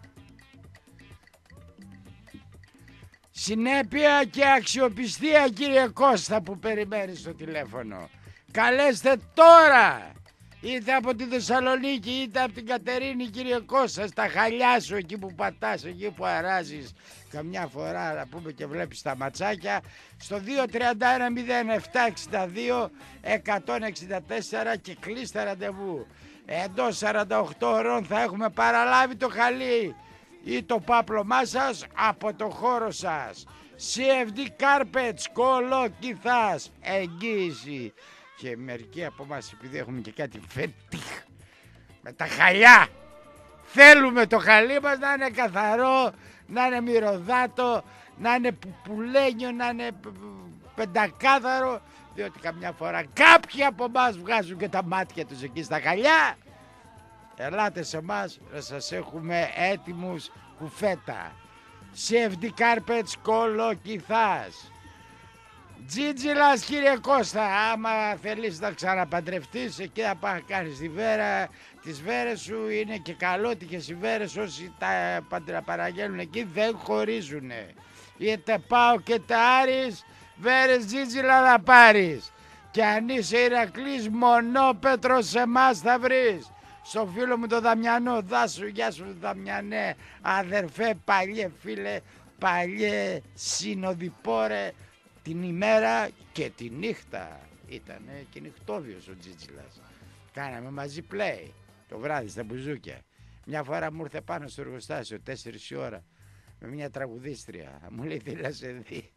Συνέπεια και αξιοπιστία, κύριε Κώστα, που περιμένει στο τηλέφωνο. Καλέστε τώρα, είτε από τη Θεσσαλονίκη είτε από την Κατερίνη, κύριε Κώστα, στα χαλιά σου, εκεί που πατάς, εκεί που αράζεις καμιά φορά, να πούμε, και βλέπεις τα ματσάκια, στο δύο τριάντα ένα μηδέν επτά εξήντα δύο εκατόν εξήντα τέσσερα και κλείστε ραντεβού. Εντός σαράντα οκτώ ώρων θα έχουμε παραλάβει το χαλί ή το πάπλωμά σας από το χώρο σας. σι εφ ντι Carpets Κολοκυθάς, εγγύηση. Και μερικοί από εμάς, επειδή έχουμε και κάτι φετίχ με τα χαλιά, θέλουμε το χαλί μας να είναι καθαρό, να είναι μυρωδάτο, να είναι πουλένιο, να είναι πεντακάθαρο, διότι καμιά φορά κάποιοι από εμάς βγάζουν και τα μάτια τους εκεί στα χαλιά. Ελάτε σε εμάς να σας έχουμε έτοιμους κουφέτα. σι εφ ντι Carpets Κολοκυθάς. Τζίτζιλας, κύριε Κώστα, άμα θέλεις να ξαναπαντρευτείς, εκεί θα πάει κάνεις τη βέρα, τις βέρες σου είναι και καλότικες οι βέρες, όσοι τα παραγγέλνουν εκεί δεν χωρίζουνε. Είτε πάω και τα Άρης, βέρες Τζίτζιλα θα πάρεις. Και αν είσαι Ηρακλής, μονόπετρο σε εμάς θα βρεις. Στο φίλο μου το Δαμιανό, δάσου, γεια σου Δαμιανέ, αδερφέ, παλιέ φίλε, παλιέ συνοδοιπόρε, την ημέρα και τη νύχτα. Ήτανε και νυχτόβιος ο Τζίτζιλας. Κάναμε μαζί play το βράδυ στα μπουζούκια. Μια φορά μου ήρθε πάνω στο εργοστάσιο τέσσερις η ώρα με μια τραγουδίστρια. Μου λέει, τι να σε δει.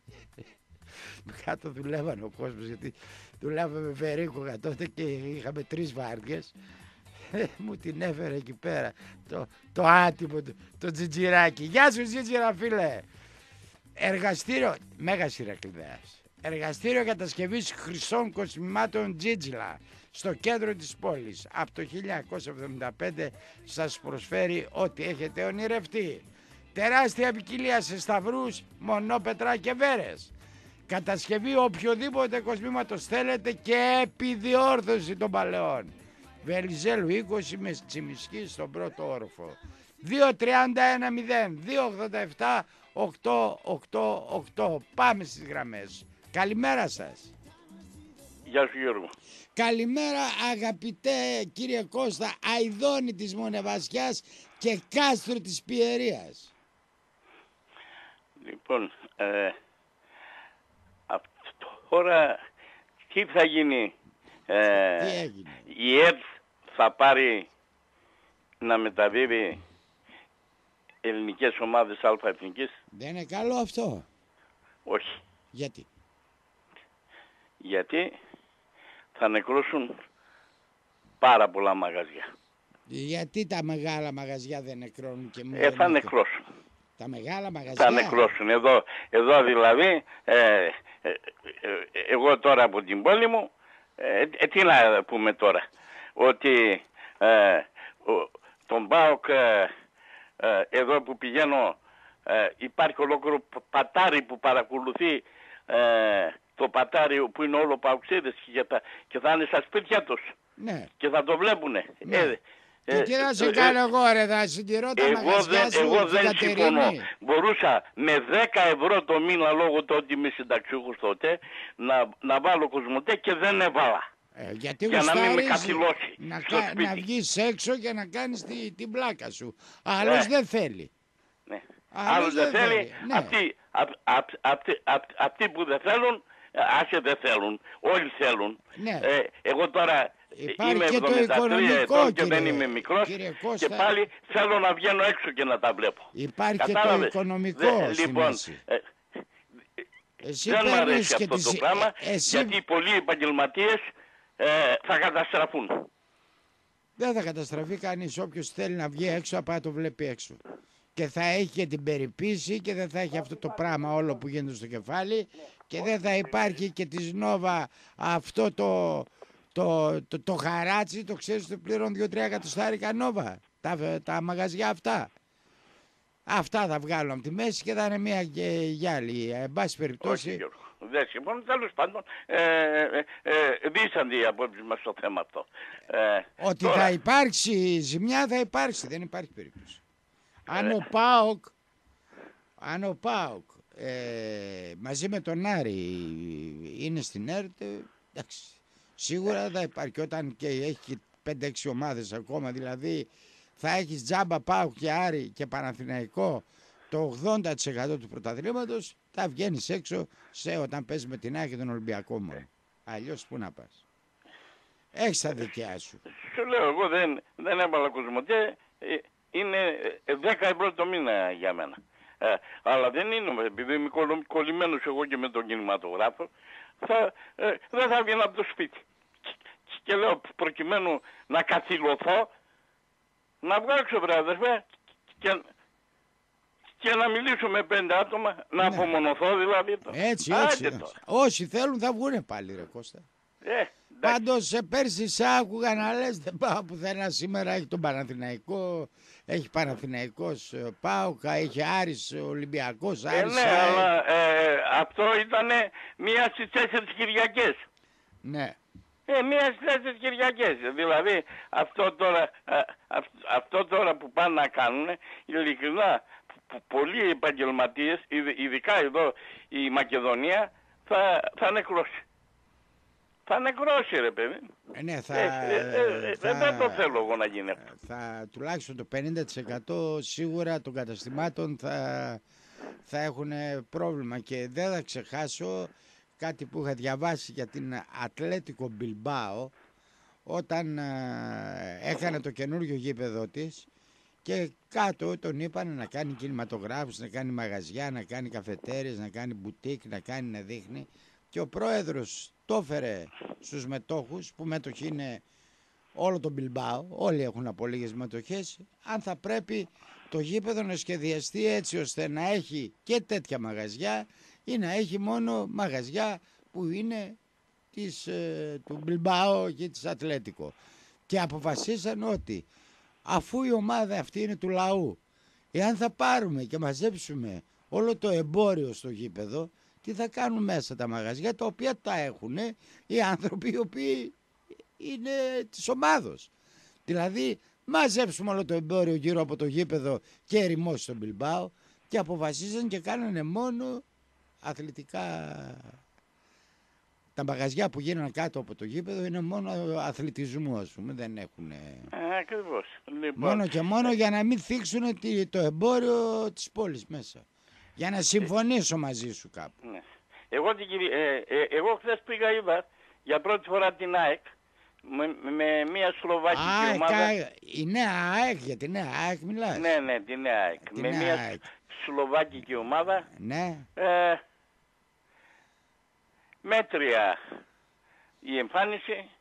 Κάτω δουλεύανε ο κόσμος, γιατί δουλεύαμε με Βερίκογα τότε και είχαμε τρεις βάρδιες. Μου την έφερε εκεί πέρα το, το άτιμο, το, το τζιτζιράκι. Γεια σου Τζίτζιρα φίλε. Εργαστήριο Μέγας Ηρακλειδέας. Εργαστήριο κατασκευής χρυσών κοσμημάτων Τζίτζιλα στο κέντρο της πόλης. Από το χίλια εννιακόσια εβδομήντα πέντε σας προσφέρει ό,τι έχετε ονειρευτεί. Τεράστια ποικιλία σε σταυρούς, μονόπετρα και βέρες. Κατασκευή οποιοδήποτε κοσμήματος θέλετε και επιδιόρθωση των παλαιών. Βελιζέλου είκοσι με Τσιμισκή στον πρώτο όροφο. δύο τριάντα ένα μηδέν δύο ογδόντα επτά οκτώ οκτώ οκτώ. Πάμε στις γραμμές. Καλημέρα σας. Γεια σου Γιώργο. Καλημέρα αγαπητέ κύριε Κώστα, Αηδόνη της Μονεβασιάς και Κάστρο της Πιερίας. Λοιπόν, ε, τώρα τι θα γίνει? Ε, τι έγινε? Η ΕΡΤ θα πάρει να μεταδίδει ελληνικές ομάδες αλφα-εθνικής? Δεν είναι καλό αυτό. Όχι. Γιατί? Γιατί θα νεκρώσουν πάρα πολλά μαγαζιά. Γιατί τα μεγάλα μαγαζιά δεν νεκρώνουν και μόνο? Ε, θα νεκρώσουν. Τα μεγάλα μαγαζιά. Θα νεκρώσουν. Εδώ, εδώ δηλαδή, ε, ε, ε, εγώ τώρα από την πόλη μου, ε, ε, τι να πούμε τώρα, ότι ε, ο, τον ΠΑΟΚ ε, ε, εδώ που πηγαίνω ε, υπάρχει ολόκληρο πατάρι που παρακολουθεί ε, το πατάρι που είναι όλο παουξίδες και, και θα είναι στα σπίτια τους. Ναι. Και θα το βλέπουνε. Ναι. Ε, και τι να σε κάνω εγώ ρε, θα συντηρώ τα εγώ μαγαζιά δεν, σου? Εγώ δεν συμφωνώ. Μπορούσα με δέκα ευρώ το μήνα λόγω του ότι είμαι συνταξιούχος τότε να, να βάλω Κοσμοτέ και δεν έβαλα. Ε, γιατί για να μην με γουστάρεις καθυλώσει να, στο κα, σπίτι. να βγεις έξω και να κάνεις τη, την πλάκα σου. Άλλος Ναι. δεν θέλει. Ναι. Άλλος Άλλος δεν δεν θέλει. θέλει. Ναι. Αυτοί, απ, απ, απ, απ, αυτοί που δεν θέλουν, άσε δεν θέλουν. Όλοι θέλουν. Ναι. Ε, εγώ τώρα Υπάρχει είμαι και το εβδομήντα τρία οικονομικό, ετών και κύριε- δεν είμαι μικρός κύριε και Κώστα. πάλι θέλω να βγαίνω έξω και να τα βλέπω. Υπάρχει και το Κατάλαβες? οικονομικό Δε- στη λοιπόν, μέση. ε, Εσύ δεν μου παίρνεις αρέσει και αυτό τις- το πράγμα, ε, εσύ γιατί πολλοί επαγγελματίες ε, θα καταστραφούν. δεν θα καταστραφεί κανείς. Όποιος θέλει να βγει έξω θα πάει να το βλέπει έξω. Και θα έχει και την περιποίηση και δεν θα έχει αυτό το πράγμα όλο που γίνεται στο κεφάλι και δεν θα υπάρχει και της Νόβα αυτό το, το, το, το χαράτσι, το ξέρεις, το πληρώνουν δύο τρία εκατοστάρικα Νόβα, τα, τα μαγαζιά αυτά. Αυτά θα βγάλουν από τη μέση και θα είναι μια και γυάλη. Εν πάση Όχι περιπτώσει, Γιώργο, δεν συμφωνώ. Τέλος πάντων, ε, ε, ε, δίσανται οι απόψεις μας στο θέμα αυτό. Ε, ότι τώρα, θα υπάρξει ζημιά θα υπάρξει, δεν υπάρχει περίπτωση. Αν ο ΠΑΟΚ, αν ο ΠΑΟΚ ε, μαζί με τον Άρη είναι στην ΕΡΤ, εντάξει, σίγουρα θα υπάρχει. Και όταν και έχει πέντε έξι ομάδες ακόμα, δηλαδή θα έχεις τζάμπα ΠΑΟΚ και Άρη και Παναθηναϊκό το ογδόντα τοις εκατό του πρωταθλήματος, θα βγαίνεις έξω σε όταν παίζεις με την ΑΕΚ και τον Ολυμπιακό μόνο. Αλλιώς πού να πας? Έχεις τα δικιά σου. σου λέω, εγώ δεν, δεν έβαλα Κοσμοτέ, ε, είναι ε, δέκα ευρώ το μήνα για μένα. Ε, αλλά δεν είναι, επειδή είμαι κολλο- κολλημένος εγώ και με τον κινηματογράφο, θα, ε, δεν θα βγαίνω από το σπίτι. Και, και λέω, προκειμένου να καθυλωθώ, να βγω έξω βρε αδερφέ, και, και να μιλήσω με πέντε άτομα, να Ναι. απομονωθώ δηλαδή. Έτσι, Άντε έτσι. τώρα. Όσοι θέλουν θα βγουνε πάλι ρε Κώστα. Ε, εντάξει. Πάντως σε πέρσι σ' άκουγα να λες δεν πάω πουθενά. Σήμερα έχει τον Παναθηναϊκό, έχει Παναθηναϊκός ε, ΠΑΟΚ, έχει Άρης Ολυμπιακός, Ε, Άρης ναι, ΑΕΚ. αλλά ε, αυτό ήταν μία στις τέσσερις Κυριακές. Ναι. Ε, μία στις τέσσερις Κυριακές. Δηλαδή αυτό τώρα, ε, αυ- αυτό τώρα που πάνε να κάνουν, ειλικρινά, π- πολλοί επαγγελματίες, ειδ- ειδικά εδώ η Μακεδονία, θα, θα νεκρώσει. Θα νεκρώσει ρε παιδί. Ε, ναι, θα, Ε, ε, ε, ε, θα- δεν το θέλω εγώ να γίνει αυτό. θα τουλάχιστον το πενήντα τοις εκατό σίγουρα των καταστημάτων θα, θα έχουν πρόβλημα. Και δεν θα ξεχάσω κάτι που είχα διαβάσει για την Ατλέτικο Μπιλμπάο όταν ε, έκανε το καινούριο γήπεδο της και κάτω τον είπαν να κάνει κινηματογράφους, να κάνει μαγαζιά, να κάνει καφετέρειες, να κάνει μπουτίκ, να κάνει να δείχνει, και ο πρόεδρος το έφερε στους μετόχους, που μέτοχοι είναι όλο το Μπιλμπάο, όλοι έχουν από λίγες μετοχές, αν θα πρέπει το γήπεδο να σχεδιαστεί έτσι ώστε να έχει και τέτοια μαγαζιά ή να έχει μόνο μαγαζιά που είναι της, ε, του Μπιλμπάο και της Ατλέτικο. Και αποφασίσαν ότι αφού η ομάδα αυτή είναι του λαού, εάν θα πάρουμε και μαζέψουμε όλο το εμπόριο στο γήπεδο, τι θα κάνουν μέσα τα μαγαζιά, τα οποία τα έχουν οι άνθρωποι οι οποίοι είναι της ομάδος. Δηλαδή μαζέψουμε όλο το εμπόριο γύρω από το γήπεδο και ερημώσει στον Μπιλμπάο, και αποφασίζαν και κάνανε μόνο αθλητικά. Τα μαγαζιά που γίνανε κάτω από το γήπεδο είναι μόνο αθλητισμού, ας πούμε, δεν έχουν. Ακριβώς. Λοιπόν, μόνο και μόνο για να μην θίξουν το εμπόριο της πόλης μέσα. Για να συμφωνήσω μαζί σου κάπου. Ναι. Εγώ, ε, ε, εγώ χθες πήγα, είδα για πρώτη φορά την ΑΕΚ με, με μια σλοβάκικη ΑΕΚ, ομάδα. Η νέα ΑΕΚ, για την νέα ΑΕΚ μιλάς? Ναι, ναι, την νέα ΑΕΚ. Την με νέα μια ΑΕΚ. σλοβάκικη ομάδα. Ναι. Ε, μέτρια η εμφάνιση.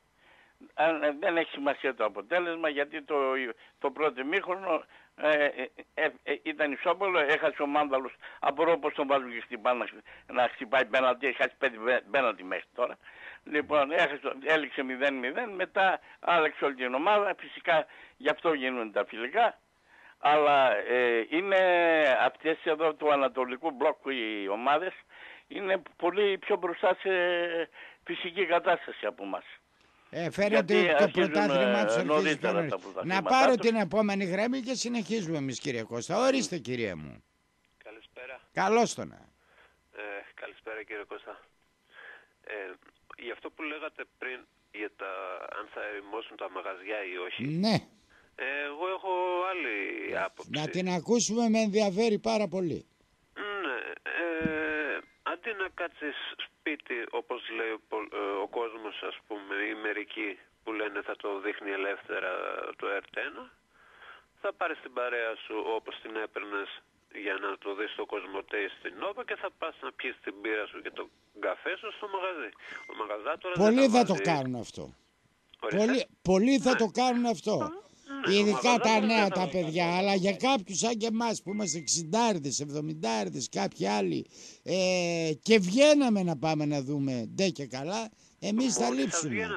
Αν, δεν έχει σημασία το αποτέλεσμα, γιατί το, το πρώτο ημίχρονο ε, ε, ε, ε, ήταν ισόπολο, έχασε ο Μάνδαλος. Απορώ πως τον βάζουν και χτυπά, να, να χτυπάει πέναλτι, έχει χάσει πέντε πέναλτι μέχρι τώρα. Λοιπόν, έχασε, έληξε μηδέν μηδέν, μετά άλλαξε όλη την ομάδα, φυσικά γι' αυτό γίνονται τα φιλικά. Αλλά ε, είναι αυτές εδώ του ανατολικού μπλοκ οι ομάδες, είναι πολύ πιο μπροστά σε φυσική κατάσταση από εμάς. Ε, φαίνεται το πρωτάθλημά τους αρχίζει πιο νωρίς. Να πάρω την επόμενη γραμμή και συνεχίζουμε εμείς, κύριε Κώστα. Ορίστε, κυρία μου. Καλησπέρα. Καλώς το να. Ε, καλησπέρα, κύριε Κώστα. Ε, για αυτό που λέγατε πριν, για τα, αν θα ερημώσουν τα μαγαζιά ή όχι. Ναι. Ε, εγώ έχω άλλη άποψη. Να την ακούσουμε, με ενδιαφέρει πάρα πολύ. Ναι. Ε, αντί να κάτσεις σπίτι, όπως λέει ο, ο κόσμος, ας πούμε, οι μερικοί που λένε θα το δείχνει ελεύθερα το ερτ ένα, θα πάρεις την παρέα σου όπως την έπαιρνες για να το δεις στο Κοσμοτέ στην Νόβα και θα πας να πιεις την μπύρα σου και το καφέ σου στο μαγαζί. Ο μαγαζάτορας πολλοί θα, θα το βάζει... κάνουν αυτό. Πολλοί, πολλοί θα ναι. το κάνουν αυτό. Ναι, ειδικά τα νέα τα παιδιά, αυτό. Αλλά για κάποιους σαν και εμάς που είμαστε εξηντάριδες, εβδομηντάριδες, κάποιοι άλλοι ε, και βγαίναμε να πάμε να δούμε ντε και καλά, εμείς θα λείψουμε.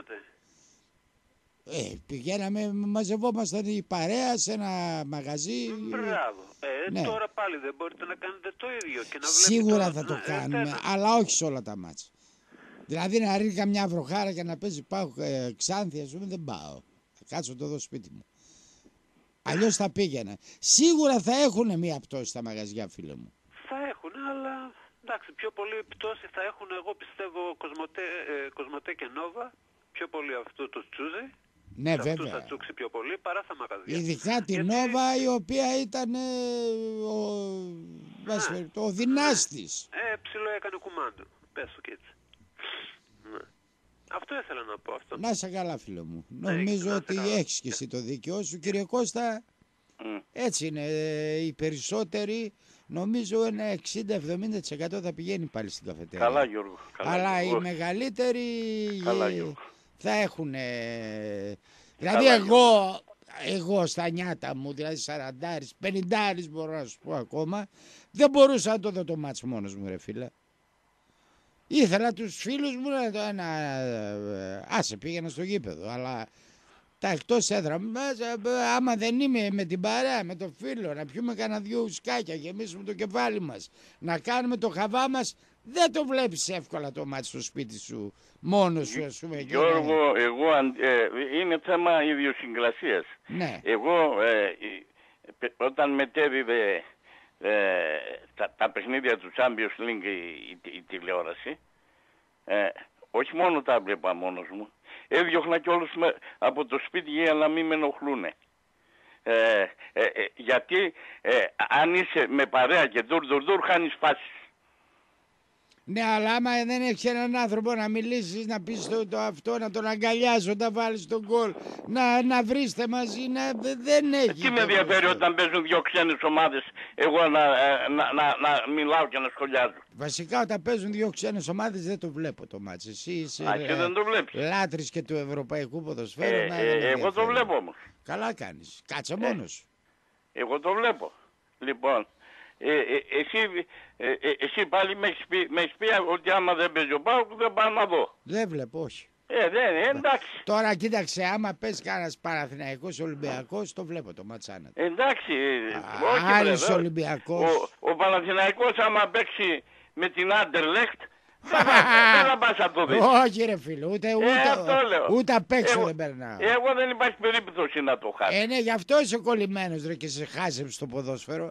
Ε, πηγαίναμε, μαζευόμασταν η παρέα σε ένα μαγαζί. Μπράβο. Ε, ναι. Τώρα πάλι δεν μπορείτε να κάνετε το ίδιο και να σίγουρα βλέπετε... θα το ε, κάνουμε, ε, αλλά όχι σε όλα τα μάτσα. Δηλαδή να ρίχνει καμιά βροχάρα και να παίζει πάω ε, Ξάνθη, ας πούμε, δεν πάω. Θα κάτσω το εδώ σπίτι μου. Αλλιώς θα πήγαινα. Σίγουρα θα έχουν μία πτώση στα μαγαζιά, φίλε μου. Θα έχουν, αλλά εντάξει, πιο πολύ πτώση θα έχουν, εγώ πιστεύω, Κοσμοτέ, ε, Κοσμοτέ και Νόβα. Πιο πολύ αυτό το τσούζι. Ναι, σε βέβαια. αυτούς θα τσούξει πιο πολύ παρά στα μαγαζιά. Ειδικά τη Γιατί... Νόβα, η οποία ήταν ε, ο, ναι. ο δυνάστης. Ναι. Ε, ψηλό έκανε κουμάντο. Πες το και έτσι. Ναι. Αυτό ήθελα να πω. Αυτό. Να είσαι καλά, φίλε μου. Ναι, νομίζω ότι καλά. Έχεις και εσύ το δίκαιο σου. Κύριε Κώστα, mm. έτσι είναι. Οι περισσότεροι, νομίζω ένα εξήντα με εβδομήντα τοις εκατό θα πηγαίνει πάλι στην καφετέρια. Καλά, Γιώργο. Καλά, αλλά Γιώργο. Οι μεγαλύτεροι καλά, Γιώργο. Θα έχουν... Δηλαδή καλά, εγώ, εγώ στα νιάτα μου, δηλαδή σαραντάρις, πενηντάρις μπορώ να σου πω ακόμα, δεν μπορούσα να το δω το μάτς μόνος μου, ρε φίλε. Ήθελα τους φίλους μου να, να άσε πήγαινα στο γήπεδο, αλλά τα εκτός έδρα μέσα, άμα δεν είμαι με την παρέα, με το φίλο, να πιούμε κανένα δυο ουσκάκια, γεμίσουμε το κεφάλι μας, να κάνουμε το χαβά μας, δεν το βλέπεις εύκολα το μάτι στο σπίτι σου, μόνος σου, ας πούμε. Γιώργο, και... εγώ, ε, είναι θέμα ιδιοσυγκρασίας. Ναι. Εγώ, ε, όταν μετέδιδε ε, τα, τα παιχνίδια του Champions League η, η, η τηλεόραση, ε, όχι μόνο τα βλέπα μόνος μου, έδιωχνα κι όλους με, από το σπίτι για να μην με ενοχλούνε. Ε, ε, ε, γιατί ε, αν είσαι με παρέα και ντουρ ντουρ ντουρ χάνεις φάσεις. Ναι, αλλά άμα δεν έχεις έναν άνθρωπο να μιλήσεις, να πεις το, το αυτό, να τον αγκαλιάσεις όταν βάλεις τον γκολ, να, να βρίσκετε μαζί, να, δεν έχει. Τι με ενδιαφέρει όταν παίζουν δύο ξένες ομάδες, εγώ να, να, να, να μιλάω και να σχολιάζω. Βασικά όταν παίζουν δύο ξένες ομάδες δεν το βλέπω το μάτς. Εσύ είσαι Α, και δεν το βλέπεις. Λάτρης και του ευρωπαϊκού ποδοσφαίρου. Ε, ε, εγώ το βλέπω όμως. Καλά κάνεις. Κάτσε μόνος. Ε, εγώ το βλέπω. Λοιπόν, Ε, ε, εσύ, ε, ε, εσύ πάλι με έχεις πει, πει ότι άμα δεν παίζει ο ΠΑΟΚ δεν πάω να δω. Δεν βλέπω, όχι. Ε, δεν, ε, εντάξει. Τώρα κοίταξε, άμα πες κανένας Παναθηναϊκός Ολυμπιακός, το βλέπω το ματσάνα. Εντάξει. Άλλος Ολυμπιακός. Ο, ο Παναθηναϊκός άμα παίξει με την Άντερλεχτ, δεν θα πας να το δεις. Όχι ρε φίλε, ούτε, ούτε, ε, ούτε απ' έξω εγώ, δεν περνάω. Εγώ δεν υπάρχει περίπτωση να το χάσω. Ε, ναι, γι' αυτό είσαι κολλημένος ρε και σε χάσεψε στο ποδόσφαιρο.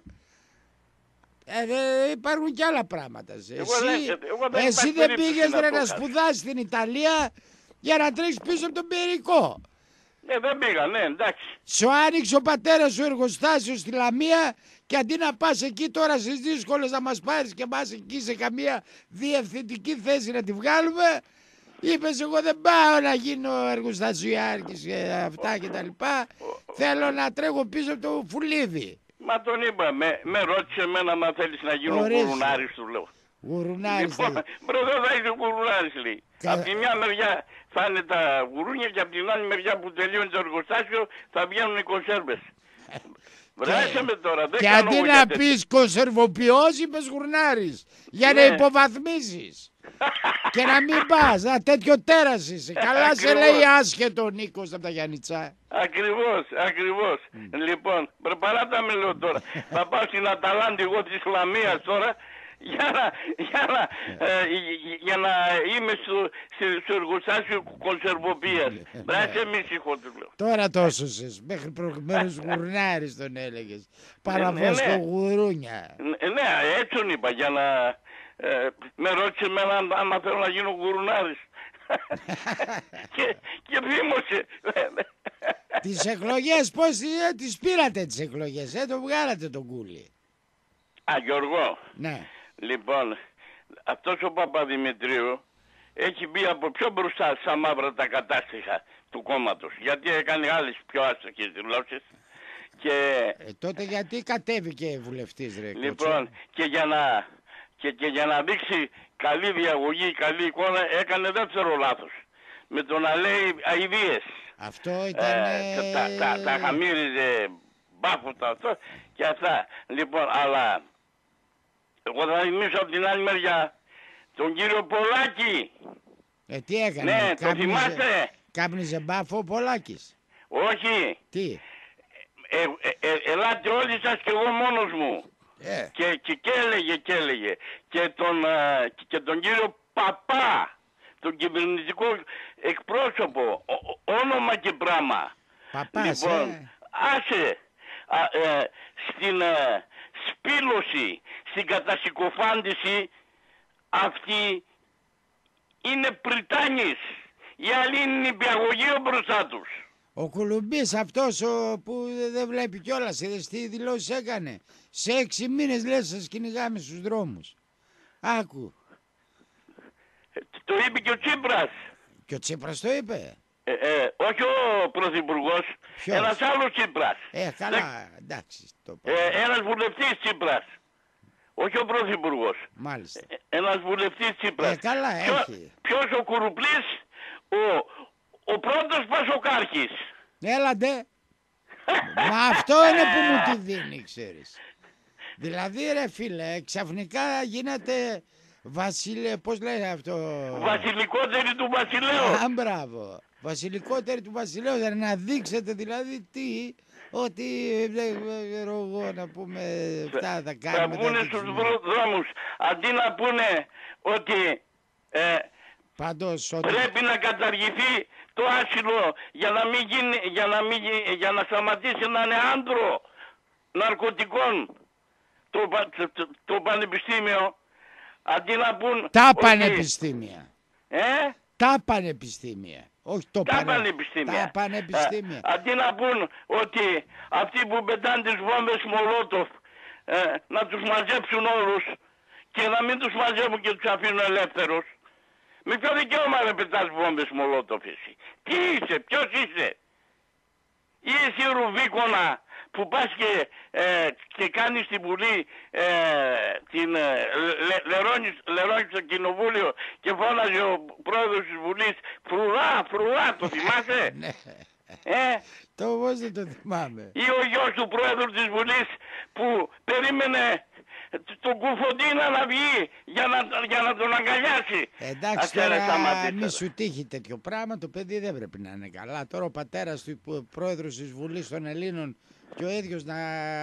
Ε, δε, υπάρχουν και άλλα πράγματα. Εσύ, εγώ δεν, εγώ δεν, εσύ δεν πήγες ρε, να σπουδάσεις στην Ιταλία για να τρέξεις πίσω από τον Πυρικό. Ε, δεν πήγα, ναι, εντάξει. Σου άνοιξε ο πατέρας σου εργοστάσιο στη Λαμία και αντί να πας εκεί τώρα στις δύσκολες να μας πάρεις και μας εκεί σε καμία διευθυντική θέση να τη βγάλουμε, είπες εγώ δεν πάω να γίνω εργοστασιάρχης και αυτά και τα λοιπά, θέλω να τρέχω πίσω από το Φουλίδι. Μα τον είπα, με, με ρώτησε εμένα μα θέλεις να γίνω γουρουνάρης, του λέω. Γουρουνάρης. Λοιπόν, μπροδό θα είσαι γουρουνάρης, λέει. Κα... Από τη μια μεριά θα είναι τα γουρούνια και από την άλλη μεριά που τελειώνει το εργοστάσιο θα βγαίνουν οι κονσέρβες. Βράζε με τώρα, δεν και αντί να πεις κονσερβοποιός είπες γουρνάρης για ναι. να υποβαθμίσεις και να μην πας, να τέτοιο τέρας είσαι. Καλά σε λέει άσχετο ο Νίκος από τα Γιάννητσά. Ακριβώς, ακριβώς. Mm. Λοιπόν, προπαράτα με λέω τώρα. Θα πάω στην Αταλάντη εγώ της Λαμίας τώρα για να, για να, ε, για να είμαι στο, στο εργοστάσιο κονσερβοποίησης. Μπράσε μη σηκώ του λέω. Τώρα τόσο σες, μέχρι προηγουμένως γουρνάρης τον έλεγες. Παραβόσκο ναι, ναι. γουρούνια. Ναι, έτσι τον είπα για να ε, με ρώτησε εμένα αν θέλω να γίνω γουρνάρης. και, και θύμωσε. Τις εκλογές πώς ε, τις πήρατε τις εκλογές, ε, το βγάλατε τον κούλι. Α, Γιώργο. Ναι. Λοιπόν, αυτός ο Παπαδημητρίου έχει μπει από πιο μπροστά στα μαύρα τα κατάστοιχα του κόμματος. Γιατί έκανε άλλες πιο άστοχες δηλώσεις. Και... Ε, τότε γιατί κατέβηκε βουλευτής ρε. Λοιπόν, και για, να, και, και για να δείξει καλή διαγωγή, καλή εικόνα, έκανε δεύτερο λάθος. Με το να λέει αηδίες. Αυτό ήταν... Ε, τα, τα, τα χαμύριζε μπάφωτα αυτό και αυτά. Λοιπόν, αλλά... Εγώ θα θυμίσω από την άλλη μεριά τον κύριο Πολάκη. Ε, τι έκανε, ναι, κάπνιζε, το θυμάστε. Κάπνιζε μπάφο ο Πολάκης. Όχι. Τι. Ε, ε, ε, ελάτε όλοι σας και εγώ μόνος μου. Ε. Και, και, και έλεγε και έλεγε. Και τον, uh, και τον κύριο Παπά, τον κυβερνητικό εκπρόσωπο, ο, ο, όνομα και πράγμα. Παπάς, λοιπόν, ε. άσε α, ε, στην... Uh, σπήλωση, στην κατασυκοφάντηση αυτή είναι πριτάνης. Οι άλλοι είναι νηπιαγωγείο μπροστά τους. Ο Κουλουμπής αυτός ο, που δεν βλέπει κιόλας, είδες τι δηλώσεις έκανε. Σε έξι μήνες λες σας κυνηγάμε στους δρόμους. Άκου. Το είπε και ο Τσίπρας. Και ο Τσίπρας το είπε. Ε, ε, όχι ο Πρωθυπουργός, ένας άλλος Τσίπρας. Ε, καλά, εντάξει. Το ε, ένας βουλευτής Τσίπρας. Όχι ο Πρωθυπουργός. Μάλιστα. Ε, ένας βουλευτής Τσίπρας. Ε, καλά, Ποιο, έχει. Ποιος ο Κουρουπλής, ο, ο πρώτος Πασοκάρχης. Έλατε. Μα αυτό είναι που μου τη δίνει, ξέρεις. Δηλαδή ρε φίλε, ξαφνικά γίνεται... Βασίλε, πώς λέει αυτό... Βασιλικότερη του βασιλέου. Α, μπράβο. Βασιλικότερη του βασιλέου. Για να δείξετε δηλαδή τι... Ότι δεν ξέρω εγώ να πούμε... Αυτά θα κάνουμε. Θα βγουνε στους δρόμους. Αντί να πούνε ότι... Ε, Πάντως, ότι... πρέπει να καταργηθεί το άσυλο για να, μην γίνει, για, να μην, για να σταματήσει να είναι άντρο ναρκωτικών το, το, το, το πανεπιστήμιο. Αντί να πούν... Τα ότι... πανεπιστήμια. Ε? Τα πανεπιστήμια. Όχι το τα πανε... πανεπιστήμια. Τα πανεπιστήμια. Ε, αντί να πούν ότι αυτοί που πετάνε τις βόμβες Μολότοφ ε, να τους μαζέψουν όλους και να μην τους μαζεύουν και τους αφήνουν ελεύθερους. Με ποιο δικαίωμα δεν πετάς βόμβες Μολότοφ εσύ. Τι είσαι, ποιος είσαι. Ή εσύ Ρουβίκονα που πας και, ε, και κάνεις την Βουλή, ε, την ε, λε, λερώνεις, λερώνεις στο κοινοβούλιο και φώναζε ο πρόεδρος της Βουλής φρουρά, φρουρά, το θυμάσαι. Ναι. ε? Το πώς δεν το θυμάμαι. Ή ο γιος του πρόεδρου της Βουλής που περίμενε τον Κουφοντίνα να βγει για να, για να τον αγκαλιάσει. Εντάξει τώρα μη σου τύχει τέτοιο πράγμα, το παιδί δεν πρέπει να είναι καλά. Τώρα ο πατέρας του πρόεδρος της Βουλής των Ελλήνων και ο ίδιος να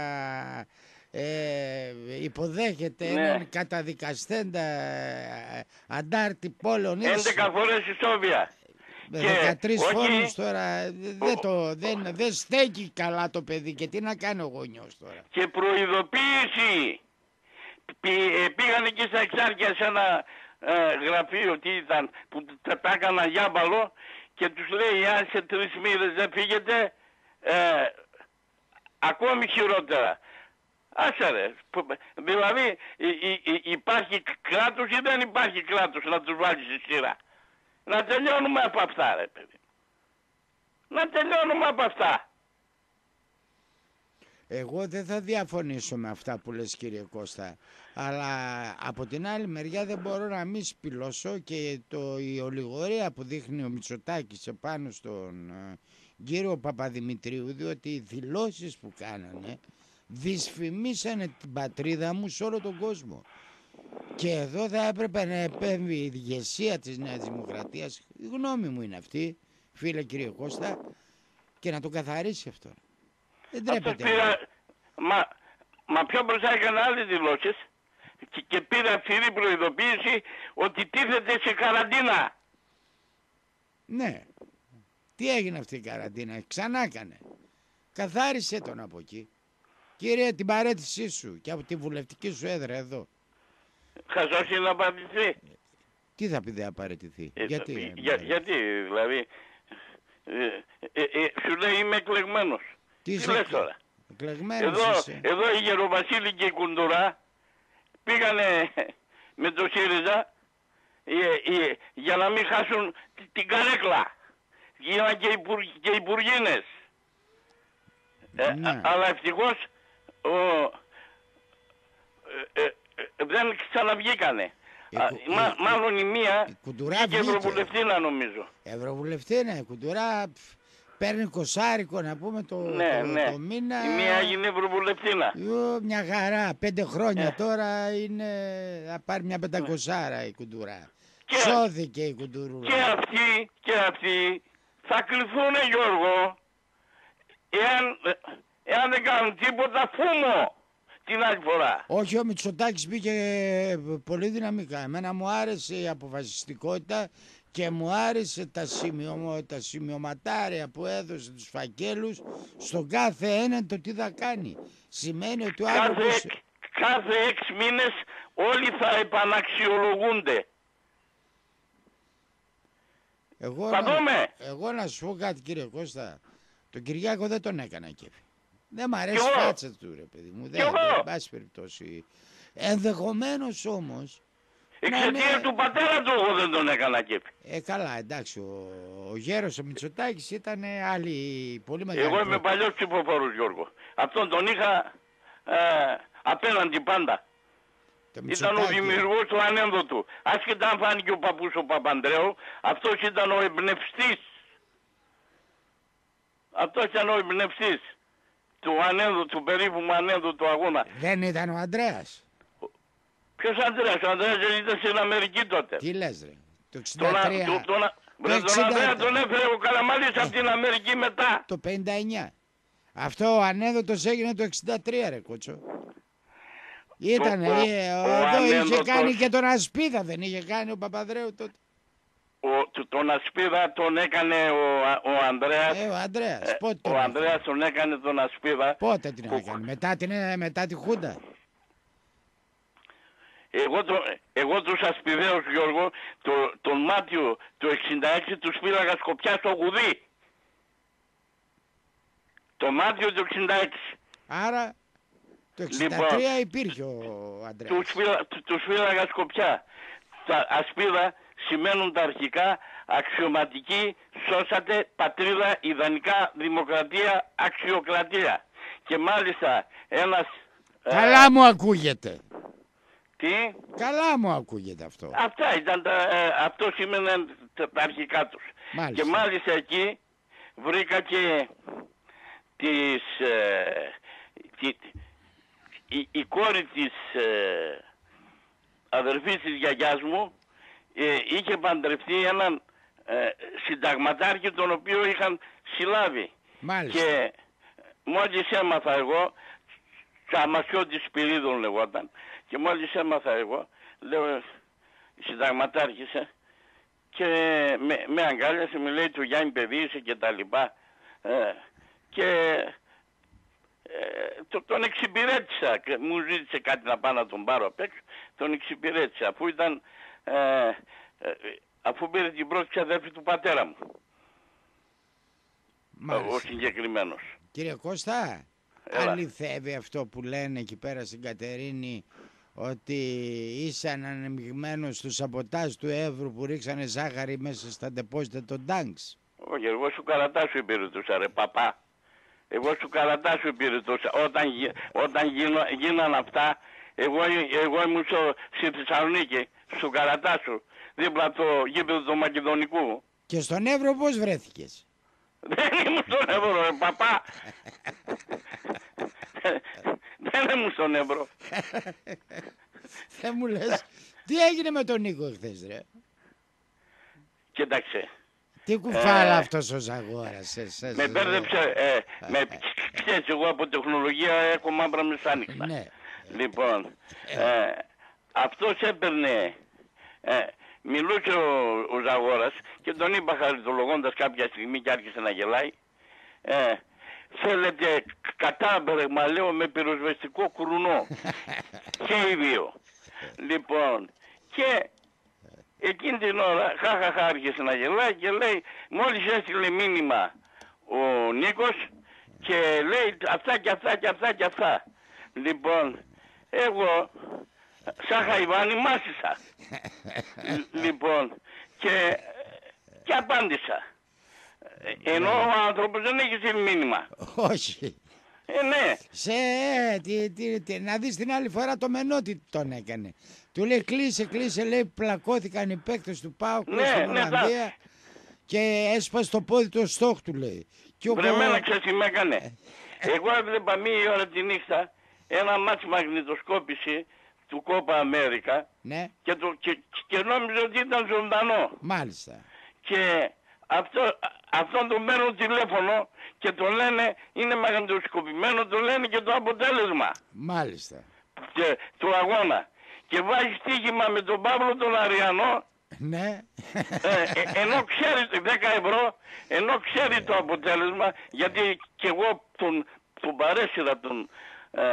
ε, υποδέχεται ναι. έναν καταδικαστέντα ε, αντάρτη πόλεων. έντεκα φορές ισόβια. Με δεκατρείς φόνους τώρα δεν, το, δεν, δεν στέκει καλά το παιδί και τι να κάνει ο γονιός τώρα. Και προειδοποίηση. Πήγαν εκεί στα Εξάρκεια σε ένα ε, γραφείο τι ήταν, που τα, τα έκαναν γιάμπαλο και τους λέει αν σε τρεις μήνες δεν φύγετε ε, ακόμη χειρότερα. Άσε ρε, δηλαδή υπάρχει κράτος ή δεν υπάρχει κράτος να τους βάλει στη σειρά. Να τελειώνουμε από αυτά ρε παιδί. Να τελειώνουμε από αυτά. Εγώ δεν θα διαφωνήσω με αυτά που λες κύριε Κώστα, αλλά από την άλλη μεριά δεν μπορώ να μην σπηλώσω και το, η ολιγορία που δείχνει ο Μητσοτάκης επάνω στον ε, κύριο Παπαδημητρίου, διότι οι δηλώσεις που κάνανε δυσφημίσανε την πατρίδα μου σε όλο τον κόσμο. Και εδώ θα έπρεπε να επέμβει η ηγεσία της Νέας Δημοκρατίας, η γνώμη μου είναι αυτή, φίλε κύριε Κώστα, και να το καθαρίσει αυτό. Δεν τρέπεται. Πήρα, μα, μα πιο μπροστά έκανε άλλες δηλώσεις και, και πήρε αυστηρή προειδοποίηση ότι τίθεται σε καραντίνα. Ναι. Τι έγινε αυτή η καραντίνα, ξανά έκανε. Καθάρισε τον από εκεί. Κύριε, την παρέτησή σου και από τη βουλευτική σου έδρα εδώ. Χαζός είναι να παραιτηθεί. Τι θα πει δεν παραιτηθεί, ε, γιατί. Για, γιατί, δηλαδή, ε, ε, ε, σου λέει είμαι εκλεγμένος. Τι, Τι λες τώρα. Εκλεγμένος εδώ, είσαι. εδώ η Γεροβασίλη και η Κουντουρά πήγανε με το ΣΥΡΙΖΑ ε, ε, για να μην χάσουν την καρέκλα. Γίναν και, υπουργ, και υπουργίνες. Ε, ναι. Αλλά ευτυχώς ο, ε, ε, ε, δεν ξαναβγήκανε. Η, Α, η, μα, η, μάλλον η μία η Κουντουρά και βγήκε. Ευρωβουλευτήνα νομίζω. Ευρωβουλευτήνα, η Κουντουρά παίρνει κοσάρικο να πούμε το, ναι, το, ναι. το μήνα. Η μία έγινε Ευρωβουλευτήνα. Ω, μια χαρά, πέντε χρόνια ε. τώρα είναι, θα πάρει μια πεντακοσάρα ναι. η Κουντουρά. Και, σώθηκε η Κουντουρά. Και αυτοί, και αυτοί θα κληθούν Γιώργο εάν, εάν δεν κάνουν τίποτα φούμο την άλλη φορά. Όχι, ο Μητσοτάκης μπήκε πολύ δυναμικά. Εμένα μου άρεσε η αποφασιστικότητα και μου άρεσε τα, σημειωμα, τα σημειωματάρια που έδωσε τους φακέλους στον κάθε έναν το τι θα κάνει. Σημαίνει ότι ο κάθε, άνθρωπος... κάθε έξι μήνες όλοι θα επαναξιολογούνται. Εγώ θα να, δούμε. Εγώ να σου πω κάτι κύριε Κώστα, τον Κυριάκο δεν τον έκανα κέφι. Δεν μ' αρέσει η φάτσα του ρε παιδί μου. Δεν, δεν πάση περιπτώσει. Ενδεχομένως όμως... Εξαιτία είναι... του πατέρα του εγώ δεν τον έκανα κέφι. Ε καλά εντάξει, ο, ο γέρος ο Μητσοτάκης ήταν άλλη πολύ μεγάλη. Εγώ είμαι παλιός ψηφοφόρος Γιώργο. Αυτόν τον είχα ε, απέναντι πάντα. Ήταν ο δημιουργός του ανένδοτου. Άσχετα αν φάνηκε ο παππούς ο Παπανδρέου, αυτός ήταν ο εμπνευστής. Αυτός ήταν ο εμπνευστής του ανένδοτου, του περίφημου ανένδοτου αγώνα. Δεν ήταν ο Ανδρέας. Ποιος Ανδρέας, ο Ανδρέας δεν ήταν στην Αμερική τότε. Τι λες ρε, το εξήντα τρία. Τον, τον, τον, τον Ανδρέα τον έφερε ο Καλαμάλης από την Αμερική μετά. Το πενήντα εννιά. Αυτό ο ανέδοτος έγινε το εξήντα τρία ρε κότσο. Ήτανε, ο, ε, ο, εδώ ο είχε ανένδοτος... κάνει και τον Ασπίδα, δεν είχε κάνει ο Παπαδρέου τότε. Ο, τον Ασπίδα τον έκανε ο, ο Ανδρέας. Ε, ο Ανδρέας, ε, πότε τον Ο Ανδρέας τον έκανε τον Ασπίδα. Πότε την που... έκανε, μετά, την, μετά τη Χούντα. Εγώ, το, εγώ τους Ασπιδαίους Γιώργο, το, τον Μάτιο του εξήντα έξι τους φύλαγα Σκοπιά στο Γουδί. Το Μάτιο του εξήντα έξι. Άρα το εξήντα τρία λοιπόν, υπήρχε ο Ανδρέας. Τους, φύλα, τους φύλαγα Σκοπιά. Τα Ασπίδα σημαίνουν τα αρχικά αξιωματική, σώσατε, πατρίδα, ιδανικά, δημοκρατία, αξιοκρατία. Και μάλιστα ένας... Καλά ε, μου ακούγεται. Τι? Καλά μου ακούγεται αυτό. Αυτά ήταν τα, ε, αυτό σήμαινε τα, τα αρχικά τους. Μάλιστα. Και μάλιστα εκεί βρήκα και τις, ε, τη, η, εικόνα κόρη της ε, αδερφής της γιαγιάς μου ε, είχε παντρευτεί έναν ε, συνταγματάρχη τον οποίο είχαν συλλάβει. Μάλιστα. Και μόλις έμαθα εγώ, Τσαμασιώτης Σπυρίδων λεγόταν, και μόλις έμαθα εγώ, λέω, συνταγματάρχησε, και με, με αγκάλιασε, με λέει, του Γιάννη παιδί είσαι και τα λοιπά. Ε, και ε, το, τον εξυπηρέτησα, μου ζήτησε κάτι να πάω να τον πάρω απ' έξω, τον εξυπηρέτησα, αφού ήταν, ε, ε, αφού πήρε την πρώτη ξαδέρφη του πατέρα μου. Μάλιστα. Ο συγκεκριμένος. Κύριε Κώστα, έλα. Αληθεύει αυτό που λένε εκεί πέρα στην Κατερίνη, ότι είσαι αναμειγμένος στο σαμποτάζ του Εύρου που ρίξανε ζάχαρη μέσα στα ντεπόζιτα των τάγκς? Όχι, εγώ σου καρατά σου υπηρετούσα ρε παπά. Εγώ σου καρατά σου υπηρετούσα. Όταν, όταν γίνω, γίναν αυτά, εγώ, εγώ ήμουν στο, στη Θεσσαλονίκη, σου καρατά σου, δίπλα το γήπεδο του Μακεδονικού. Και στον Εύρο πώς βρέθηκες? Δεν ήμουν στον Εύρο ρε παπά. Δεν ήμουν στον Εύρο. Δεν μου λες, τι έγινε με τον Νίκο χθες ρε? Κοίταξε. Τι κουφάλα ε, αυτός ο Ζαγόρας. Ε, με μπέρδεψε, ε, με ξέρεις, εγώ από τεχνολογία έχω μαύρα μεσάνυχτα. Ναι. Λοιπόν, ε, αυτός έπαιρνε, ε, μιλούσε ο, ο Ζαγόρας και τον είπα χαριτολογώντας κάποια στιγμή και άρχισε να γελάει. Ε, θέλετε κατάμπρεγμα, λέω, με πυροσβεστικό κουρουνό. Και οι δύο. Λοιπόν, και εκείνη την ώρα χαχαχά άρχισε να γελάει και λέει, μόλις έστειλε μήνυμα ο Νίκος και λέει αυτά και αυτά και αυτά και αυτά. Λοιπόν, εγώ σαν χαϊβάνι μάσησα. Λοιπόν, και, και απάντησα. Ενώ ο άνθρωπος δεν έχει στείλει μήνυμα. Όχι. Ε, ναι. Σε, τι, τι, τι, να δεις την άλλη φορά το Μενώτη τον έκανε. Του λέει κλείσε, κλείσε, λέει πλακώθηκαν οι παίκτες του ΠΑΟΚ ναι, στην Ολλανδία ναι, και έσπασε το πόδι του στόχ του λέει. Βρεμένα ξέρεις τι με έκανε. Εγώ έβλεπα μία ώρα τη νύχτα ένα μάτς μαγνητοσκόπηση του Κόπα Αμέρικα ναι. και, το, και, και νόμιζα ότι ήταν ζωντανό. Μάλιστα. Και αυτό, αυτόν τον παίρνω τηλέφωνο και το λένε είναι μαγνητοσκοπημένο, το λένε και το αποτέλεσμα. Μάλιστα. Και, του αγώνα. Και βάζει στοίχημα με τον Παύλο τον Αριανό. Ναι. Ε, ε, ενώ ξέρει δέκα ευρώ, ενώ ξέρει το αποτέλεσμα, γιατί και εγώ τον, τον παρέσυρα τον, ε,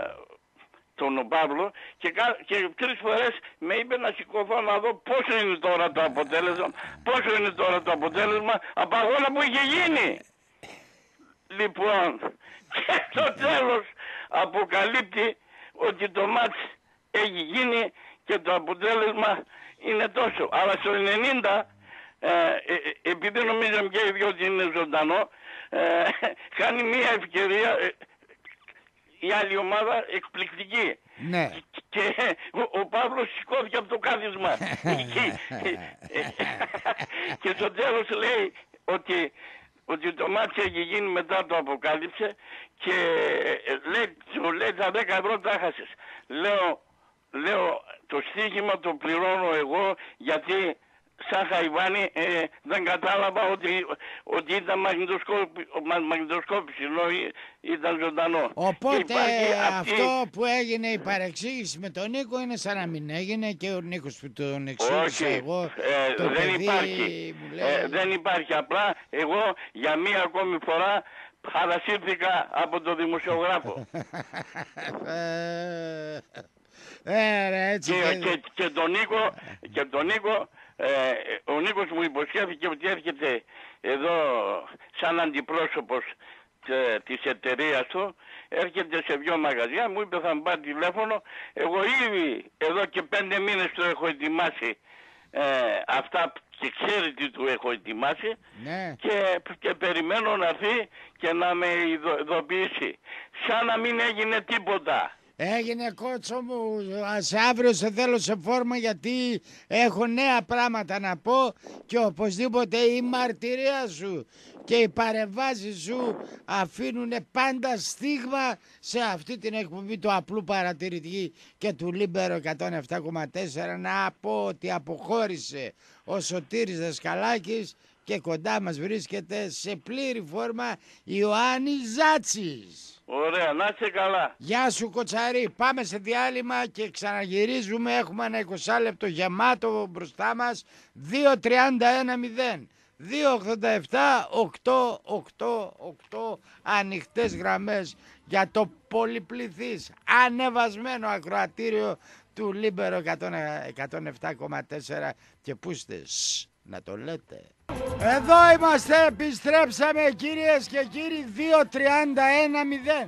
τον Παύλο και, και τρεις φορές με είπε να σηκωθώ να δω πόσο είναι τώρα το αποτέλεσμα, πόσο είναι τώρα το αποτέλεσμα από αγώνα που είχε γίνει. Λοιπόν, και στο τέλος αποκαλύπτει ότι το μάτς έχει γίνει και το αποτέλεσμα είναι τόσο. Αλλά στο ενενήντα, ε, ε, επειδή νομίζαμε και οι δυο ότι είναι ζωντανό, ε, κάνει μια ευκαιρία ε, η άλλη ομάδα εκπληκτική. Ναι. Και, και ο, ο Παύλος σηκώθηκε από το κάθισμα. και, και στο τέλος λέει ότι, ότι το μάτι έχει γίνει μετά το αποκάλυψε και λέει, σου λέει τα δέκα ευρώ τα έχασες. Λέω, λέω το στοίχημα το πληρώνω εγώ γιατί σαν χαϊβάνι ε, δεν κατάλαβα ότι, ότι ήταν μαγνητοσκόπηση ενώ ήταν ζωντανό. Οπότε αυτό αυτή... που έγινε η παρεξήγηση με τον Νίκο είναι σαν να μην έγινε και ο Νίκος που τον εξήγησε εγώ. Ε, το δεν παιδί υπάρχει. Λέει... Ε, δεν υπάρχει. Απλά εγώ για μία ακόμη φορά παρασύρθηκα από τον δημοσιογράφο. Ε, ρε, έτσι και, και... Και, και τον Νίκο, και τον Νίκο ε, ο Νίκος μου υποσχέθηκε ότι έρχεται εδώ σαν αντιπρόσωπος τε, της εταιρείας του, έρχεται σε δυο μαγαζιά, μου είπε θα μου πάρει τηλέφωνο, εγώ ήδη εδώ και πέντε μήνες το έχω ετοιμάσει ε, αυτά και ξέρει τι του έχω ετοιμάσει ναι. και, και περιμένω να έρθει και να με ειδο, ειδοποιήσει σαν να μην έγινε τίποτα. Έγινε κότσο μου, σε αύριο σε θέλω σε φόρμα γιατί έχω νέα πράγματα να πω και οπωσδήποτε η μαρτυρία σου και οι παρεμβάσεις σου αφήνουν πάντα στίγμα σε αυτή την εκπομπή του απλού παρατηρητή και του Λίμπερο εκατόν επτά κόμμα τέσσερα. Να πω ότι αποχώρησε ο Σωτήρης Δασκαλάκης και κοντά μας βρίσκεται σε πλήρη φόρμα Ιωάννης Ζάτσης. Ωραία, να είσαι καλά. Γεια σου Κοτσαρή, πάμε σε διάλειμμα και ξαναγυρίζουμε. Έχουμε ένα είκοσι λεπτό γεμάτο μπροστά μας. Δύο τριάντα ένα μηδέν δύο ογδόντα επτά οκτακόσια ογδόντα οκτώ ανοιχτές γραμμές για το πολυπληθής ανεβασμένο ακροατήριο του Λίμπερο εκατόν επτά κόμμα τέσσερα και πούστε να το λέτε. Εδώ είμαστε, επιστρέψαμε κυρίες και κύριοι. Δύο τριάντα ένα μηδέν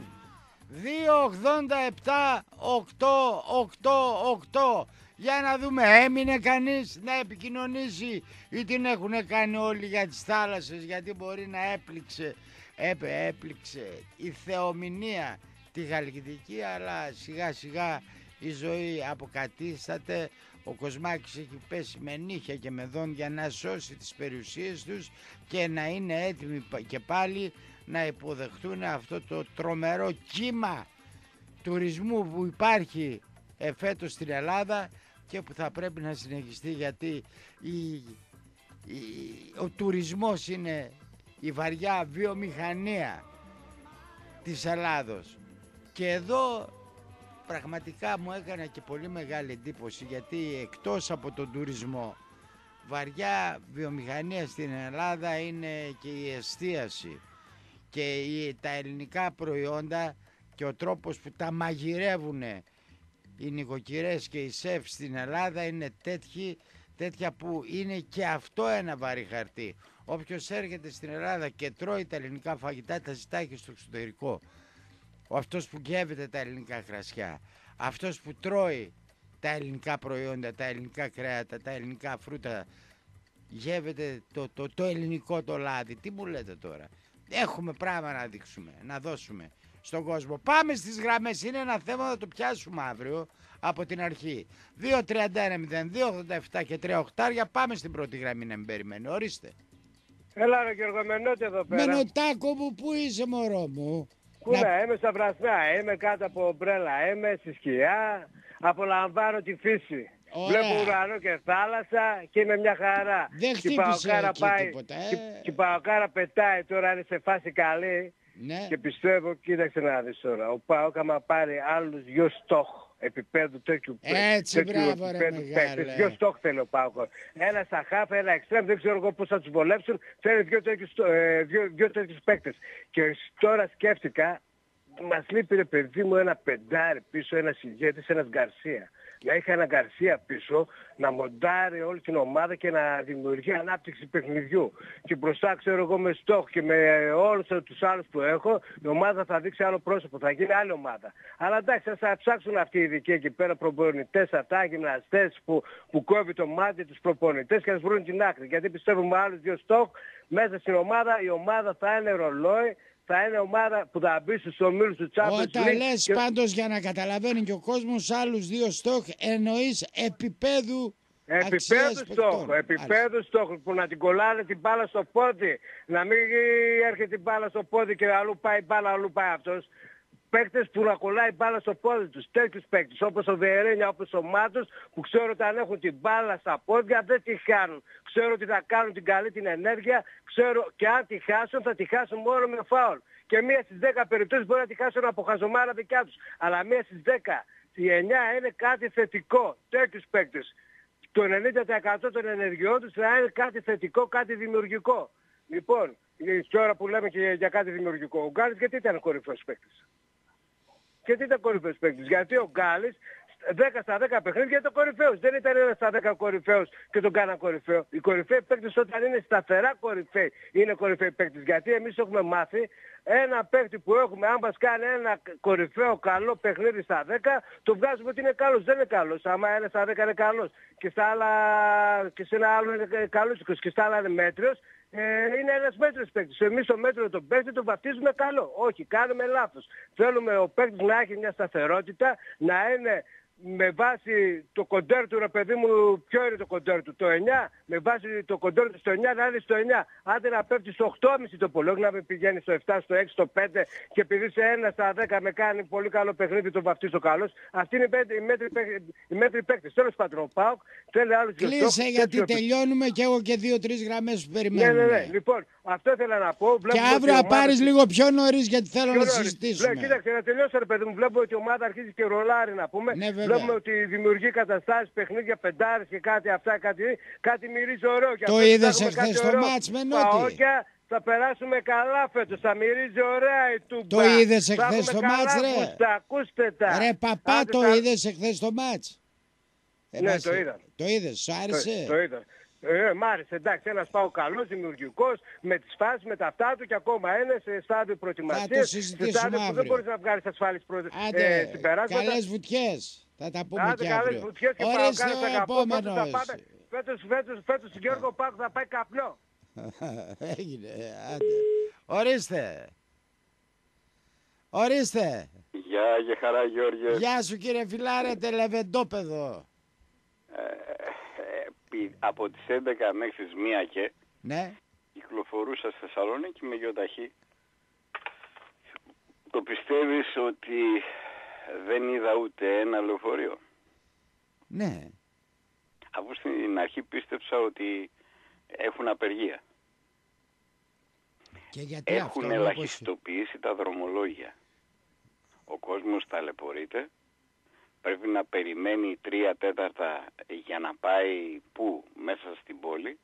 δύο ογδόντα επτά οκτακόσια ογδόντα οκτώ. Για να δούμε, έμεινε κανείς να επικοινωνήσει ή την έχουν κάνει όλοι για τις θάλασσες, γιατί μπορεί να έπληξε, έπε, έπληξε η θεομηνία τη Χαλκιδική, αλλά σιγά σιγά η ζωή αποκατίσταται. Ο Κοσμάκης έχει πέσει με νύχια και με δόντια να σώσει τις περιουσίες τους και να είναι έτοιμοι και πάλι να υποδεχτούν αυτό το τρομερό κύμα τουρισμού που υπάρχει εφέτος στην Ελλάδα και που θα πρέπει να συνεχιστεί, γιατί η, η, ο τουρισμός είναι η βαριά βιομηχανία της Ελλάδος. Και εδώ πραγματικά μου έκανε και πολύ μεγάλη εντύπωση, γιατί εκτός από τον τουρισμό βαριά βιομηχανία στην Ελλάδα είναι και η εστίαση και η, τα ελληνικά προϊόντα και ο τρόπος που τα μαγειρεύουν οι νοικοκυρές και οι σεφ στην Ελλάδα είναι τέτοιοι, τέτοια που είναι και αυτό ένα βαρύ χαρτί. Όποιος έρχεται στην Ελλάδα και τρώει τα ελληνικά φαγητά τα ζητάει και στο εξωτερικό. Ο αυτός που γεύεται τα ελληνικά κρασιά, αυτός που τρώει τα ελληνικά προϊόντα, τα ελληνικά κρέατα, τα ελληνικά φρούτα, γεύεται το, το, το ελληνικό το λάδι. Τι μου λέτε τώρα? Έχουμε πράγμα να δείξουμε, να δώσουμε στον κόσμο. Πάμε στις γραμμές, είναι ένα θέμα, θα το πιάσουμε αύριο από την αρχή. Δύο τριάντα ένα μηδέν δύο ογδόντα επτά και τρία οχτάρια. Πάμε στην πρώτη γραμμή να μην περιμένει. Ορίστε. Έλα ρε Γιώργο, Μενώτη εδώ πέρα. Μενωτάκο μου, πού είσαι μωρό μου? Πού να... είμαι στα βραστά, είμαι κάτω από ομπρέλα, είμαι στη σκιά, απολαμβάνω τη φύση. Ωραία. Βλέπω ουρανό και θάλασσα και είμαι μια χαρά. Δεν χτύπησε εκεί πάει, τίποτα, ε? Και, και η Παοκάρα πετάει τώρα, είναι σε φάση καλή. Ναι. Και πιστεύω, κοίταξε να δεις τώρα, ο Πάοκ άμα πάρει άλλους δυο στόχ επίπεδου τέτοιου έτσι, μπράβο ρε μεγάλε. Δυο στόχ θέλει ο Πάοκ. Ένα στα χάφ, ένα εξτρέμ, δεν ξέρω εγώ πώς θα τους βολέψουν. Θέλει δυο τέτοιους, ε, δυο, δυο τέτοιους παίκτες. Και τώρα σκέφτηκα, μας λείπει ρε παιδί μου ένα πεντάρι πίσω, ένας ηγέτης, ένας Γκαρσία. Να είχε ένα Γκαρσία πίσω, να μοντάρει όλη την ομάδα και να δημιουργεί ανάπτυξη παιχνιδιού. Και μπροστά ξέρω εγώ με στόχο και με όλους τους άλλους που έχω, η ομάδα θα δείξει άλλο πρόσωπο, θα γίνει άλλη ομάδα. Αλλά εντάξει, θα ψάξουν αυτοί οι ειδικοί εκεί πέρα προπονητές, αυτά, γυμναστές που, που κόβει το μάτι τους προπονητές και να βρουν την άκρη. Γιατί πιστεύω με άλλους δύο στόχ μέσα στην ομάδα, η ομάδα θα είναι ρολόι. Θα είναι ομάδα που θα μπει στους ομίλους του Champions League. Όταν λες και... πάντως για να καταλαβαίνει και ο κόσμος άλλους δύο στόχ, εννοείς επίπεδου Επίπεδου στόχου, επίπεδου στόχου που να την κολλάνε την μπάλα στο πόδι. Να μην έρχεται την μπάλα στο πόδι και αλλού πάει η μπάλα, αλλού πάει αυτός. Παίκτες που να κολλάει μπάλα στο πόδι τους, τέτοιους παίκτες όπως ο Βιερίνια, όπως ο Μάτος, που ξέρω ότι αν έχουν την μπάλα στα πόδια δεν τη χάνουν. Ξέρω ότι θα κάνουν την καλή την ενέργεια, ξέρω και αν τη χάσουν θα τη χάσουν μόνο με φάουλ. Και μία στις δέκα περιπτώσεις μπορεί να τη χάσουν από χαζομάρα δικιά τους. Αλλά μία στις δέκα, η εννιά είναι κάτι θετικό, τέτοιους παίκτες. Το ενενήντα τοις εκατό των ενεργειών τους θα είναι κάτι θετικό, κάτι δημιουργικό. Λοιπόν, και ώρα που λέμε και για κάτι δημιουργικό, ο Γκάλης γιατί ήταν κορυφαίος παίκτης? Γιατί ήταν κορυφαίος παίκτης? Γιατί ο Γκάλης δέκα στα δέκα παιχνίδια ήταν κορυφαίος. Δεν ήταν ένα στα δέκα κορυφαίος και τον κάναν κορυφαίο. Οι κορυφαίοι παίκτες όταν είναι σταθερά κορυφαίοι είναι κορυφαίοι παίκτες. Γιατί εμείς έχουμε μάθει ένα παίκτη που έχουμε, αν μας κάνει ένα κορυφαίο καλό παιχνίδι στα δέκα, το βγάζουμε ότι είναι καλός. Δεν είναι καλός. Άμα είναι στα δέκα είναι καλός. Και, στα άλλα, και σε ένα άλλο είναι καλός και στα άλλα είναι μέτριος. Ε, είναι ένας μέτριος παίκτης. Εμείς το μέτριο τον παίκτη το βαφτίζουμε καλό. Όχι, κάνουμε λάθος. Θέλουμε ο παίκτης να έχει μια σταθερότητα, να είναι με βάση το κοντέρ του, ρε παιδί μου, ποιο είναι το κοντέρ του, το εννιά, με βάση το κοντέρ του στο εννιά να είναι στο εννιά. Άντε να πέφτει στο οκτώ κόμμα πέντε το πολύ, να με πηγαίνει στο επτά, στο έξι, στο πέντε και επειδή σε ένα στα δέκα με κάνει πολύ καλό παιχνίδι το βαφτίσει ο καλός. Αυτή είναι η μέτρη παίκτης. Τέλος πάντων, ο ΠΑΟΚ θέλει άλλους δύο στόχους. Κλείσε γιατί τελειώνουμε και έχω και δύο-τρεις γραμμές που περιμένουμε. Ναι, ναι, ναι. Λοιπόν, αυτό ήθελα να πω. Και αύριο να πάρεις λίγο πιο νωρίς γιατί θέλω να συζητήσουμε. Κοίταξε, να τελειώσω ρε παιδί μου. Βλέπω ότι η ομάδα αρχίζει και ρολάρει να πούμε. Ναι, βλέπουμε ότι δημιουργεί καταστάσεις, παιχνίδια, πεντάρες και κάτι αυτά, κάτι, κάτι μυρίζει ωραίο. Και το είδες εχθές στο μάτς με Νότι. Θα περάσουμε καλά φέτος, θα μυρίζει ωραία η Τούμπα. Το είδες εχθές στο μάτς ρε. Ακούστε, ακούστε τα. Ρε παπά, Άντε, το θα... είδες εχθές στο μάτς. Ναι, ε, το είδα. Το είδες, σου άρεσε. Το, το είδα. Ε, μ' άρεσε, εντάξει, ένας πάω καλός, δημιουργικός, με τις φάσεις, με τα αυτά του και ακόμα είναι σε στάδιο προετοιμασίας. Θα το συζητήσουμε αύριο. Δεν μπορείς να βγάλεις ασφάλεις προ... ε, συμπεράσματα. Καλές βουτιές, θα τα πούμε Άντε, και αύριο. Καλές βουτιές και ορίστε πάω, ο επόμενος. Φέτος, φέτος, φέτος, Γιώργο Πάκου θα πάει καπνό. Έγινε, άντε. Ορίστε. Ορίστε. Γεια, για χαρά Γιώργιο. Γεια σου κύριε φιλάρε, τελεβεντόπεδο. Ε, ε, από τις έντεκα μέχρι τις μία και ναι. Κυκλοφορούσα στη Θεσσαλονίκη με γεωταχή. Το πιστεύεις ότι δεν είδα ούτε ένα λεωφορείο? Ναι. Αφού στην αρχή πίστεψα ότι έχουν απεργία. Και γιατί έχουν αυτό, ελαχιστοποιήσει όπως... τα δρομολόγια. Ο κόσμος ταλαιπωρείται. Πρέπει να περιμένει τρία τέταρτα για να πάει πού? Μέσα στην πόλη.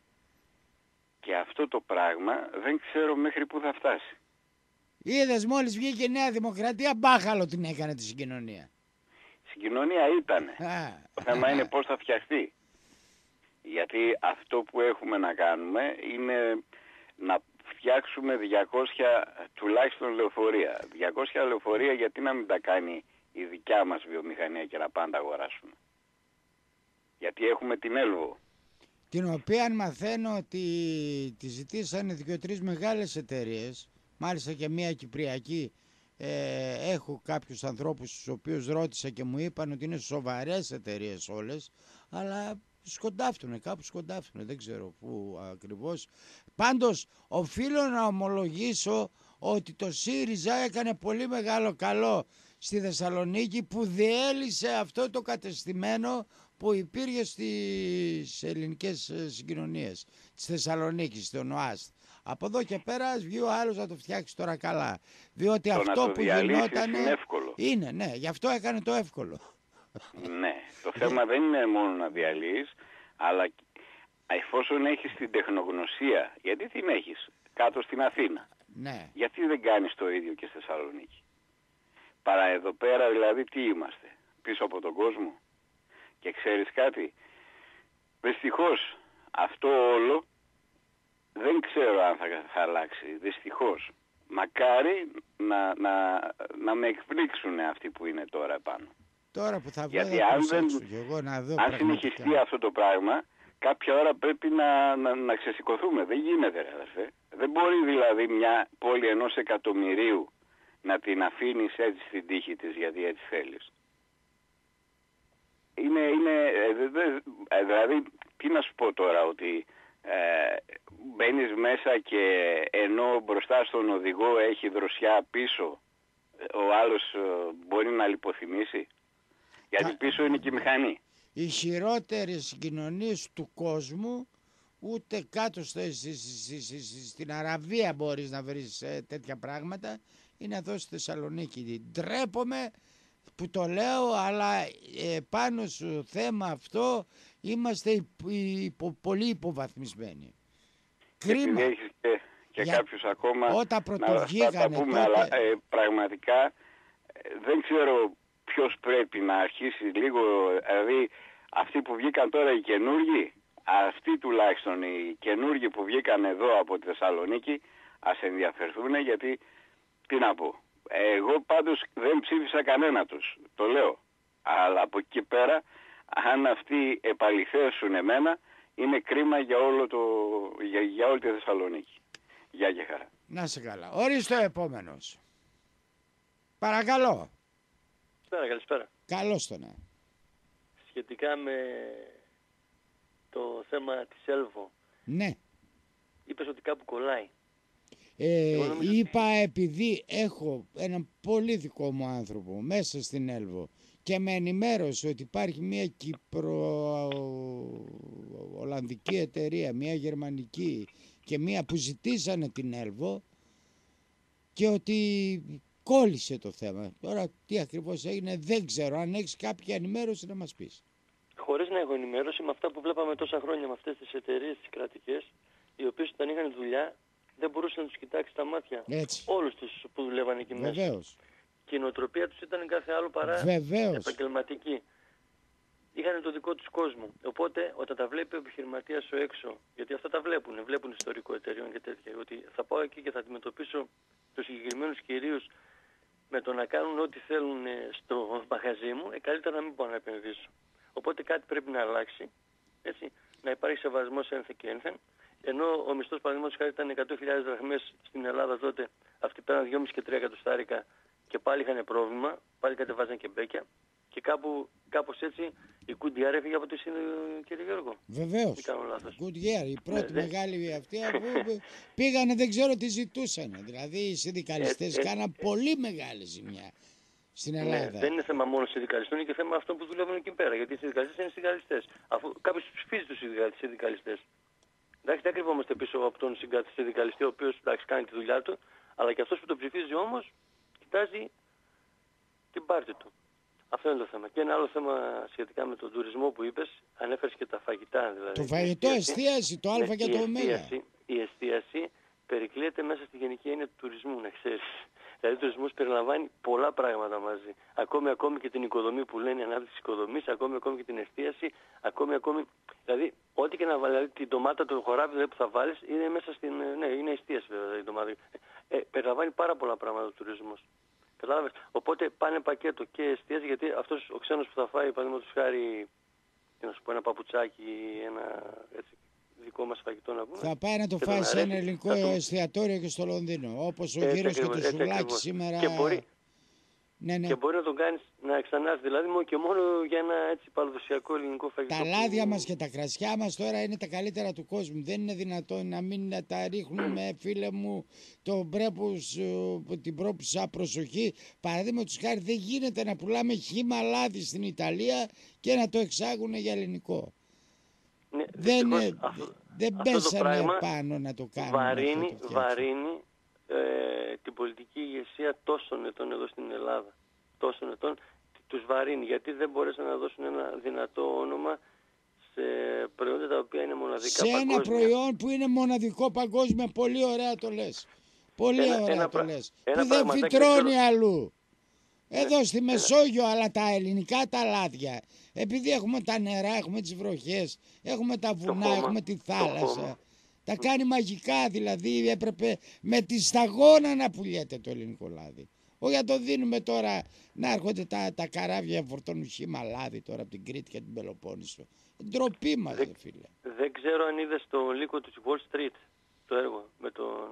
Και αυτό το πράγμα δεν ξέρω μέχρι πού θα φτάσει. Είδες μόλις βγήκε η Νέα Δημοκρατία, μπάχαλο την έκανε τη συγκοινωνία. Συγκοινωνία ήτανε. Το θέμα είναι πώς θα φτιαχτεί. Γιατί αυτό που έχουμε να κάνουμε είναι να φτιάξουμε διακόσια τουλάχιστον λεωφορεία. διακόσια λεωφορεία γιατί να μην τα κάνει η δικιά μας βιομηχανία και να πάντα αγοράσουμε. Γιατί έχουμε την Έλβο. Την οποία μαθαίνω ότι τη ζητήσανε δύο-τρεις μεγάλες εταιρείες. Μάλιστα και μια κυπριακή. Ε, έχω κάποιους ανθρώπους τους οποίους ρώτησα και μου είπαν ότι είναι σοβαρές εταιρείες όλες. Αλλά σκοντάφτουνε, κάπου σκοντάφτουνε, δεν ξέρω πού ακριβώς. Πάντως οφείλω να ομολογήσω ότι το ΣΥΡΙΖΑ έκανε πολύ μεγάλο καλό στη Θεσσαλονίκη που διέλυσε αυτό το κατεστημένο που υπήρχε στις ελληνικές συγκοινωνίες της Θεσσαλονίκης, στον ΟΑΣΤ. Από εδώ και πέρα βγει ο άλλος να το φτιάξει τώρα καλά. Διότι το αυτό το που γινόταν είναι εύκολο. Είναι, ναι, γι' αυτό έκανε το εύκολο. Ναι, το θέμα δεν είναι μόνο να διαλύεις, αλλά εφόσον έχεις την τεχνογνωσία, γιατί την έχεις κάτω στην Αθήνα. Ναι. Γιατί δεν κάνεις το ίδιο και στη Θεσσαλονίκη? Παρά εδώ πέρα δηλαδή τι είμαστε? Πίσω από τον κόσμο. Και ξέρεις κάτι? Δυστυχώς αυτό όλο δεν ξέρω αν θα, θα αλλάξει. Δυστυχώς. Μακάρι να, να, να με εκπλήξουν αυτοί που είναι τώρα επάνω. Τώρα που θα βγω, γιατί αν, δεν, εγώ να δω αν συνεχιστεί αυτό το πράγμα, κάποια ώρα πρέπει να, να, να ξεσηκωθούμε. Δεν γίνεται, ρε αδερφέ. Δεν μπορεί δηλαδή μια πόλη ενός εκατομμυρίου να την αφήνεις έτσι στην τύχη της γιατί έτσι θέλεις. Είναι, είναι, δηλαδή, τι να σου πω τώρα, ότι ε, μπαίνεις μέσα και ενώ μπροστά στον οδηγό έχει δροσιά πίσω, ο άλλος μπορεί να λιποθυμήσει. Γιατί πίσω είναι και η μηχανή. Οι χειρότερες συγκοινωνίες του κόσμου, ούτε κάτω στο, στη, στη, στη, στην Αραβία μπορείς να βρεις ε, τέτοια πράγματα, είναι εδώ στη Θεσσαλονίκη. Ντρέπομαι που το λέω, αλλά ε, πάνω στο θέμα αυτό είμαστε υπο, υπο, πολύ υποβαθμισμένοι. Κρίμα. Έχεις και, και Για... κάποιους ακόμα όταν πρωτοβγήκανε να τα πούμε, τότε... αλλά ε, πραγματικά ε, δεν ξέρω ποιος πρέπει να αρχίσει λίγο, δηλαδή αυτοί που βγήκαν τώρα οι καινούργοι, αυτοί τουλάχιστον οι καινούργοι που βγήκαν εδώ από τη Θεσσαλονίκη, ας ενδιαφερθούν, γιατί τι να πω. Εγώ πάντως δεν ψήφισα κανένα τους, το λέω. Αλλά από εκεί πέρα, αν αυτοί επαληθεύσουν εμένα, είναι κρίμα για, όλο το, για, για όλη τη Θεσσαλονίκη. Γεια και χαρά. Να σε καλά. Ορίστε ο επόμενος. Παρακαλώ. Καλησπέρα, καλησπέρα. Καλώς το να. Σχετικά με το θέμα της Έλβο. Ναι. Είπες ότι κάπου κολλάει. Ε, είπα ότι... επειδή έχω έναν πολύ δικό μου άνθρωπο μέσα στην Έλβο και με ενημέρωσε ότι υπάρχει μια Κύπρο-Ολλανδική εταιρεία, μια γερμανική και μια που ζητήσανε την Έλβο και ότι κόλλησε το θέμα. Τώρα τι ακριβώς έγινε δεν ξέρω. Αν έχεις κάποια ενημέρωση να μας πεις. Χωρίς να έχω ενημέρωση, με αυτά που βλέπαμε τόσα χρόνια με αυτές τις εταιρείες τις κρατικές, οι οποίες όταν είχαν δουλειά δεν μπορούσε να τους κοιτάξει τα μάτια. Έτσι. Όλους τους που δουλεύαν εκεί μέσα. Βεβαίως. Και η νοοτροπία τους ήταν κάθε άλλο παρά Βεβαίως. επαγγελματική. Είχαν το δικό τους κόσμο. Οπότε όταν τα βλέπει ο επιχειρηματίας ο έξω, γιατί αυτά τα βλέπουν, βλέπουν ιστορικό εταιρείων και τέτοια, ότι θα πάω εκεί και θα αντιμετωπίσω τους συγκεκριμένους κυρίους με το να κάνουν ό,τι θέλουν στο μαγαζί μου, ε, καλύτερα να μην πάω να επενδύσω. Οπότε κάτι πρέπει να αλλάξει, έτσι, να υπάρχει σεβασμός ένθεν και ένθεν. Ενώ ο μισθός παραδείγματος χάρη ήταν εκατό χιλιάδες δραχμές στην Ελλάδα τότε, αυτοί πέραν δυόμισι και τρία εκατοστάρικα και πάλι είχαν πρόβλημα, πάλι κατεβάζαν και μπέκια. Και κάπου, κάπως έτσι η Κουντιάρ έφυγε από τη σύνδεση, κύριε Γιώργο. Βεβαίως. Τι κάνω λάθος. Κουντιάρ, η πρώτη ναι, μεγάλη αυτή που πήγανε δεν ξέρω τι ζητούσαν. Δηλαδή οι συνδικαλιστές ε, κάναν ε, πολύ μεγάλη ζημιά στην Ελλάδα. Ναι, δεν είναι θέμα μόνο συνδικαλιστών, είναι και θέμα αυτών που δουλεύουν εκεί πέρα. Γιατί οι συνδικαλιστές είναι συνδικαλιστές. Αφού κάποιος τους ψηφίζει τους συνδικαλιστές. Εντάξει, δεν κρυβόμαστε πίσω από τον συνδικαλιστή, ο οποίος εντάξει, κάνει τη δουλειά του, αλλά και αυτός που τον ψηφίζει όμως κοιτάζει την πάρτη του. Αυτό είναι το θέμα. Και ένα άλλο θέμα σχετικά με τον τουρισμό που είπες, ανέφερες και τα φαγητά. Δηλαδή. Το φαγητό εστίαση, το α ναι, και το ω. Η εστίαση περικλείεται μέσα στη γενική έννοια του τουρισμού, να ξέρεις. Δηλαδή ο τουρισμός περιλαμβάνει πολλά πράγματα μαζί. Ακόμη, ακόμη και την οικοδομή που λένε, η ανάπτυξη οικοδομής, ακόμη, ακόμη και την εστίαση, ακόμη, ακόμη. Δηλαδή, ό,τι και να βάλει, δηλαδή, την ντομάτα, το χωράφι δηλαδή, που θα βάλεις, είναι μέσα στην. Ναι, είναι εστίαση βέβαια η ντομάτα. Ε, περιλαμβάνει πάρα πολλά πράγματα ο τουρισμός. Κατάλαβες. Οπότε πάνε πακέτο και εστίαση, γιατί αυτός ο ξένος που θα φάει, παραδείγματος χάρη, να σου πω ένα παπουτσάκι, ένα έτσι, δικό μας φαγητό να πούμε. Θα πάει να το φάει σε ένα ελληνικό του... εστιατόριο και στο Λονδίνο. Όπως ο γύρος και το σουβλάκι σήμερα. Και μπορεί, ναι, ναι. και μπορεί να τον κάνεις να ξανάρθει, δηλαδή μόνο και μόνο για ένα έτσι παραδοσιακό ελληνικό φαγητό. Τα λάδια που... μας και τα κρασιά μας τώρα είναι τα καλύτερα του κόσμου. Δεν είναι δυνατόν να μην τα ρίχνουμε, φίλε μου, το πρέπους, την πρόπουσα προσοχή. Παραδείγματος χάρη δεν γίνεται να πουλάμε χύμα λάδι στην Ιταλία και να το εξάγουν για ελληνικό. Ναι, δεν δυστυχώς, αυτό, δεν πέσανε πάνω να το κάνουμε. Βαρύνει, το βαρύνει ε, την πολιτική ηγεσία τόσων ετών εδώ στην Ελλάδα. Τόσων ετών τους βαρύνει, γιατί δεν μπορέσαν να δώσουν ένα δυνατό όνομα σε προϊόντα τα οποία είναι μοναδικά σε παγκόσμια. Ένα προϊόν που είναι μοναδικό παγκόσμια, πολύ ωραία το λες. Πολύ ένα, ωραία ένα, το λες. Που δεν φυτρώνει ξέρω... αλλού. Εδώ ναι, στη Μεσόγειο, ναι. Αλλά τα ελληνικά τα λάδια, επειδή έχουμε τα νερά, έχουμε τις βροχές, έχουμε τα βουνά, χώμα, έχουμε τη θάλασσα, τα κάνει μαγικά, δηλαδή έπρεπε με τη σταγόνα να πουλιέται το ελληνικό λάδι. Όχι να το δίνουμε τώρα να έρχονται τα, τα καράβια φορτώνουν χύμα λάδι τώρα από την Κρήτη και την Πελοπόννησο. Ντροπή μας, δε, φίλε. Δεν ξέρω αν είδες το λύκο του Wall Street, το έργο, με, τον,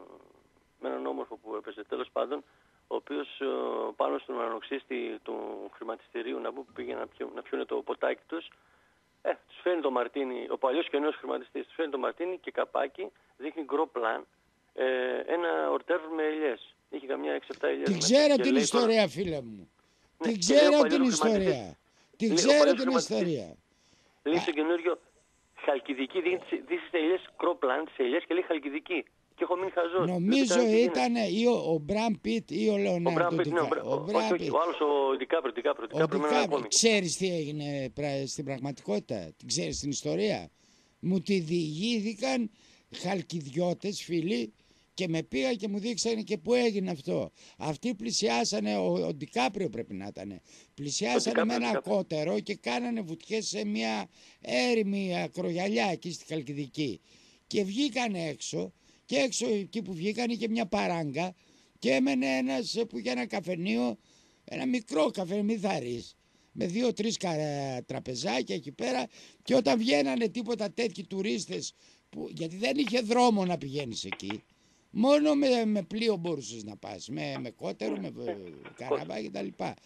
με έναν όμορφο που έπαιζε, τέλος πάντων, ο οποίος πάνω στον ανοξύστη του χρηματιστηρίου να που πήγε να, πιω, να πιούνε το ποτάκι τους, ε, τους φέρνει το μαρτίνι, ο παλιός και ο νέος χρηματιστής, τους φέρνει το μαρτίνι και καπάκι, δείχνει γκρο πλάν, ε, ένα ορτέρβ με ελιές. Είχε καμιά έξι επτά ελιές. Την ξέρω την ιστορία, τώρα... φίλε μου. Ναι, την ξέρω την ιστορία. Την ξέρω την ιστορία. Λέει στο καινούριο Χαλκιδική, δείχνει τις ελιές γκρο πλάν, τις ελιές και λέει Χαλκιδική. Και έχω μείνει χαζός. Νομίζω ήταν ή ο, ο Μπραμ Πιτ ή ο Λεωνάρντο Ντικάπριο. Ο, ο, όχι, όχι, ο άλλος ο Ντικάπριο. Ο Ντικάπριο. Ξέρεις τι έγινε στην πραγματικότητα, την ξέρεις την ιστορία. Μου τη διηγήθηκαν χαλκιδιώτες φίλοι και με πήγαν και μου δείξανε και πού έγινε αυτό. Αυτοί πλησιάσανε, ο, ο Ντικάπριο πρέπει να ήταν, πλησιάσανε με ένα κότερο και κάνανε βουτιές σε μια έρημη ακρογιαλιά εκεί στη Χαλκιδική. Και βγήκαν έξω. Και έξω εκεί που βγήκαν είχε μια παράγκα και έμενε ένας που είχε ένα καφενείο, ένα μικρό καφέ μυθαρής, με δύο-τρεις τραπεζάκια εκεί πέρα και όταν βγαίνανε τίποτα τέτοιοι τουρίστες, που, γιατί δεν είχε δρόμο να πηγαίνεις εκεί, μόνο με, με πλοίο μπορούσες να πας, με, με κότερο, με καραβά κτλ.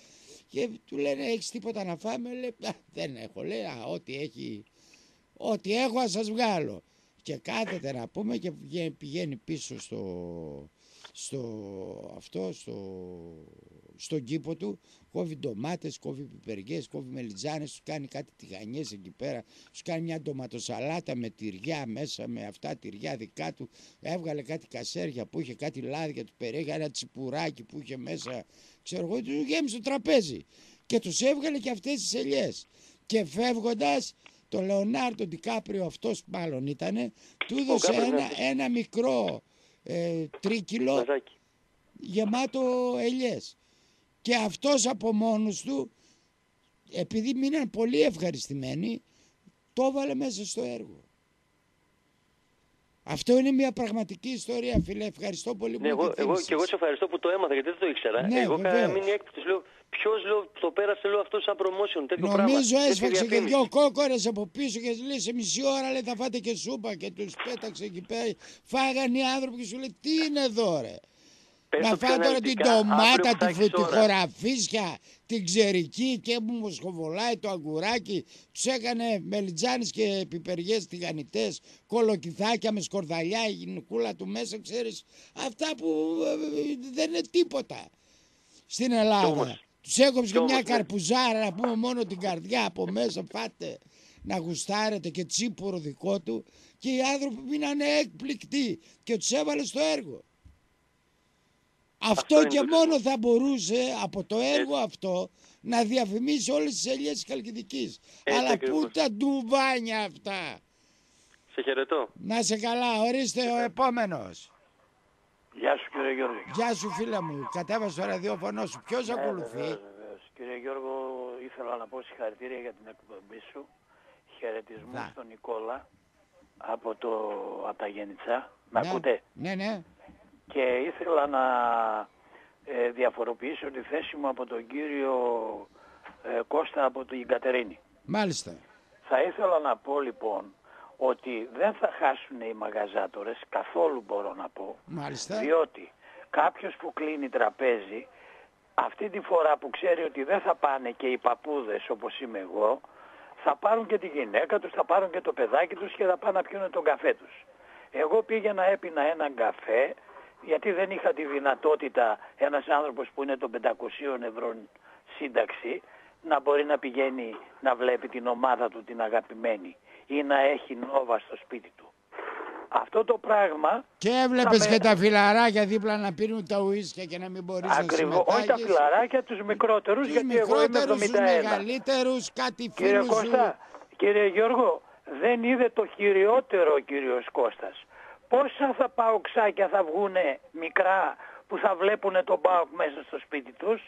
και του λένε έχεις τίποτα να φάμε, λέει δεν έχω, λέει α, ό,τι έχει, ό,τι έχω ας σας βγάλω. Και κάθεται να πούμε και πηγαίνει πίσω στο, στο αυτό, στο, στον κήπο του, κόβει ντομάτες, κόβει πιπεριές, κόβει μελιτζάνες, τους κάνει κάτι τηγανιές εκεί πέρα, τους κάνει μια ντοματοσαλάτα με τυριά μέσα, με αυτά τυριά δικά του, έβγαλε κάτι κασέρια που είχε, κάτι λάδια του περιέχει, ένα τσιπουράκι που είχε μέσα, ξέρω εγώ, του γέμισε το τραπέζι και τους έβγαλε και αυτές τις ελιές. Και φεύγοντας, το Λεωνάρντο Ντικάπριο, αυτός μάλλον ήτανε, του έδωσε ένα, ένα μικρό ε, τρίκυλο Μαζάκι. γεμάτο ελιές. Και αυτός από μόνος του, επειδή μείναν πολύ ευχαριστημένοι, το έβαλε μέσα στο έργο. Αυτό είναι μια πραγματική ιστορία, φίλε. Ευχαριστώ πολύ που ναι, μου εγώ, εγώ, και εγώ σε ευχαριστώ που το έμαθα, γιατί δεν το ήξερα. Ναι, εγώ είχα μείνει έκπληκτος, λέω, ποιος λέω, το πέρασε λέω, αυτό σαν promotion, τέτοιο πράγμα. Νομίζω έσφαξε και δυο κόκορες από πίσω και λέει σε μισή ώρα λέει, θα φάτε και σούπα και τους πέταξε εκεί πέρα. Φάγανε οι άνθρωποι και σου λέει τι είναι εδώ ρε. Να φάω τώρα την ντομάτα, τη, τη χωραφίσια, την ξερική και μου μοσχοβολάει το αγκουράκι. Τους έκανε μελιτζάνες και πιπεριές τηγανιτές, κολοκυθάκια με σκορδαλιά, η γυναικούλα του μέσα, ξέρεις. Αυτά που ε, δεν είναι τίποτα στην Ελλάδα. Τους έκοψε και μια καρπουζάρα, να πούμε μόνο την καρδιά από μέσα, φάτε να γουστάρετε και τσίπουρο δικό του. Και οι άνθρωποι μείνανε έκπληκτοι και τους έβαλε στο έργο. Αυτό, αυτό και μόνο θα μπορούσε από το έργο Έτσι. αυτό να διαφημίσει όλες τις ελιές της Χαλκιδικής. Αλλά ακριβώς. Πού τα ντουβάνια αυτά. Σε χαιρετώ. Να σε καλά, ορίστε ο επόμενος. Γεια σου κύριε Γιώργο. Γεια σου φίλε μου, κατέβασε το ραδιόφωνο σου. Ποιος ναι, ακολουθεί? Βεβαίως, βεβαίως. Κύριε Γιώργο, ήθελα να πω συγχαρητήρια για την εκπομπή σου. Χαιρετισμού να. στον Νικόλα από, το, από τα Γενιτσά. Με ναι. ακούτε? Ναι, ναι. Και ήθελα να ε, διαφοροποιήσω τη θέση μου από τον κύριο ε, Κώστα από την Κατερίνη. Μάλιστα. Θα ήθελα να πω λοιπόν ότι δεν θα χάσουν οι μαγαζάτορες, καθόλου μπορώ να πω. Μάλιστα. Διότι κάποιος που κλείνει τραπέζι, αυτή τη φορά που ξέρει ότι δεν θα πάνε και οι παππούδες όπως είμαι εγώ, θα πάρουν και τη γυναίκα τους, θα πάρουν και το παιδάκι τους και θα πάνε να πιούν τον καφέ τους. Εγώ πήγαινα έπινα έναν καφέ, γιατί δεν είχα τη δυνατότητα ένας άνθρωπος που είναι των πεντακόσιων ευρώ σύνταξη να μπορεί να πηγαίνει να βλέπει την ομάδα του την αγαπημένη ή να έχει νόβα στο σπίτι του. Αυτό το πράγμα... Και έβλεπες με... και τα φιλαράκια δίπλα να πίνουν τα ουίσκια και να μην μπορείς Ακριβώς, να συμμετάγεις. Όχι τα φιλαράκια, τους μικρότερους, τους γιατί εγώ είμαι εβδομήντα ένα. Τους μεγαλύτερους, κάτι φίλους Κύριε Κώστα, σου... κύριε Γιώργο, δεν είδε το χειριότερο ο κύριος Κώστας. Πόσα θα παοξάκια θα βγουνε μικρά που θα βλέπουνε τον ΠΑΟΚ μέσα στο σπίτι τους.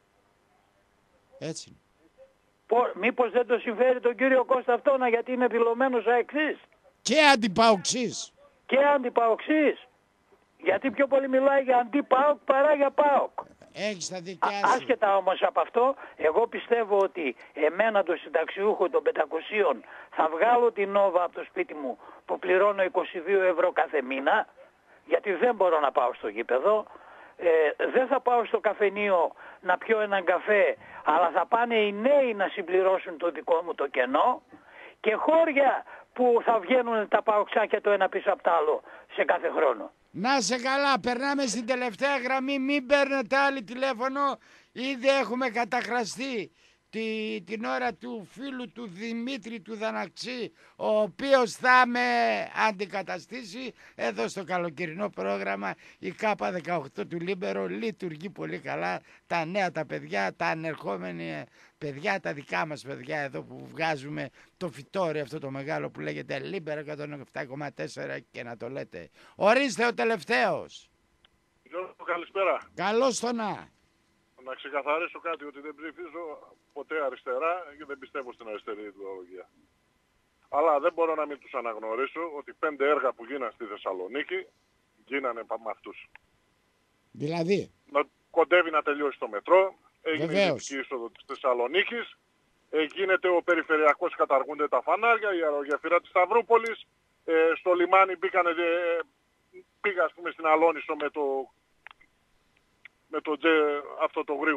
Έτσι. Μήπως δεν το συμφέρει τον κύριο Κώστα αυτόνα γιατί είναι δηλωμένος αεξής. Και αντιπαοξής. Και αντιπαοξής. Γιατί πιο πολύ μιλάει για αντιπαοκ παρά για ΠΑΟΚ. Έχεις τα δικιά σου. Άσχετα όμως από αυτό, εγώ πιστεύω ότι εμένα το συνταξιούχο των πεντακοσίων θα βγάλω την νόβα από το σπίτι μου που πληρώνω είκοσι δύο ευρώ κάθε μήνα, γιατί δεν μπορώ να πάω στο γήπεδο, ε, δεν θα πάω στο καφενείο να πιω έναν καφέ, αλλά θα πάνε οι νέοι να συμπληρώσουν το δικό μου το κενό και χώρια που θα βγαίνουν τα παοξάκια το ένα πίσω από το άλλο σε κάθε χρόνο. Να σε καλά, περνάμε στην τελευταία γραμμή, μην παίρνετε άλλη τηλέφωνο, ήδη έχουμε καταχραστεί τη, την ώρα του φίλου του Δημήτρη του Δαναξή, ο οποίος θα με αντικαταστήσει εδώ στο καλοκαιρινό πρόγραμμα. Η ΚΑΠΑ δεκαοκτώ του Λίμπερο λειτουργεί πολύ καλά, τα νέα τα παιδιά, τα ανερχόμενα παιδιά, τα δικά μας παιδιά εδώ που βγάζουμε το φυτόρι αυτό το μεγάλο που λέγεται Λίμπερο εκατόν επτά κόμμα τέσσερα και να το λέτε. Ορίστε ο τελευταίος. Γιώργο, καλησπέρα. Καλώς το να. Να ξεκαθαρίσω κάτι, ότι δεν ψηφίζω ποτέ αριστερά και δεν πιστεύω στην αριστερή ιδεολογία. Αλλά δεν μπορώ να μην τους αναγνωρίσω ότι πέντε έργα που γίνανε στη Θεσσαλονίκη γίνανε με αυτούς. Δηλαδή. Να κοντεύει να τελειώσει το μετρό, έγινε η δυτική είσοδο της Θεσσαλονίκης, ε, γίνεται ο περιφερειακός, καταργούνται τα φανάρια, η αερογεφύρα της Σταυρούπολης, ε, στο λιμάνι μπήκανε, ε, πήγα ας πούμε στην Αλόνισο με το, με το τζε, αυτό το γρήγορο.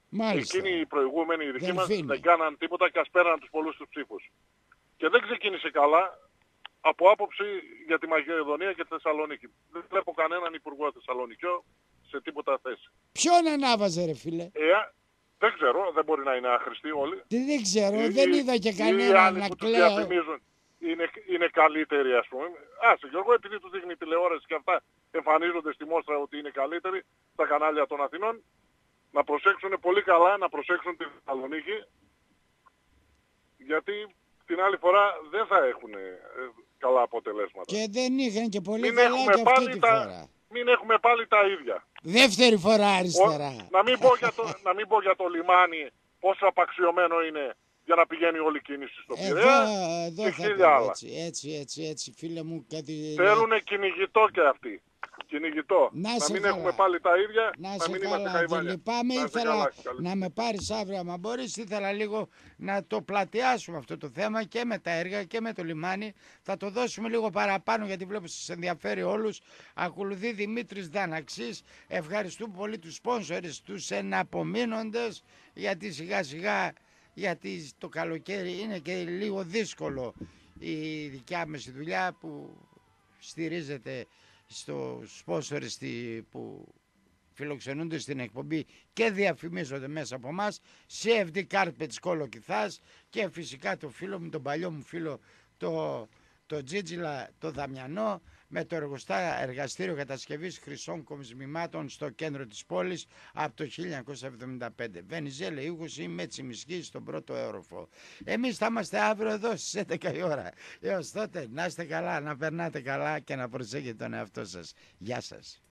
Μάλιστα. Εκείνοι οι προηγούμενοι, οι δικοί μας, Δελφίνη. δεν κάναν τίποτα και ας πέραν τους πολλούς τους ψήφους. Και δεν ξεκίνησε καλά από άποψη για τη Μακεδονία και τη Θεσσαλονίκη. Δεν βλέπω κανέναν υπουργό Θεσσαλονικιό σε τίποτα θέση. Ποιον ανάβαζε ρε φίλε? Ε, δεν ξέρω, δεν μπορεί να είναι άχρηστοι όλοι. Τι δεν ξέρω, Οι- δεν οι- είδα και οι κανέναν άλλοι να που τους κλαίω. διαφημίζουν είναι, είναι καλύτεροι, ας πούμε. Άσε Γιώργο, επειδή τους δείχνει η τηλεόραση και αυτά εμφανίζονται στη μόστρα ότι είναι καλύτεροι στα κανάλια των Αθηνών, να προσέξουν πολύ καλά, να προσέξουν τη Θεσσαλονίκη, γιατί την άλλη φορά δεν θα έχουν ε, καλά αποτελέσματα. Και δεν είχαν και πολύ Μην καλά έχουμε και αυτή πάλι τη τα- φορά. Μην έχουμε πάλι τα ίδια. Δεύτερη φορά αριστερά. Ο- να, μην πω για το, να μην πω για το λιμάνι πόσο απαξιωμένο είναι για να πηγαίνει όλη η κίνηση στο Εδώ, Πειραιά εδώ και θα χίλια πω άλλα. έτσι, έτσι, έτσι, έτσι, φίλε μου, κάτι... Θέλουνε κυνηγητό και αυτοί. Κυνηγητό. Να Να σε μην καλά. έχουμε πάλι τα ίδια, Να να σε μην είμαστε καλά, χαϊβάνια. λυπάμαι, Να είσαι ήθελα καλά, καλή. να με πάρεις αύριο άμα μπορείς, ήθελα λίγο να το πλατιάσουμε αυτό το θέμα και με τα έργα και με το λιμάνι. Θα το δώσουμε λίγο παραπάνω γιατί βλέπω σας ενδιαφέρει όλους. Ακολουθεί Δημήτρης Δαναξής, ευχαριστούμε πολύ τους σπόνσορες, τους εναπομείνοντες, γιατί σιγά σιγά, γιατί το καλοκαίρι είναι και λίγο δύσκολο η δικιά μας η δουλειά που στηρίζεται στο σπόνσορες που φιλοξενούνται στην εκπομπή και διαφημίζονται μέσα από εμάς, σι εφ ντι Carpets Κολοκυθάς και φυσικά το φίλο μου, τον παλιό μου φίλο, το, το Τζίτζιλα, το Δαμιανό, με το εργοστά, εργαστήριο κατασκευής χρυσών κοσμημάτων στο κέντρο της πόλης από το χίλια εννιακόσια εβδομήντα πέντε. Βενιζέλε Ιούγος ή με Τσιμισκή στον πρώτο όροφο. Εμείς θα είμαστε αύριο εδώ στις έντεκα η ώρα. Έως τότε να είστε καλά, να περνάτε καλά και να προσέχετε τον εαυτό σας. Γεια σας.